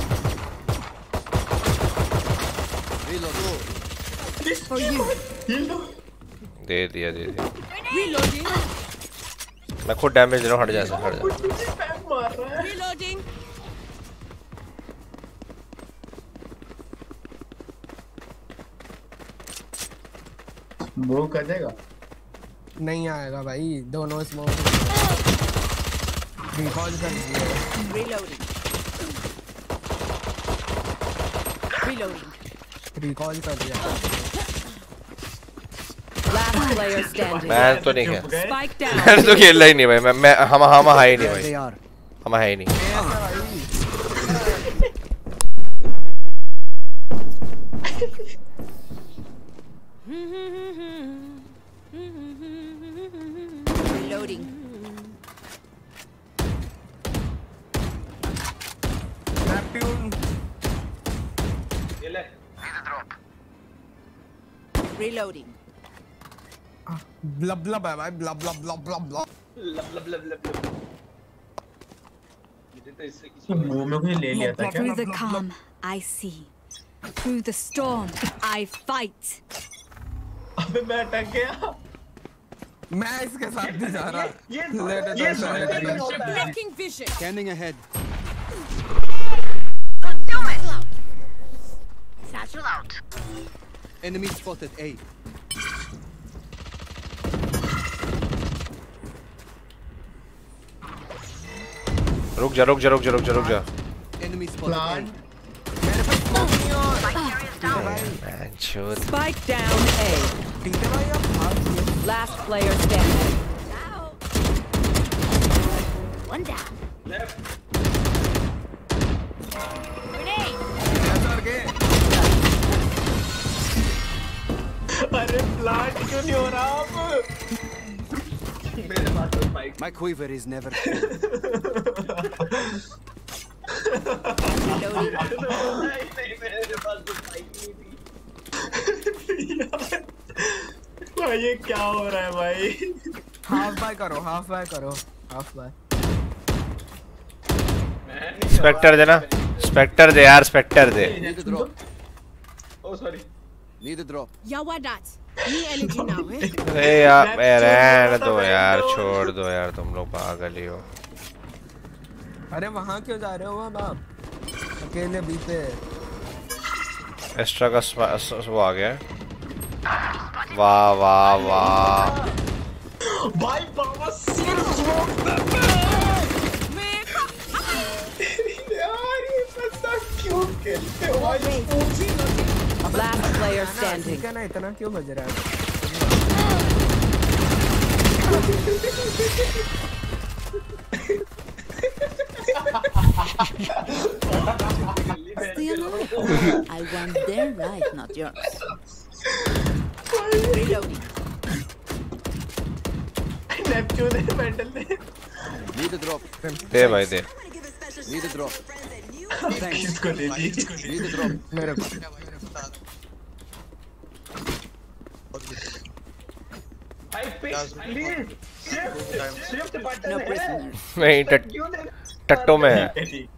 For you. दे दिया Reloading. मैं खुद डैमेज दे रहा हूँ हट जा। Reloading. वो कर देगा नहीं आएगा भाई दोनों स्मोक रिकॉल कर दिया। Reloading. Reloading. रिकॉल कर दिया। Last player standing. मैं तो नहीं खेल Spike down. मैं तो खेल ही नहीं भाई मैं हम है ही नहीं भाई हम है ही नहीं Reloading. Neptune. ये ले Reloading. Blub blub है भाई blub blub blub blub blub. लब लब लब लब मुझे तो इससे किसी वो मैं कुछ ले लिया था क्या? Through the calm, I see. Through the storm, I fight. अबे मैं अटक गया। मैं इसके साथ नहीं जा रहा। ये Blocking vision. Scanning ahead. Satchel out. Enemy spotted A. रुक जा Enemy spotted A. Spike down A. Last player standing. One down. अरे प्लांट क्यों नहीं हो रहा अब? मेरे पास तो spike My quiver is never भाई ये क्या हो रहा है भाई? हाफ बाय करो हाफ बाय स्पेक्टर दे ना स्पेक्टर दे यार स्पेक्टर दे Need a drop. Oh sorry Need a drop. Yeah, what that? Me energy now, eh? अरे यार रहने दो यार छोड़ दो यार तुम लोग पागल ही हो अरे वहाँ क्यों जा रहे हो अब आप अकेले बीते एक्स्ट्रा का वो आ गया वाह वाह वाह भाई बाबा सिर यार ये बंदा क्यों खेलते हो भाई? Last player standing. ठीक है ना इतना क्यों बज रहा है? Stay alive. I want their right, not yours. Reloading. Neptune दे मेंटल दे Need a drop. दे भाई दे Need a drop. किसको दे दी? Need a drop. मेरे को भाई प्लीज शिफ्ट बटन No है prisoners. नहीं टट्टो में है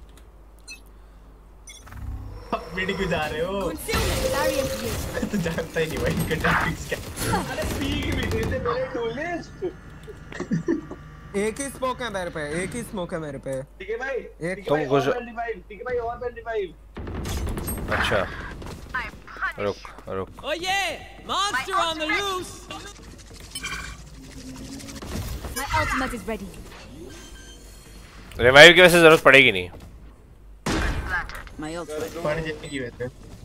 वीडियो क्यों जा रहे हो? तो जानता ही नहीं भाई इनका टॉपिक्स क्या? अरे पीक भी देते मेरे टूलिस्ट एक ही स्मोक है मेरे पे ठीक है भाई तुम घुस ठीक है भाई और बैंड रिवाइव अच्छा रुक Oh yeah! Monster on the loose! My ultimate is ready. Revive की वैसे जरूरत पड़ेगी नहीं My ultimate. पड़ जाएगी वैसे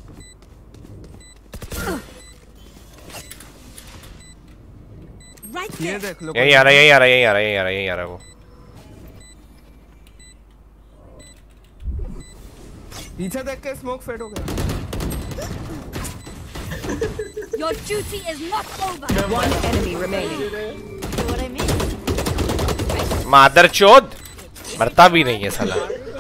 Right ये there. देख लो यहीं आ रहा वो पीछे देख के स्मोक फेड हो गया Your duty is not over. One enemy remaining. You know what I mean? मादरचोद मरता भी नहीं है साला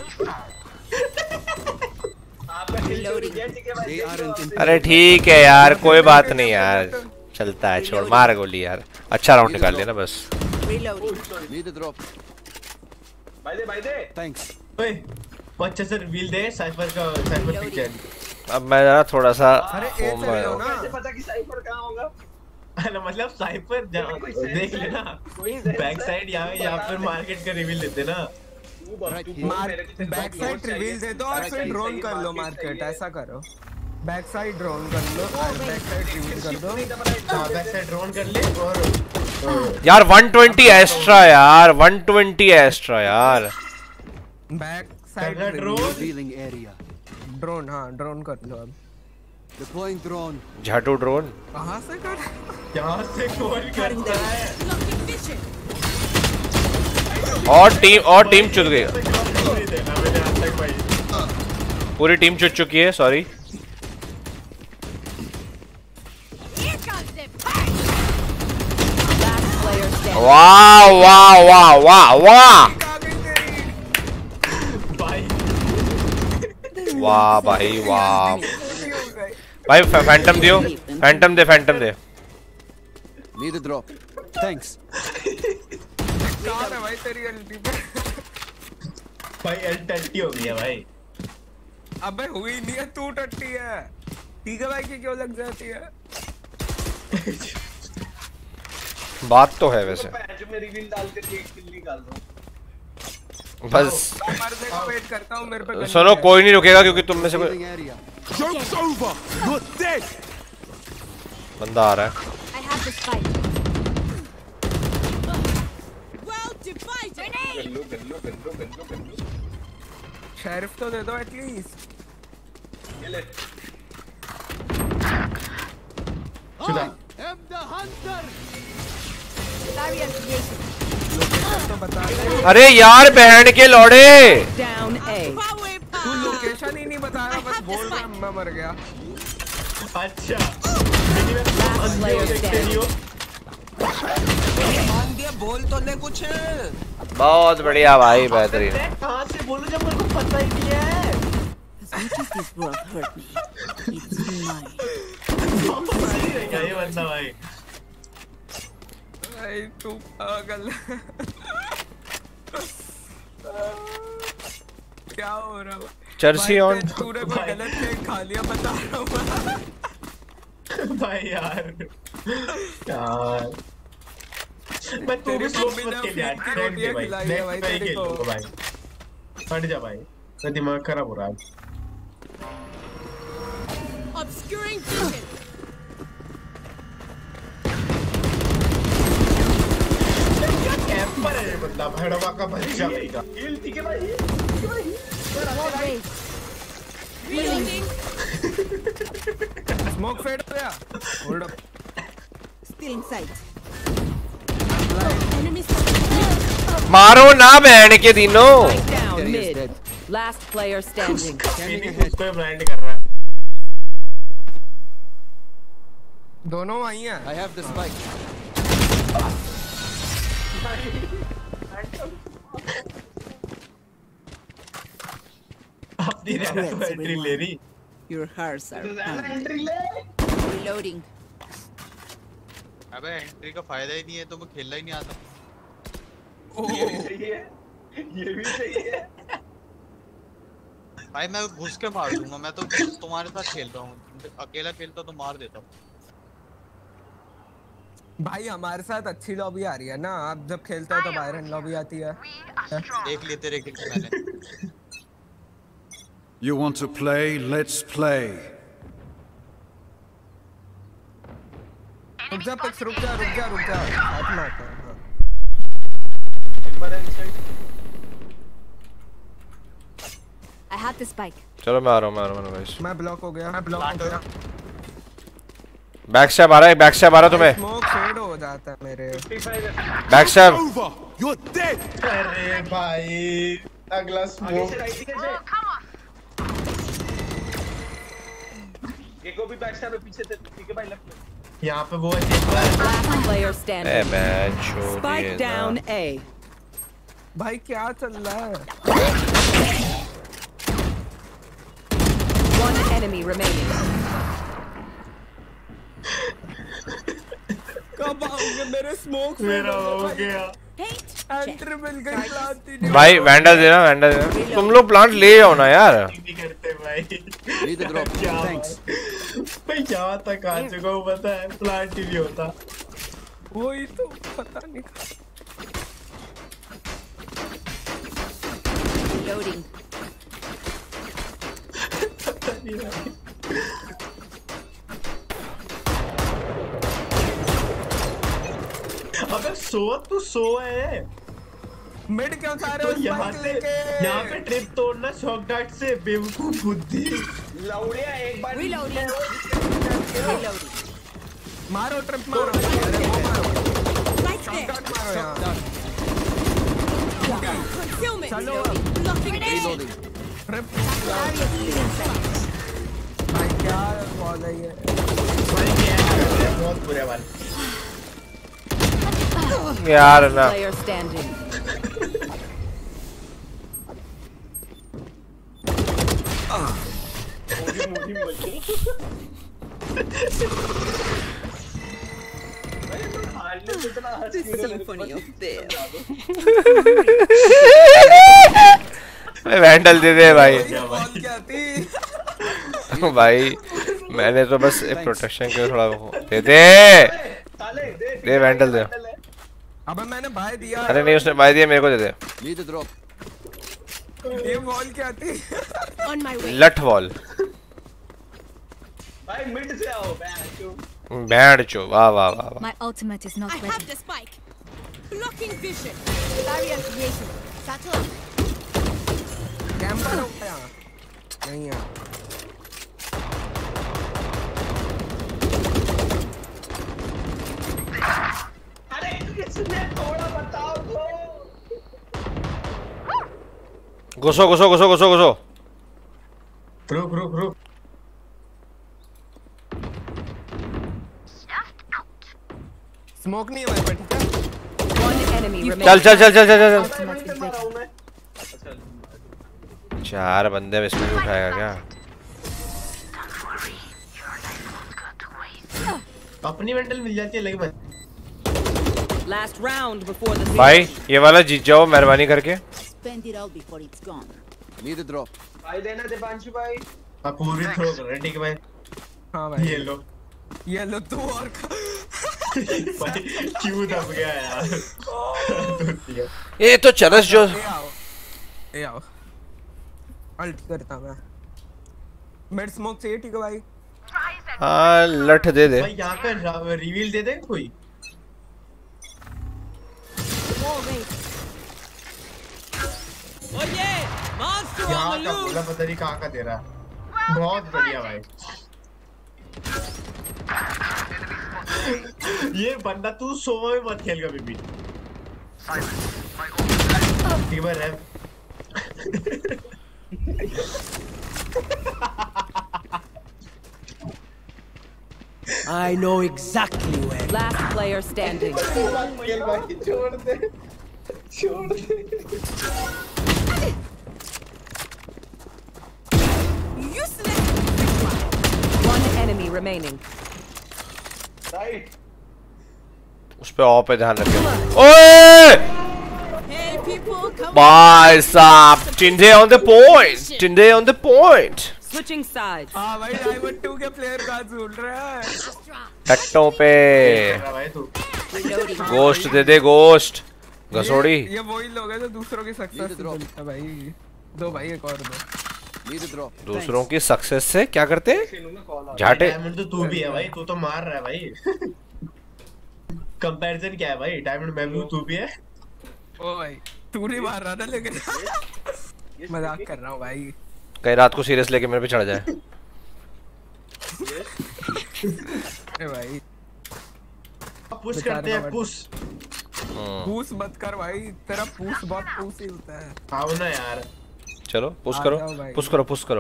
They aren't in. अरे ठीक है यार कोई बात नहीं यार चलता है छोड़ मार गोली यार अच्छा राउंड निकाल लिया ना बस Reloading. Need a drop. भाई दे Thanks. ओए अच्छे से रिवील दे साइफर पिक्चर अब मैं जरा थोड़ा सा अरे फोम में हूँ कैसे पता कि साइफर कहां होगा? अरे मतलब साइफर देख लेना बैक साइड यहाँ पर मार्केट का रिवील देते ना बैक साइड रिवील दे दो और फिर ड्रोन कर लो मार्केट ऐसा करो बैक साइड ड्रोन कर लो और बैक साइड रिवील कर दो बैक साइड ड्रोन कर ले और यार 120 एक्स्ट्रा यार 120 एक्स्ट्रा यार back side drone Revealing area. Drone हाँ ड्रोन कर लो अब Deploying drone. झाटू ड्रोन कहाँ से कर? यहाँ से कौन करता है? और टीम चुद गई। पूरी टीम चुद चुकी है, सॉरी। वाह वाह वाह वाह वाह वाह भाई वाह भाई फैंटम दियो, फैंटम दे। Need a drop. Thanks. कहाँ है भाई तेरी एलटी पे? भाई एल30 हो गया भाई। अबे हुई नहीं है, तू टट्टी है। ठीक है भाई की क्यों लग जाती है? बात तो है वैसे। में रिवील डाल के एक किल निकाल दो। बस मरने का वेट करता हूँ, मेरे पे सुनो, कोई नहीं रुकेगा क्योंकि तुम में से कोई Joke's over. You're dead. बंदा आ रहा है। I have the spike. Well divided. गल्लू। शेरिफ तो दे दो एटलीस्ट। ये ले। I am the hunter. Barrier created. Location तो बता दे। अरे यार बहन के लौड़े। Down A. तू लोकेशन ही नहीं बता रहा, बस बोल रहा मैं मर गया। अच्छा। Last player standing. मान दिया, बोल तो ले कुछ। बहुत बढ़िया भाई, बेहतरीन। कहाँ से बोलूं जब मेरे को पता ही नहीं है। As much as this world hurt me, it's mine. ये बंदा भाई। भाई तू पागल। क्या हो रहा है? चर्सी ऑन। तूने कोई गलत केक खा लिया, बता रहा हूँ। भाई यार मैं तेरे स्लोप मत के यार, फ्रेंड के भाई, नेक्स्ट पे खेल लो भाई। हट जा भाई, मेरा दिमाग खराब हो रहा है। Obscuring vision. क्या कैंपर है ये बंदा, भड़वा का बच्चा बेटा। हिल ठीक है भाई। Reloading. स्मोक फेड हो गया। Hold up. Still in sight. Enemy मारो ना बहन के दिनों। Down mid. Last player standing. उसको ब्लाइंड कर रहा है। दोनों वहीं हैं। I have the spike. अपनी एंट्री ले रही। Your hearts are एंट्री ले। reloading. अबे एंट्री का फायदा ही नहीं है तो वो खेलना ही नहीं आता। ये भी सही है, ये भी सही है। भाई मैं घुस के मार दूंगा, मैं तो तुम्हारे साथ खेल रहा हूँ, अकेला खेलता तो मार देता हूँ। भाई हमारे साथ अच्छी लॉबी आ रही है ना, आप जब खेलते हो तो बायरन लॉबी आती है। देख लिए तेरे किल मैंने। You want to play? Let's play. रुक जा पिक्स, रुक जा। साथ में आता है। I have the spike. चलो मैं आ रहा हूँ गाइस। मैं ब्लॉक हो गया। बैक स्टैब आ रहा है तुम्हें। स्मोक फेड हो जाता है मेरे। Backstab. You're dead. अरे भाई अगला स्मोक। एक को भी बैक स्टैब पीछे से, ठीक है भाई लेफ्ट में। यहाँ पे वो Last player standing. मैच छोड़ Spike दिए down ना। A. भाई क्या चल रहा है? One enemy remaining. कब आओगे मेरे स्मोक? मेरा हो गया। एंट्री मिल गई, प्लांट ही नहीं। भाई वैंडल देना। तुम लोग प्लांट ले आओ ना यार। नहीं करते भाई। Need the drop. Thanks. भाई यहाँ तक आ चुका हूँ, पता है प्लांट ही नहीं होता। वही तो पता नहीं। Reloading. अबे सो तू सो है। मिड क्यों सारे तो उस यहाँ बाइक से लेके यहाँ पे ट्रिप तोड़ना शॉक डार्ट से बेवकूफ बुद्धि। लौड़िया एक बार Reloading. मारो ट्रिप मारो अरे वो मारो Right there. शॉटगन मारो यार Concealment. चलो Blocking it. ट्रिप भाई क्या बॉल है ये बहुत बुरे वाले यार ना Player standing. The symphony of death. Vandal दे दे भाई। बॉल क्या थी भाई मैंने तो बस प्रोटेक्शन के थोड़ा दे दे दे वैंडल दे। अबे मैंने भाई दिया अरे नहीं उसने भाई दिया मेरे को दे दे। Need a drop. ये बॉल क्या थी On my way. लठ वॉल भाई मिड से आओ बैंड चो वाह वाह वाह वाह। My ultimate is not I ready. have the spike. Blocking vision. Barrier created. Satchel. Camper हो गया नहीं है अरे किसने थोड़ा बताओ तो घुसो घुसो घुसो घुसो घुसो। रुक रुक रुक स्मोक नहीं है भाई ठीक है One enemy remaining. चल चल चल चल चल चल Ultimate is ready. चार बंदे में इसमें भी उठाएगा क्या? अपनी वेंटल मिल जाती है लेकिन Last round before the भाई ये वाला जीत जाओ मेहरबानी करके। Spend it all before it's gone. Need a drop. भाई देना दीपांशु भाई आप पूरी थ्रो कर रहे हैं ठीक है भाई। हाँ भाई ये लो तू और भाई क्यों दब गया यार ये तो चरस जो ए आओ अल्ट करता मैं मिड स्मोक चाहिए ठीक है भाई हाँ लठ दे दे। भाई यहाँ पे रिवील दे दे कोई यहाँ का बोला पता नहीं कहाँ का दे रहा है। बहुत बढ़िया भाई ये बंदा तू सोवा में मत खेल कभी भी ठीक है रैप I know exactly where. Last player standing. छोड़ दे One enemy remaining. राइट उस पे ऑफ पे ध्यान रखे। ओए Hey people, come भाई साहब चिंदे ऑन द पॉइंट चिंदे on the point. Switching sides. हाँ भाई डायमंड 2 के प्लेयर का झूल रहा है टट्टों पे भाई तू गोश्त दे दे गोश्त घसोड़ी। ये वही लोग हैं जो दूसरों की सक्सेस से बोलते हैं भाई दो भाई एक और दो Need a drop. दूसरों की सक्सेस से क्या करते झाटे। डायमंड तो तू भी है भाई तू तो मार रहा है भाई कंपैरिजन क्या है भाई डायमंड मैं भी हूँ, तू भी है ओ भाई तू नहीं मार रहा था लेकिन मजाक कर रहा हूँ भाई कहीं रात को सीरियस लेके मेरे पे चढ़ जाए। ए भाई पुश करते हैं पुश पूछ मत कर भाई तेरा पूछ बहुत पूछ ही होता है आओ ना यार चलो पुश आ करो जाओ भाई। पुश करो पुश करो।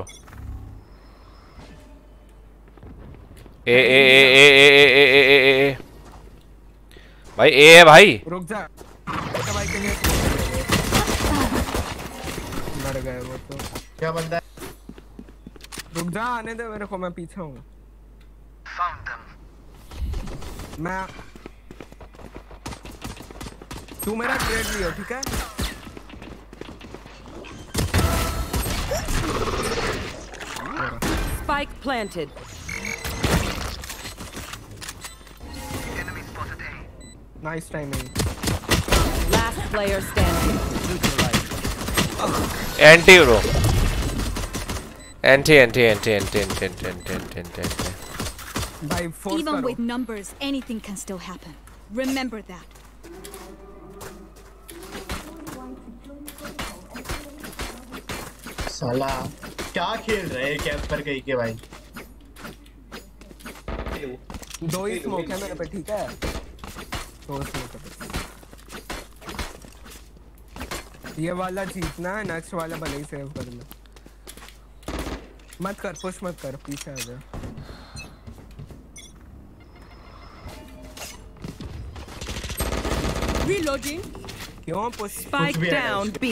ए a a a a a a a ए भाई ए है भाई। रुक जा भाई के लिए मर गए वो तो क्या बंदा है रुक जा आने दे मेरे को मैं पीछे हूँ मैं तू मेरा ट्रेड लियो ठीक है Spike planted. Nice timing Last player standing. Anti bro anti anti anti anti anti anti anti anti anti भाई फोर्स Even करो with numbers, anything can still happen. Remember that. साला क्या खेल रहे हैं कैंप पर कहीं के भाई। दो ही स्मोक है मेरे पे, ठीक है? दो स्मोक है। ये वाला जीतना है, नेक्स्ट वाला भले ही सेव करना। मत कर, पुश मत कर, पीछे आ जा। Reloading. क्यों पुश? Spike down B.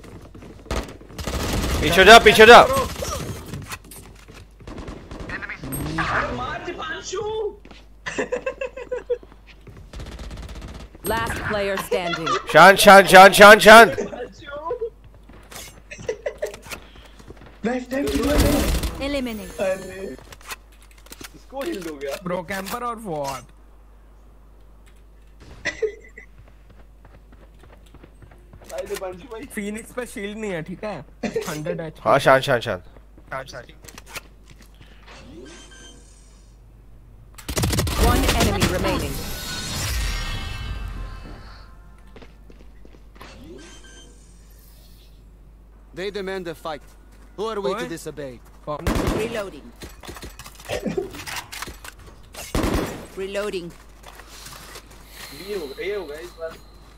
पीछे जा, पीछे जा। Last player standing. शांत शांत शांत शांत शांत। Eliminate. इसको हिल हो गया। ब्रो कैंपर और वॉट? फीनिक्स पे शील्ड नहीं है, ठीक है? 100 HP। हाँ शांत शांत शांत। One enemy remaining. They demand a fight. Who are we to disobey? Reloading. Reloading. ये होगा इस बार।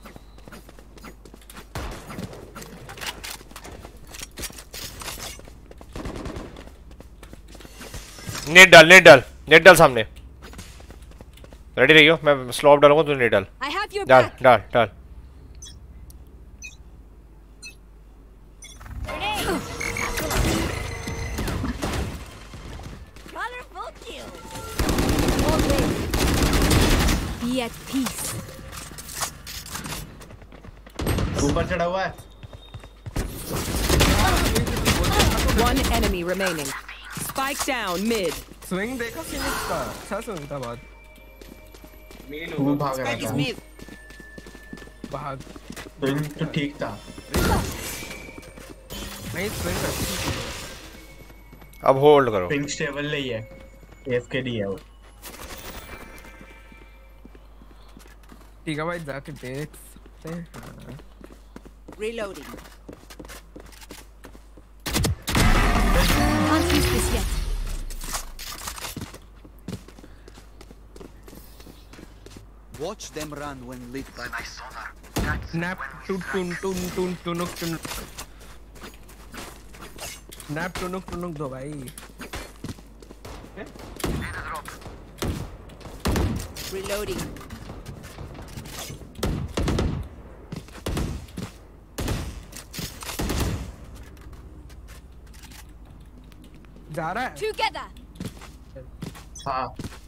नेट डाल, नेट डाल, नेट डाल सामने। रेडी रहियो, मैं स्लॉप डालूंगा, तू नेट डाल। डाल डाल डाल। Be at peace. ऊपर चढ़ा हुआ है। One enemy remaining. Spike down mid. Swing देखा फिनिक्स का? अच्छा स्विंग था बहुत। वो भाग रहा था। भाग। स्विंग तो ठीक था। नहीं स्विंग अच्छी थी। अब होल्ड करो। स्विंग स्टेबल नहीं है। AFK नहीं है वो। ठीक है भाई, जाके देख सकते हैं। Reloading. Can't use this yet. Watch them run when lit by my sonar. Nap tun tun tun tun tunuk tun. Nap tunuk tunuk दो भाई। Reloading. जा रहा है? Together. हाँ।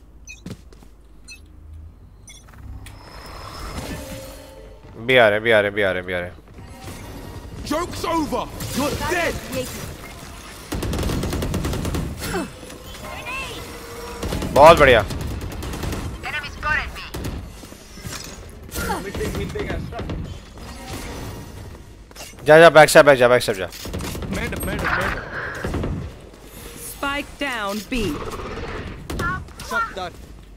भी आ रहे, भी आ रहे, भी आ रहे, भी आ रहे। Joke's over. You're dead. बहुत बढ़िया। जा जा, बैक स्टेप, बैक जा, बैक स्टेप जा। Mid, mid, mid. Spike down B. Shot that.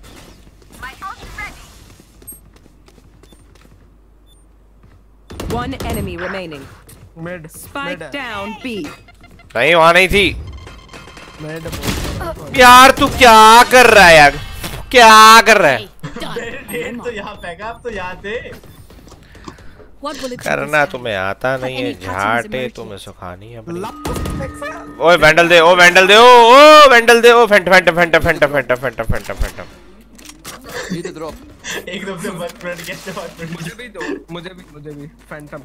One enemy remaining. Mid. Spike down B. नहीं, वहां नहीं थी। Mid. यार तू क्या कर रहा है यार? क्या कर रहा है? तो यहाँ फेंका, अब तो यहाँ थे। करना तुम्हें आता नहीं है, झाटे तुम्हें सुखानी है। ओए वैंडल दे, ओ वैंडल दे, ओ वैंडल दे, ओ phantom phantom phantom phantom phantom phantom phantom phantom. Need a drop. एकदम से बस फ्रंट के से बात कर। मुझे भी दो, मुझे भी फैंटम।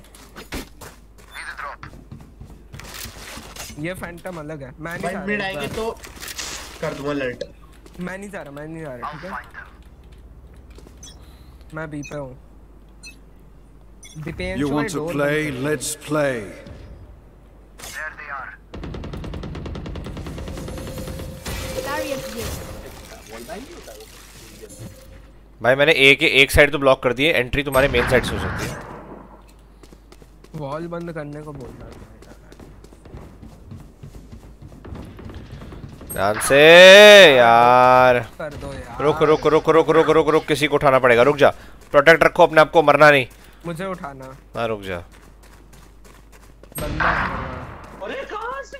ये फैंटम अलग है। मैं नहीं जा रहा। आएंगे तो कर दूंगा लर्ट। मैं नहीं जा रहा, ठीक है? मैं बी पे हूँ। You want to play? Let's play. There they are. भाई मैंने ए के एक साइड तो ब्लॉक कर दिए, एंट्री तुम्हारे मेन साइड से हो सकती है। वॉल बंद करने को बोल रहा है। ध्यान से यार। कर दो यार। रुक रुक रुक रुक रुक रुक रुक, किसी को उठाना पड़ेगा। रुक जा, प्रोटेक्ट रखो अपने आप को, मरना नहीं। मुझे उठाना। हाँ रुक जा। बंदा। अरे कहाँ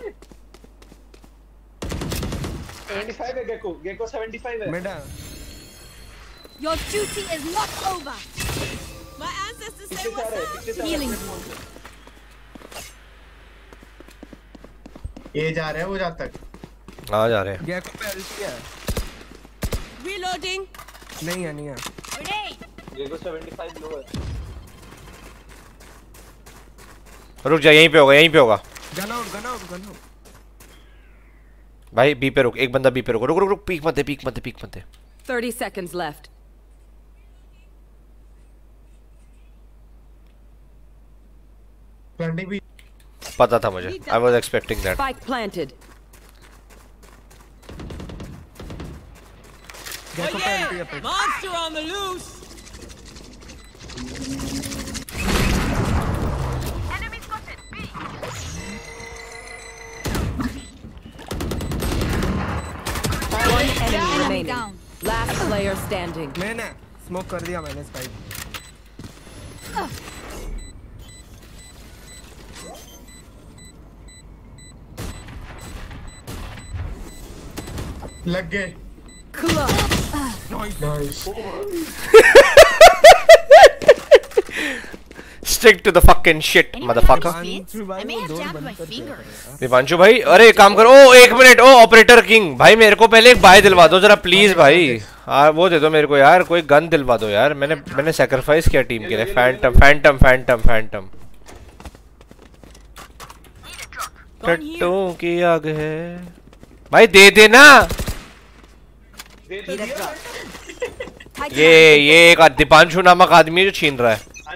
75 है गेको 75 है। मेडा Your duty is not over. My ancestors say what's up. Healing. ये जा रहे हैं वो जहाँ तक। हाँ जा रहे हैं। गेको पे एलटी है। Reloading. नहीं है Grenade. गेको 75 लो है। रुक जा, यहीं पे होगा, यहीं पे होगा। Gun out. भाई बी पे रुक, एक बंदा बी पे रुक, रुक पीक मत दे। 30 seconds left. प्लांटिंग भी पता था मुझे, I was expecting that. Spike planted. Gekko पे एलटी है। Monster on the loose. Enemy spotted. B. One enemy remaining. Last player standing. मैंने स्मोक कर दिया मैंने स्पाइक। लग गए। Nice. Stick to the fucking shit, motherfucker. Dipanshu भाई, अरे एक काम करो, ओ एक मिनट, ओ ऑपरेटर किंग भाई, मेरे को पहले एक बाय दिलवा दो जरा प्लीज भाई। हाँ वो दे दो मेरे को यार, कोई गन दिलवा दो यार, मैंने सैक्रिफाइस किया टीम के लिए। फैंटम टट्टों की आग है भाई, दे देना। ये एक दीपांशु नामक आदमी है जो छीन रहा है।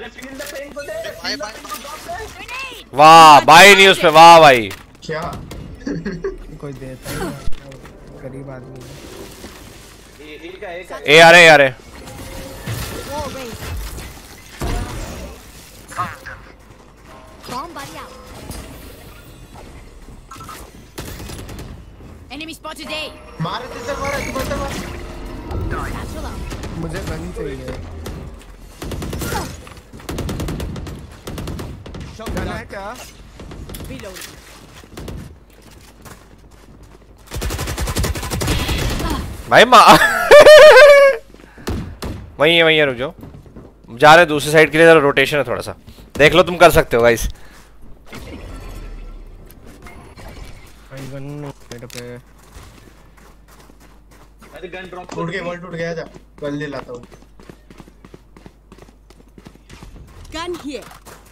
वाह भाई, नहीं उसमें, वाह भाई। क्या कोई देता है गरीब आदमी। ए आ रहे Bomb buddy out. Enemy spotted A. मारा तीसरा मारा तीसरा मारा। Satchel out. मुझे गन चाहिए। गन है क्या? Reloading. भाई वही है, रुक जाओ। जा रहे दूसरी साइड के लिए, जरा रोटेशन है थोड़ा सा, देख लो तुम कर सकते हो गाइस। अरे गन ड्रॉप टूट गया जा, गन ले लाता हूँ। Gun here.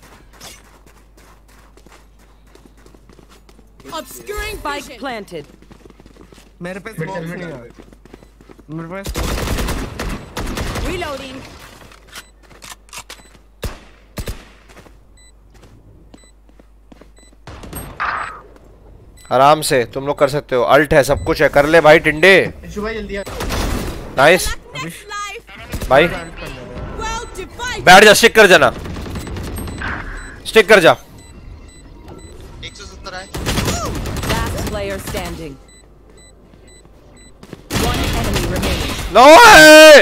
Obscuring Spike vision. planted. मेरे पे स्मोक नहीं है। मेरे पास Reloading. आराम से तुम लोग कर सकते हो, अल्ट है, सब कुछ है, कर ले भाई टिंडे। जल्दी आ। नाइस भाई, Well divided. बैठ जा, स्टिक कर जाना, स्टिक कर जा। 170 है। Last player standing. One enemy remaining. No way!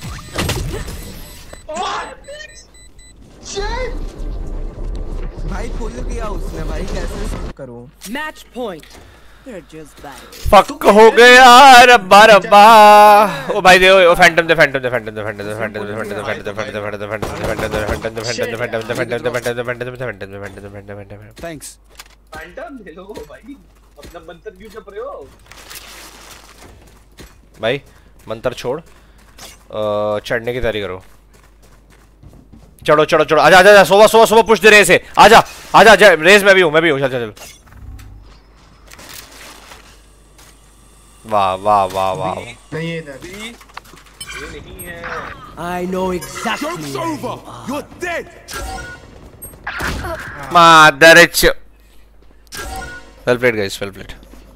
भाई फुल किया उसने भाई, कैसे करूं? Match point. They're just bad. Fuck हो गया रब्बा रब्बा। ओ भाई दे, ओ फैंटम दे। Thanks. फैंटम ले लो भाई, अपना मंत्र क्यों जप रहे हो? भाई मंत्र छोड़, चढ़ने की तैयारी करो। चढ़ो आजा, सुबह पुश दे रहे से, आजा रेस में भी हूँ, चल। वाह। नहीं है इधर। ये नहीं है। I know exactly. Joke's over. You're dead. Motherich. Well played guys, well played.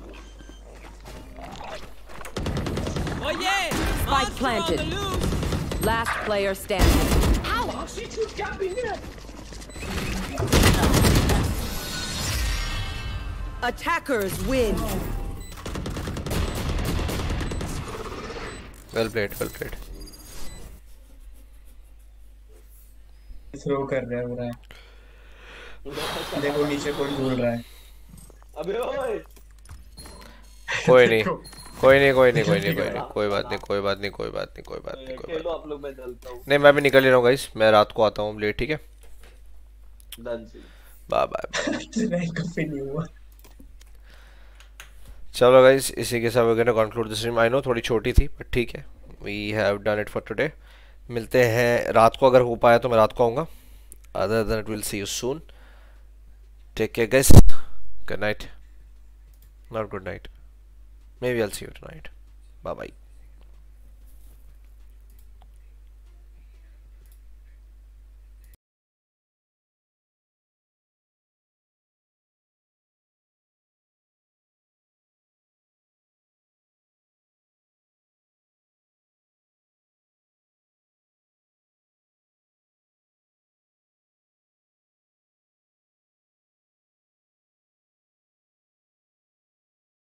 Oh yeah. Spike planted. Last player standing. Attackers win. Well played. Throw कर रहा है पूरा। देखो नीचे कौन ढूंढ रहा है। अबे ओए। कोई नहीं, कोई नहीं कोई नहीं कोई नहीं कोई नहीं कोई बात नहीं कोई बात नहीं कोई बात नहीं कोई बात नहीं कोई खेलो आप लोग, मैं चलता हूँ। नहीं मैं भी निकल ही रहा हूँ गाइस, मैं रात को आता हूँ लेट, ठीक है? Done see. Bye bye. Rank up ही नहीं हुआ। चलो गाइस इसी के साथ we gonna conclude the stream. I know थोड़ी छोटी थी बट ठीक है, we have done it for today. मिलते हैं रात को, अगर हो पाया तो मैं रात को आऊँगा। Other than it will see you soon. Take care guys, good night, not good night, maybe I'll see you tonight. Bye bye.